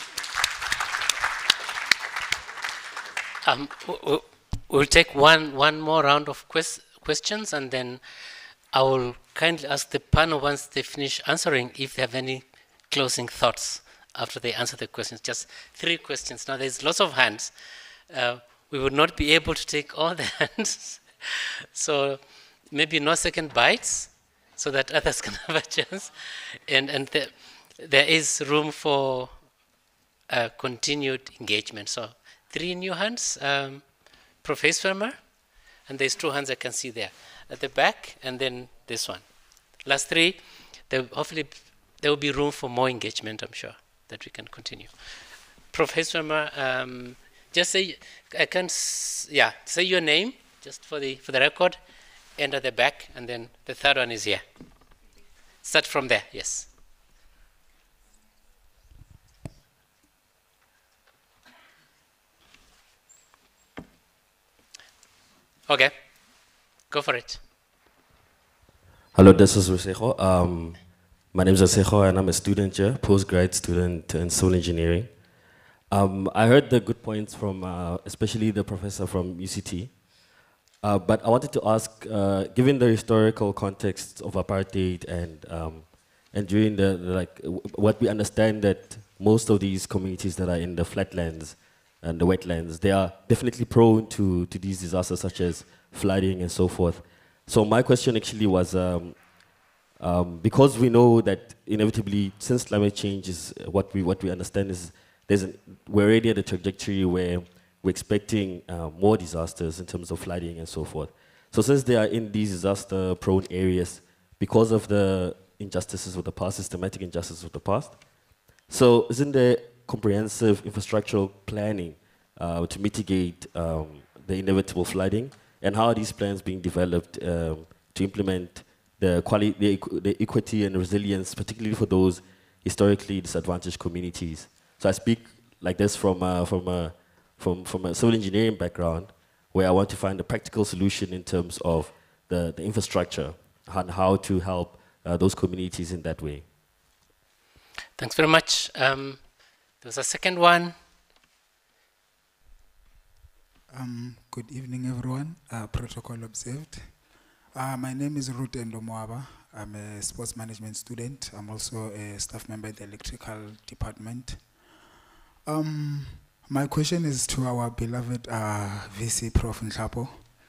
Um, we'll take one, one more round of quest questions, and then I will kindly ask the panel, once they finish answering, if they have any closing thoughts after they answer the questions. Just three questions. Now, there's lots of hands. Uh, we would not be able to take all the hands. So maybe no second bites, so that others can have a chance. And, and the, there is room for uh, continued engagement. So three new hands, um, Professor Farmer, and there's two hands I can see there at the back, and then this one. Last three, there, hopefully there will be room for more engagement, I'm sure, that we can continue. Professor Farmer, um, just say, I can, s yeah, say your name, just for the, for the record, and at the back, and then the third one is here. Start from there, yes. Okay, go for it. Hello, this is Rusejo. Um, my name is Rusejo, and I'm a student here, postgrad student in civil engineering. Um, I heard the good points from, uh, especially the professor from U C T. Uh, but I wanted to ask, uh, given the historical context of apartheid and um, and during the, the like, w what we understand that most of these communities that are in the flatlands and the wetlands, they are definitely prone to to these disasters such as flooding and so forth. So my question actually was, um, um, because we know that inevitably, since climate change is what we what we understand is there's an, we're already at a trajectory where we're expecting uh, more disasters in terms of flooding and so forth. So since they are in these disaster-prone areas, because of the injustices of the past, systematic injustices of the past, so isn't there comprehensive infrastructural planning uh, to mitigate um, the inevitable flooding? And how are these plans being developed um, to implement the, quali the, equ the equity and resilience, particularly for those historically disadvantaged communities? So I speak like this from, uh, from a From, from a civil engineering background, where I want to find a practical solution in terms of the, the infrastructure and how to help uh, those communities in that way. Thanks very much. Um, there's a second one. Um, good evening, everyone. Uh, protocol observed. Uh, my name is Ruth Nhlapo. I'm a sports management student. I'm also a staff member in the electrical department. Um, My question is to our beloved uh, V C, Prof Nhlapo.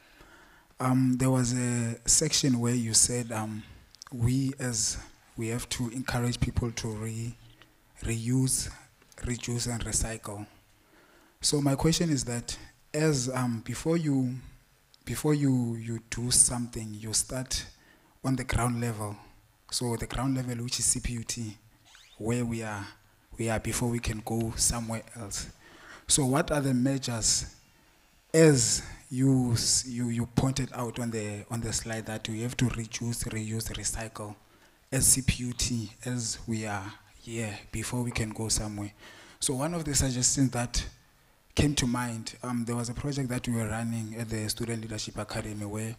Um, there was a section where you said um, we as we have to encourage people to re reuse, reduce, and recycle. So my question is that as um, before you before you you do something, you start on the ground level. So the ground level, which is C P U T, where we are we are before we can go somewhere else. So what are the measures, as you, you, you pointed out on the, on the slide, that we have to reduce, reuse, recycle as C P U T, as we are here, before we can go somewhere. So one of the suggestions that came to mind, um, there was a project that we were running at the Student Leadership Academy where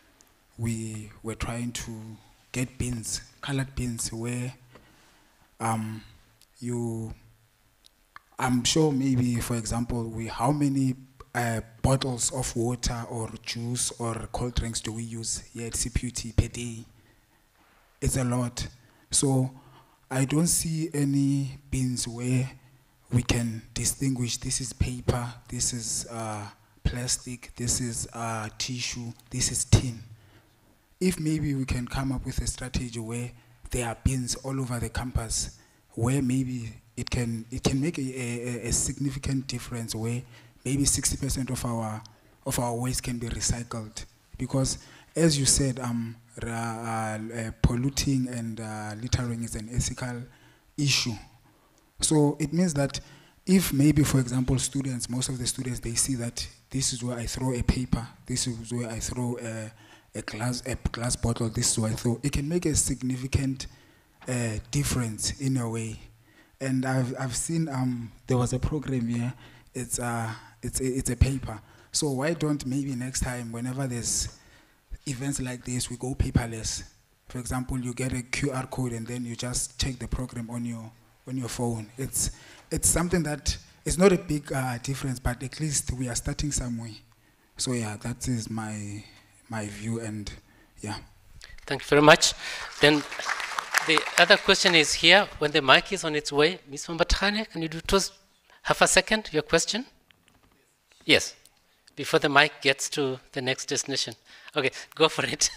we were trying to get bins, colored bins, where um, you... I'm sure maybe, for example, we how many uh, bottles of water or juice or cold drinks do we use here at C P U T per day? It's a lot. So I don't see any bins where we can distinguish this is paper, this is uh, plastic, this is uh, tissue, this is tin. If maybe we can come up with a strategy where there are bins all over the campus, where maybe it can it can make a, a, a significant difference, where maybe sixty percent of our of our waste can be recycled, because as you said, um, uh, uh, polluting and uh, littering is an ethical issue. So it means that if maybe, for example, students, most of the students, they see that this is where I throw a paper, this is where I throw a, a glass a glass bottle, this is where I throw, it can make a significant uh, difference in a way. And I've I've seen um there was a program here. It's uh it's a, it's a paper. So why don't maybe next time, whenever there's events like this, we go paperless. For example, you get a Q R code and then you just check the program on your on your phone. It's it's something that it's not a big uh, difference, but at least we are starting somewhere. So yeah, that is my my view, and yeah. Thank you very much. Then. The other question is here, when the mic is on its way. Miz Mambatrane, can you do just half a second, your question? Yes, before the mic gets to the next destination. Okay, go for it.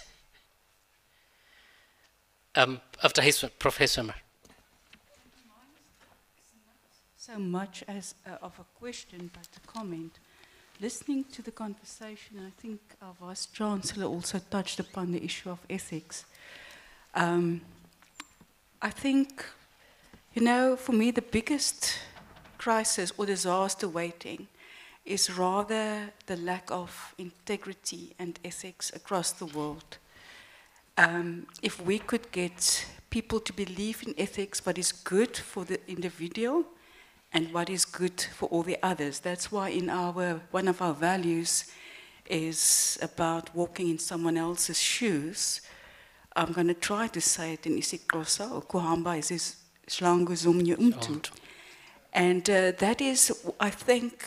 um, after his Professor Swimmer. so much as uh, of a question, but a comment. Listening to the conversation, I think our Vice-Chancellor also touched upon the issue of ethics. Um, I think, you know, for me, the biggest crisis or disaster waiting is rather the lack of integrity and ethics across the world. Um, if we could get people to believe in ethics, what is good for the individual and what is good for all the others. That's why in our, one of our values is about walking in someone else's shoes. I'm going to try to say it in isiXhosa, ukuhamba izihlangu zomnye umntu. And uh, that is, I think,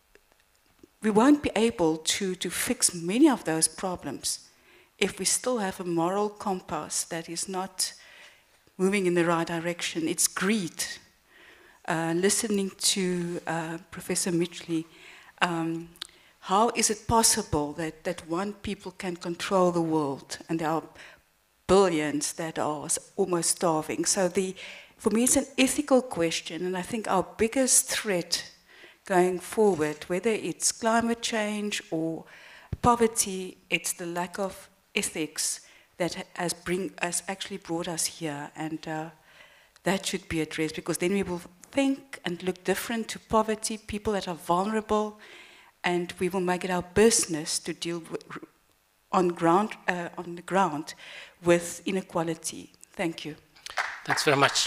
we won't be able to, to fix many of those problems if we still have a moral compass that is not moving in the right direction. It's greed. Uh, listening to uh, Professor Mitchley, um, how is it possible that, that one people can control the world and there are billions that are almost starving? So the, for me it's an ethical question, and I think our biggest threat going forward, whether it's climate change or poverty, it's the lack of ethics that has, bring, has actually brought us here, and uh, that should be addressed, because then we will think and look different to poverty, people that are vulnerable, and we will make it our business to deal with, on, ground, uh, on the ground with inequality. Thank you. Thanks very much.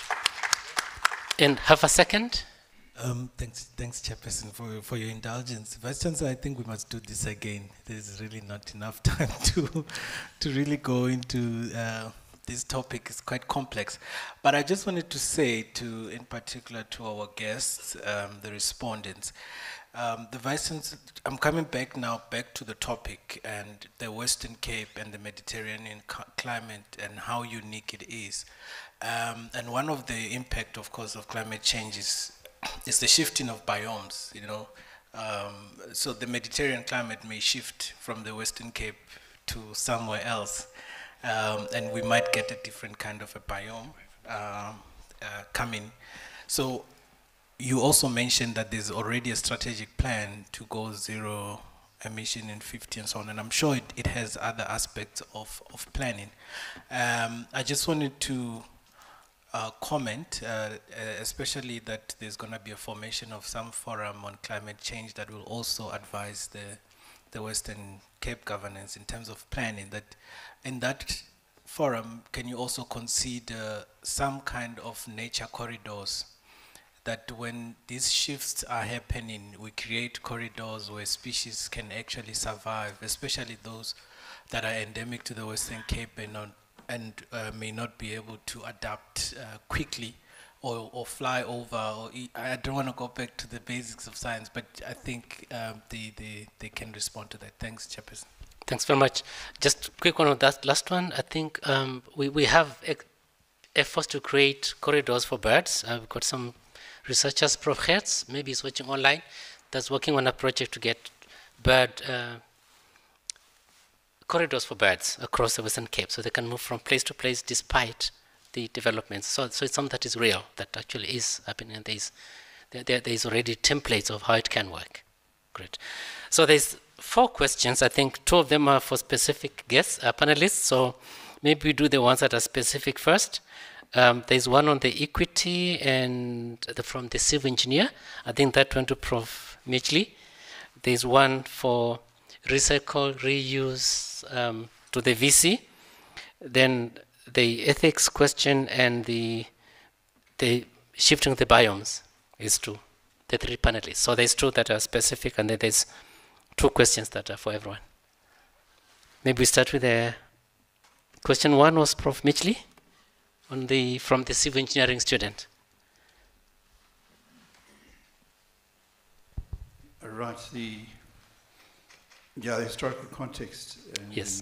And have a second. Um, thanks, thanks, Chairperson, for, for your indulgence. Vice Chancellor, I think we must do this again. There's really not enough time to, to really go into uh, this topic. Is quite complex. But I just wanted to say, to, in particular to our guests, um, the respondents, um, the Vice Chancellor, I'm coming back now, back to the topic and the Western Cape and the Mediterranean climate and how unique it is. Um, and one of the impact, of course, of climate change is It's the shifting of biomes, you know. Um, so the Mediterranean climate may shift from the Western Cape to somewhere else, um, and we might get a different kind of a biome uh, uh, coming. So you also mentioned that there's already a strategic plan to go zero emission in fifty and so on, and I'm sure it, it has other aspects of, of planning. Um, I just wanted to Uh, comment, uh, especially that there's going to be a formation of some forum on climate change that will also advise the, the Western Cape governance in terms of planning. That in that forum, can you also consider some kind of nature corridors, that when these shifts are happening, we create corridors where species can actually survive, especially those that are endemic to the Western Cape and on and uh, may not be able to adapt uh, quickly or, or fly over. Or e I don't want to go back to the basics of science, but I think um, they, they, they can respond to that. Thanks, Chairperson. Thanks very much. Just a quick one on that last one. I think um, we, we have efforts to create corridors for birds. Uh, we've got some researchers, Prof Chris, maybe he's watching online, that's working on a project to get bird uh, corridors for birds across the Western Cape, so they can move from place to place despite the developments. So, so it's something that is real, that actually is happening, and there's, there, there, there's already templates of how it can work. Great. So there's four questions. I think two of them are for specific guests, uh, panelists, so maybe we do the ones that are specific first. Um, there's one on the equity and the, from the civil engineer. I think that went to Prof Mitchley. There's one for recycle, reuse um, to the V C, then the ethics question and the the shifting of the biomes is to the three panelists. So there's two that are specific, and then there's two questions that are for everyone. Maybe we start with the question one was Prof Mitchley on the from the civil engineering student. Right. The Yeah, the historical context and yes.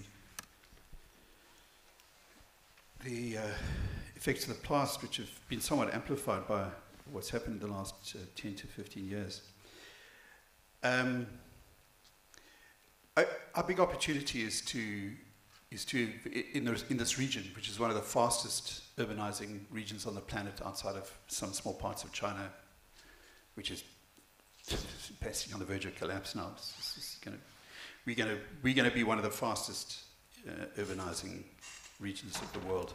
the uh, effects of the past, which have been somewhat amplified by what's happened in the last uh, ten to fifteen years. Um, I, our big opportunity is to, is to in, the, in this region, which is one of the fastest urbanizing regions on the planet outside of some small parts of China, which is basically on the verge of collapse now. It's, it's, it's gonna, we're going to we're going to be one of the fastest uh, urbanizing regions of the world.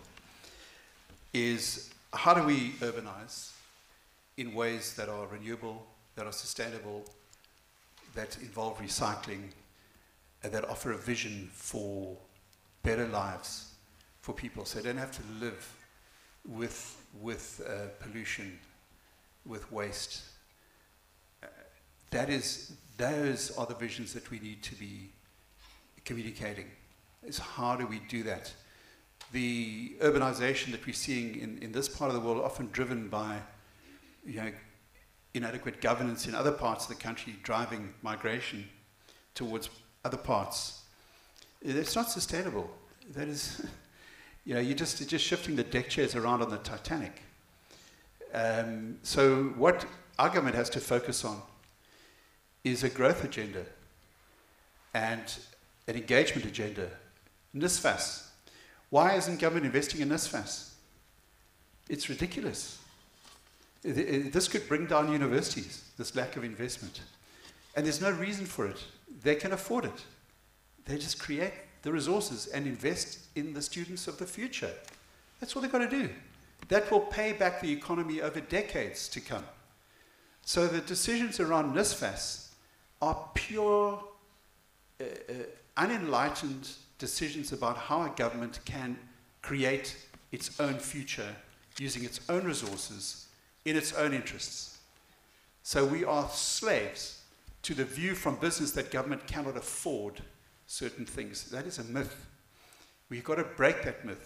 Is how do we urbanize in ways that are renewable, that are sustainable, that involve recycling, and that offer a vision for better lives for people, so they don't have to live with, with uh, pollution, with waste. Uh, that is, those are the visions that we need to be communicating. Is how do we do that? The urbanization that we're seeing in, in this part of the world, often driven by, you know, inadequate governance in other parts of the country, driving migration towards other parts. It's not sustainable. That is, you know, you're just, you're just shifting the deck chairs around on the Titanic. Um, so what our government has to focus on is a growth agenda and an engagement agenda. N I S F A S. Why isn't government investing in N I S F A S? It's ridiculous. This could bring down universities, this lack of investment. And there's no reason for it. They can afford it. They just create the resources and invest in the students of the future. That's what they've got to do. That will pay back the economy over decades to come. So the decisions around N I S F A S are pure, uh, uh, unenlightened decisions about how a government can create its own future using its own resources in its own interests. So we are slaves to the view from business that government cannot afford certain things. That is a myth. We've got to break that myth.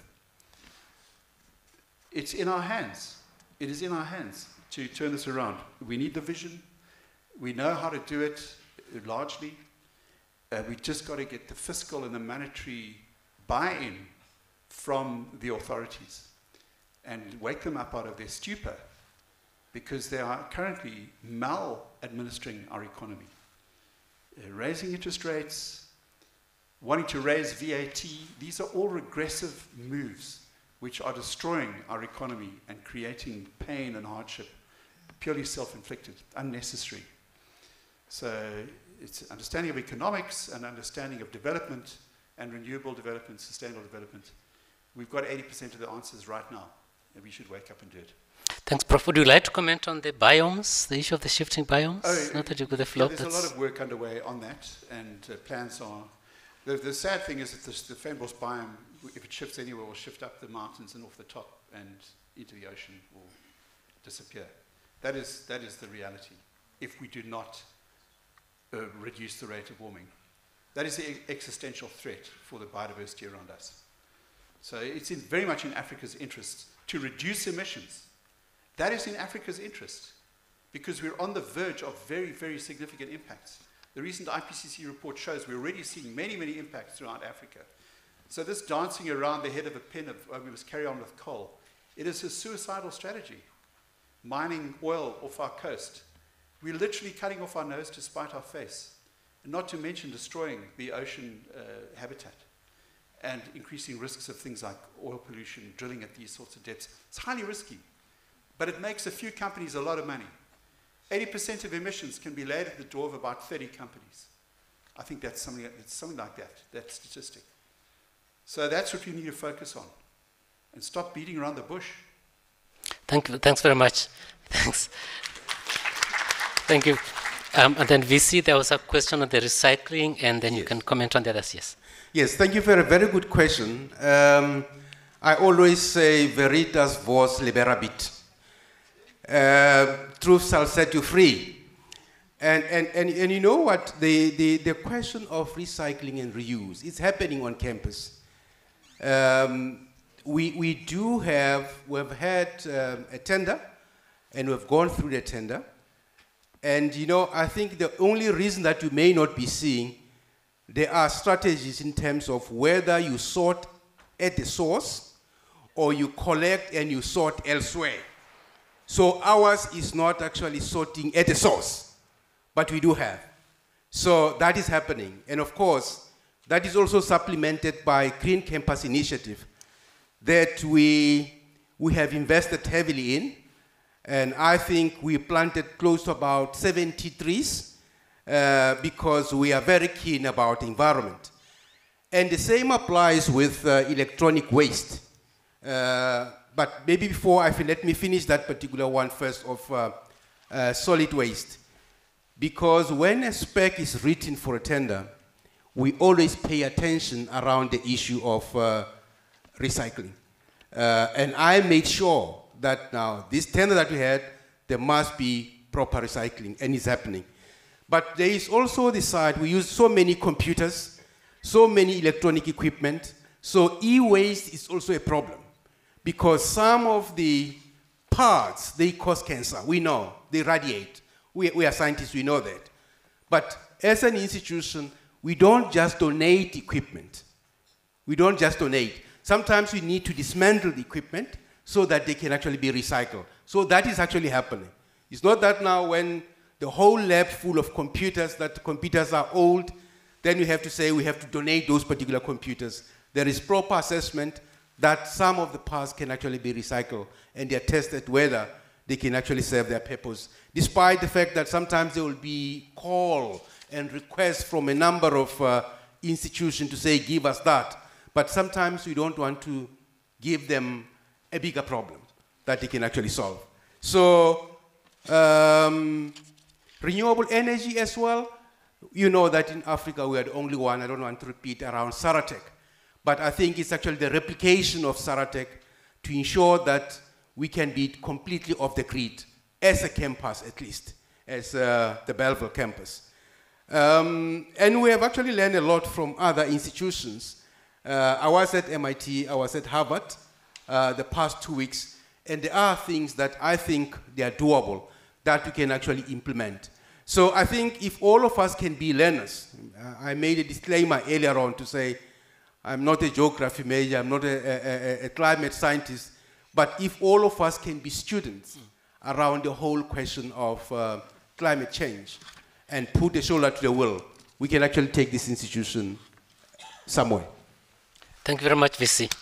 It's in our hands. It is in our hands to turn this around. We need the vision. We know how to do it largely. Uh, we just got to get the fiscal and the monetary buy-in from the authorities and wake them up out of their stupor, because they are currently mal-administering our economy. Uh, raising interest rates, wanting to raise V A T, these are all regressive moves which are destroying our economy and creating pain and hardship, purely self-inflicted, unnecessary. So it's understanding of economics and understanding of development and renewable development, sustainable development. We've got eighty percent of the answers right now, and we should wake up and do it. Thanks, Prof. Would you like to comment on the biomes, the issue of the shifting biomes? Oh, Not that you could have float. Yeah, there's a lot of work underway on that, and uh, plans are. The, the sad thing is that this, the Fynbos biome, if it shifts anywhere, will shift up the mountains and off the top and into the ocean or disappear. That is, that is the reality, if we do not uh, reduce the rate of warming. That is the e existential threat for the biodiversity around us. So it's in, very much in Africa's interest to reduce emissions. That is in Africa's interest, because we're on the verge of very, very significant impacts. The recent I P C C report shows we're already seeing many, many impacts throughout Africa. So this dancing around the head of a pin of, oh, we must carry on with coal, it is a suicidal strategy. Mining oil off our coast. We're literally cutting off our nose to spite our face, and not to mention destroying the ocean uh, habitat and increasing risks of things like oil pollution, drilling at these sorts of depths. It's highly risky, but it makes a few companies a lot of money. eighty percent of emissions can be laid at the door of about thirty companies. I think that's something, it's something like that, that statistic. So that's what we need to focus on, and stop beating around the bush. Thank you. Thanks very much. Thanks. Thank you. Um, and then V C, there was a question on the recycling, and then yes. You can comment on the others. Yes. Yes, thank you for a very good question. Um, I always say, veritas vos liberabit. Uh, truth shall set you free. And, and, and, and you know what? The, the, the question of recycling and reuse is happening on campus. Um, we, we do have, we've had um, a tender, and we've gone through the tender. And you know, I think the only reason that you may not be seeing, there are strategies in terms of whether you sort at the source or you collect and you sort elsewhere. So ours is not actually sorting at the source, but we do have. So that is happening. And of course, that is also supplemented by Green Campus Initiative that we, we have invested heavily in. And I think we planted close to about seventy trees uh, because we are very keen about the environment. And the same applies with uh, electronic waste. Uh, but maybe before I fin let me finish that particular one first of uh, uh, solid waste. Because when a spec is written for a tender, we always pay attention around the issue of uh, recycling. Uh, and I made sure that now, this tender that we had, there must be proper recycling, and it's happening. But there is also the side, we use so many computers, so many electronic equipment, so e-waste is also a problem. Because some of the parts, they cause cancer, we know, they radiate. We, we are scientists, we know that. But as an institution, we don't just donate equipment. We don't just donate. Sometimes we need to dismantle the equipment so that they can actually be recycled. So that is actually happening. It's not that now when the whole lab full of computers, that the computers are old, then we have to say we have to donate those particular computers. There is proper assessment that some of the parts can actually be recycled, and they are tested whether they can actually serve their purpose, despite the fact that sometimes there will be call and requests from a number of uh, institutions to say, give us that. But sometimes we don't want to give them a bigger problem that they can actually solve. So, um, renewable energy as well. You know that in Africa we are the only one, I don't want to repeat, around Saratec. But I think it's actually the replication of Saratec to ensure that we can be completely off the grid, as a campus at least, as uh, the Belleville campus. Um, and we have actually learned a lot from other institutions. Uh, I was at M I T, I was at Harvard uh, the past two weeks, and there are things that I think they are doable, that we can actually implement. So I think if all of us can be learners, uh, I made a disclaimer earlier on to say, I'm not a geography major, I'm not a, a, a climate scientist, but if all of us can be students mm. around the whole question of uh, climate change and put the shoulder to the wheel, we can actually take this institution somewhere. Thank you very much, V C.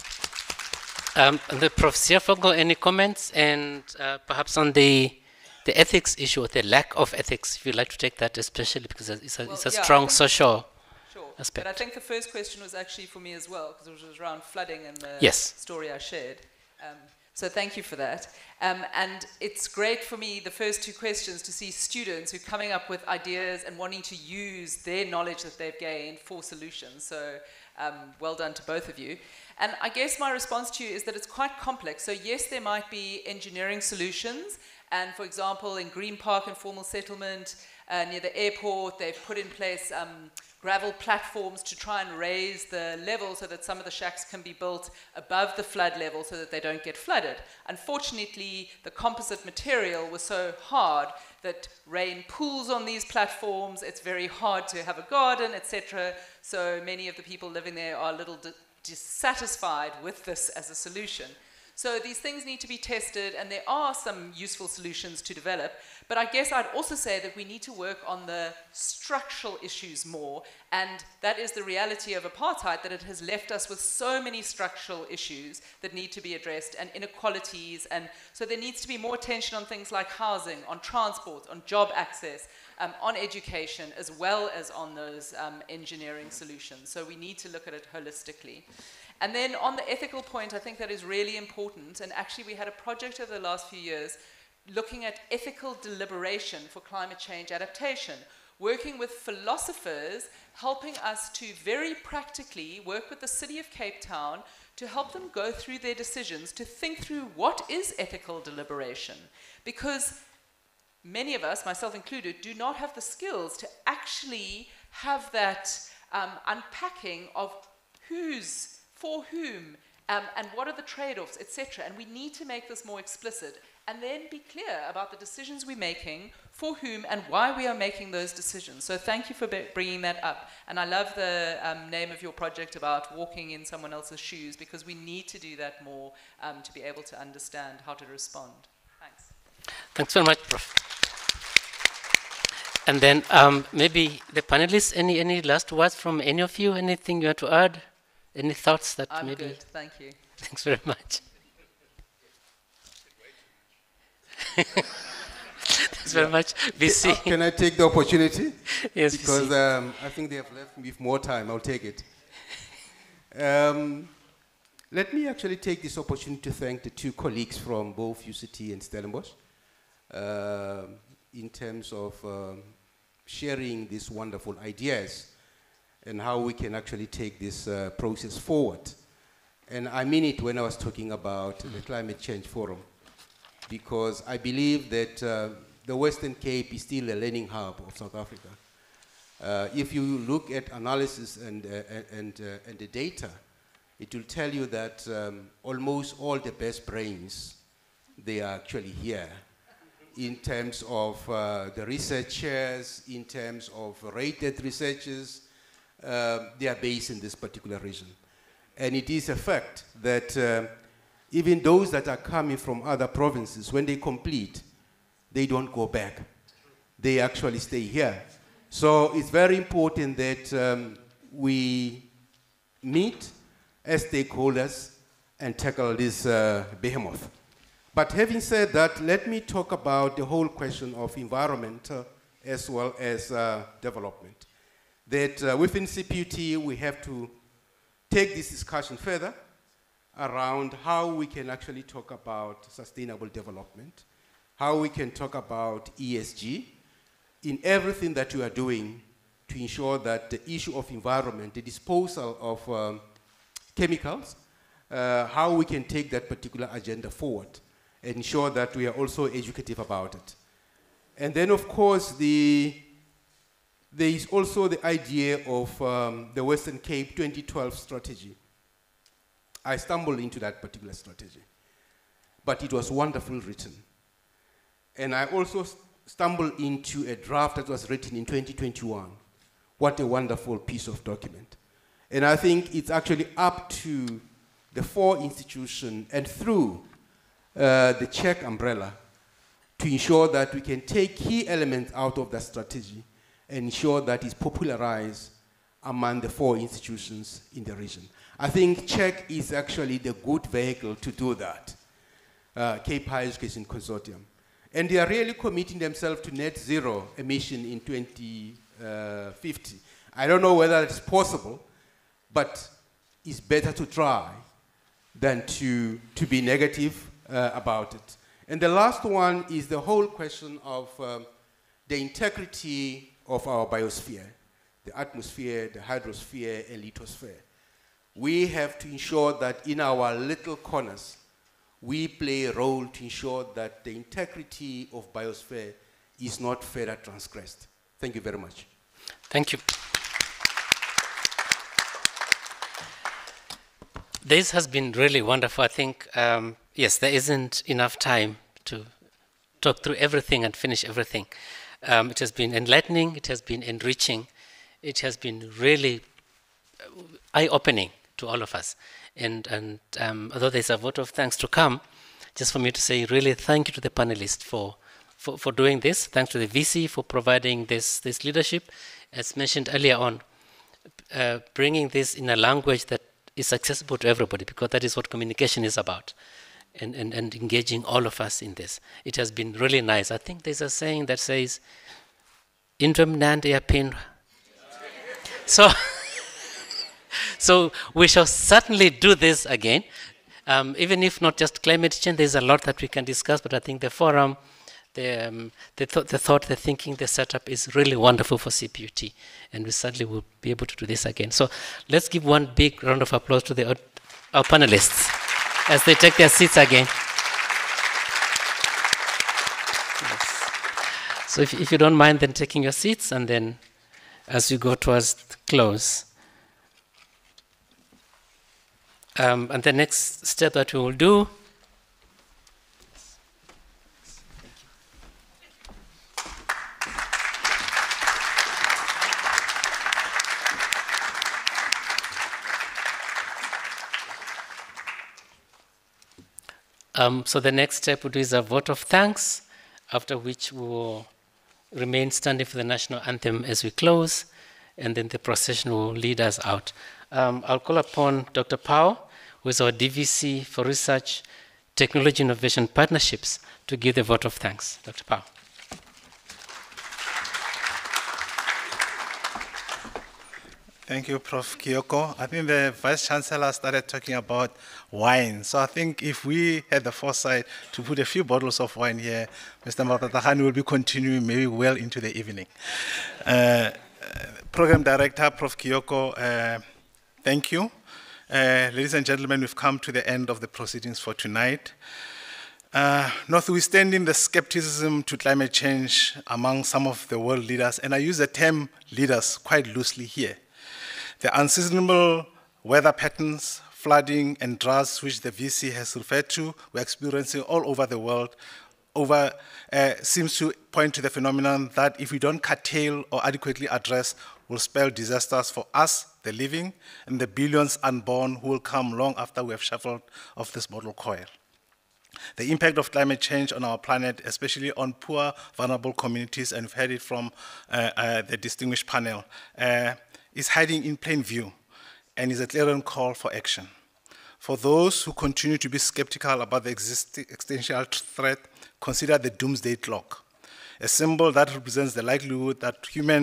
Um, the Prof Nhlapo, any comments? And uh, perhaps on the, the ethics issue, or the lack of ethics, if you'd like to take that especially, because it's a, well, it's a yeah, strong social sure. aspect. But I think the first question was actually for me as well, because it was around flooding and the yes. story I shared. Um, so thank you for that. Um, and it's great for me, the first two questions, to see students who are coming up with ideas and wanting to use their knowledge that they've gained for solutions. So um, well done to both of you. And I guess my response to you is that it's quite complex. So yes, there might be engineering solutions. And for example, in Green Park Informal Settlement, uh, near the airport, they've put in place um, gravel platforms to try and raise the level so that some of the shacks can be built above the flood level so that they don't get flooded. Unfortunately, the composite material was so hard that rain pools on these platforms. It's very hard to have a garden, et cetera. So many of the people living there are a little dissatisfied with this as a solution. So these things need to be tested, and there are some useful solutions to develop. But I guess I'd also say that we need to work on the structural issues more, and that is the reality of apartheid, that it has left us with so many structural issues that need to be addressed, and inequalities, and so there needs to be more attention on things like housing, on transport, on job access, um, on education, as well as on those um, engineering solutions. So we need to look at it holistically. And then on the ethical point, I think that is really important. And actually, we had a project over the last few years looking at ethical deliberation for climate change adaptation, working with philosophers, helping us to very practically work with the City of Cape Town to help them go through their decisions, to think through what is ethical deliberation. Because many of us, myself included, do not have the skills to actually have that um, unpacking of who's for whom, um, and what are the trade-offs, et cetera. And we need to make this more explicit, and then be clear about the decisions we're making, for whom, and why we are making those decisions. So thank you for bringing that up. And I love the um, name of your project about walking in someone else's shoes, because we need to do that more um, to be able to understand how to respond. Thanks. Thanks very much, Prof And then um, maybe the panelists, any, any last words from any of you? Anything you want to add? Any thoughts that I'm maybe? Good, thank you. Thanks very much. Thanks very much, V C. Uh, Can I take the opportunity? Yes, because V C. um, I think they have left me with more time. I'll take it. Um, let me actually take this opportunity to thank the two colleagues from both U C T and Stellenbosch uh, in terms of um, sharing these wonderful ideas and how we can actually take this uh, process forward. And I mean it when I was talking about the Climate Change Forum, because I believe that uh, the Western Cape is still a learning hub of South Africa. Uh, if you look at analysis and, uh, and, uh, and the data, it will tell you that um, almost all the best brains, they are actually here in terms of uh, the researchers, in terms of rated researchers, uh, they are based in this particular region. And it is a fact that uh, even those that are coming from other provinces, when they complete, they don't go back. They actually stay here. So it's very important that um, we meet as stakeholders and tackle this uh, behemoth. But having said that, let me talk about the whole question of environment uh, as well as uh, development. That uh, within C P U T, we have to take this discussion further around how we can actually talk about sustainable development, how we can talk about E S G in everything that we are doing to ensure that the issue of environment, the disposal of um, chemicals, uh, how we can take that particular agenda forward and ensure that we are also educative about it. And then, of course, the, there is also the idea of um, the Western Cape twenty twelve strategy. I stumbled into that particular strategy, but it was wonderfully written. And I also stumbled into a draft that was written in twenty twenty-one. What a wonderful piece of document. And I think it's actually up to the four institutions and through uh, the Czech umbrella to ensure that we can take key elements out of that strategy and ensure that it's popularized among the four institutions in the region. I think Czech is actually the good vehicle to do that, uh, Cape Higher Education Consortium. And they are really committing themselves to net zero emission in twenty fifty. I don't know whether it's possible, but it's better to try than to, to be negative uh, about it. And the last one is the whole question of um, the integrity of our biosphere, the atmosphere, the hydrosphere, and lithosphere. We have to ensure that in our little corners, we play a role to ensure that the integrity of biosphere is not further transgressed. Thank you very much. Thank you. This has been really wonderful. I think, um, yes, there isn't enough time to talk through everything and finish everything. Um, it has been enlightening, it has been enriching, it has been really eye-opening to all of us. And, and um, although there's a vote of thanks to come, just for me to say really thank you to the panelists for, for, for doing this. Thanks to the V C for providing this, this leadership. As mentioned earlier on, uh, bringing this in a language that is accessible to everybody, because that is what communication is about, and, and, and engaging all of us in this. It has been really nice. I think there's a saying that says, Indrum Nandi Apin. So, so we shall certainly do this again, um, even if not just climate change. There's a lot that we can discuss, but I think the forum, the, um, the, th the thought, the thinking, the setup is really wonderful for C P U T, and we certainly will be able to do this again. So let's give one big round of applause to the, our panelists as they take their seats again. Yes. So if, if you don't mind then taking your seats, and then as you go towards the close. Um, and the next step that we will do Um, so the next step would be a vote of thanks, after which we will remain standing for the national anthem as we close, and then the procession will lead us out. Um, I'll call upon Doctor Pao, who is our D V C for research, Technology Innovation Partnerships to give the vote of thanks. Doctor Pao. Thank you, Professor Kioko. I think the Vice-Chancellor started talking about wine. So I think if we had the foresight to put a few bottles of wine here, Mister Matatahani will be continuing maybe well into the evening. Uh, Program Director, Professor Kioko, uh, thank you. Uh, ladies and gentlemen, we've come to the end of the proceedings for tonight. Uh, notwithstanding the skepticism to climate change among some of the world leaders, and I use the term leaders quite loosely here, the unseasonable weather patterns, flooding, and droughts which the V C has referred to, we're experiencing all over the world, over, uh, seems to point to the phenomenon that if we don't curtail or adequately address, will spell disasters for us, the living, and the billions unborn who will come long after we have shuffled off this mortal coil. The impact of climate change on our planet, especially on poor, vulnerable communities, and we've heard it from uh, uh, the distinguished panel, uh, is hiding in plain view and is a clarion call for action. For those who continue to be skeptical about the existential threat, consider the doomsday clock, a symbol that represents the likelihood that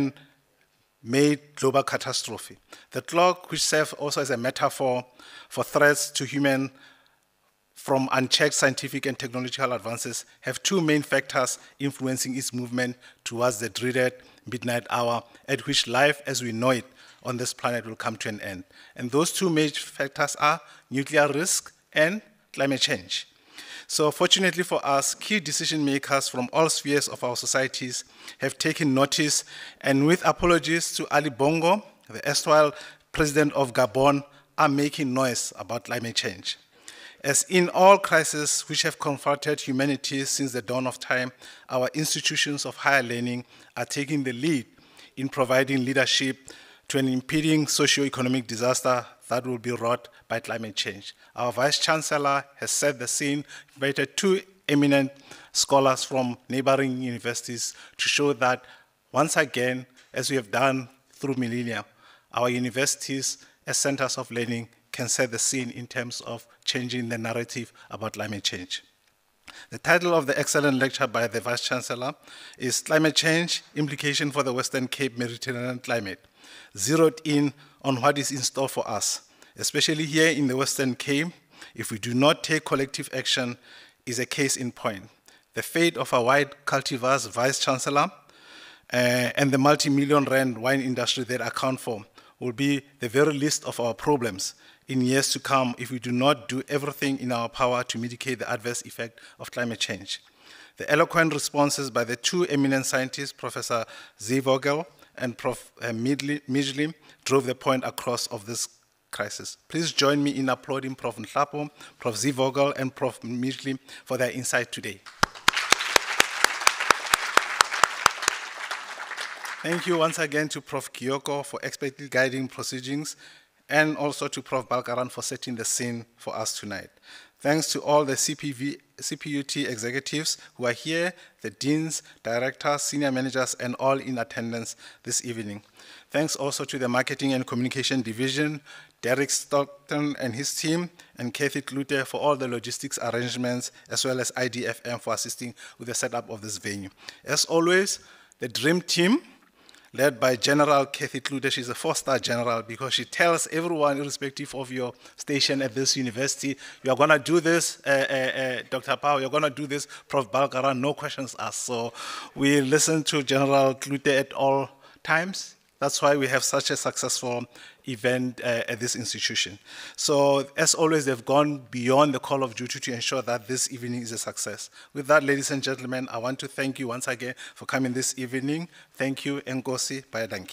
human-made global catastrophe. The clock, which serves also as a metaphor for threats to human from unchecked scientific and technological advances, have two main factors influencing its movement towards the dreaded midnight hour at which life as we know it on this planet will come to an end. And those two major factors are nuclear risk and climate change. So fortunately for us, key decision makers from all spheres of our societies have taken notice, and with apologies to Ali Bongo, the erstwhile president of Gabon, are making noise about climate change. As in all crises which have confronted humanity since the dawn of time, our institutions of higher learning are taking the lead in providing leadership to an impending socio-economic disaster that will be wrought by climate change. Our Vice-Chancellor has set the scene, invited two eminent scholars from neighboring universities to show that, once again, as we have done through millennia, our universities as centers of learning can set the scene in terms of changing the narrative about climate change. The title of the excellent lecture by the Vice-Chancellor is Climate Change, Implication for the Western Cape Mediterranean Climate, zeroed in on what is in store for us, especially here in the Western Cape. If we do not take collective action, is a case in point. The fate of our wide cultivars, Vice-Chancellor, uh, and the multi-million rand wine industry that account for will be the very least of our problems in years to come if we do not do everything in our power to mitigate the adverse effect of climate change. The eloquent responses by the two eminent scientists, Professor Zivogel and Professor Midgley, drove the point across of this crisis. Please join me in applauding Professor Nhlapo, Professor Zivogel, and Professor Midgley for their insight today. Thank you once again to Professor Kioko for expertly guiding proceedings, and also to Professor Balkaran for setting the scene for us tonight. Thanks to all the C P V, C P U T executives who are here, the deans, directors, senior managers, and all in attendance this evening. Thanks also to the Marketing and Communication Division, Derek Stockton and his team, and Kathy Klute for all the logistics arrangements, as well as I D F M for assisting with the setup of this venue. As always, the dream team, led by General Kathy Klute. She's a four-star general because she tells everyone, irrespective of your station at this university, you are going to do this, uh, uh, uh, Doctor Pao, you're going to do this, Professor Balkaran, no questions asked. So we listen to General Klute at all times. That's why we have such a successful event uh, at this institution. So as always, they've gone beyond the call of duty to ensure that this evening is a success. With that, ladies and gentlemen, I want to thank you once again for coming this evening. Thank you, Nkosi Bayadanki.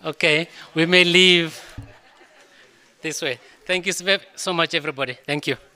Okay, we may leave this way. Thank you so much, everybody. Thank you.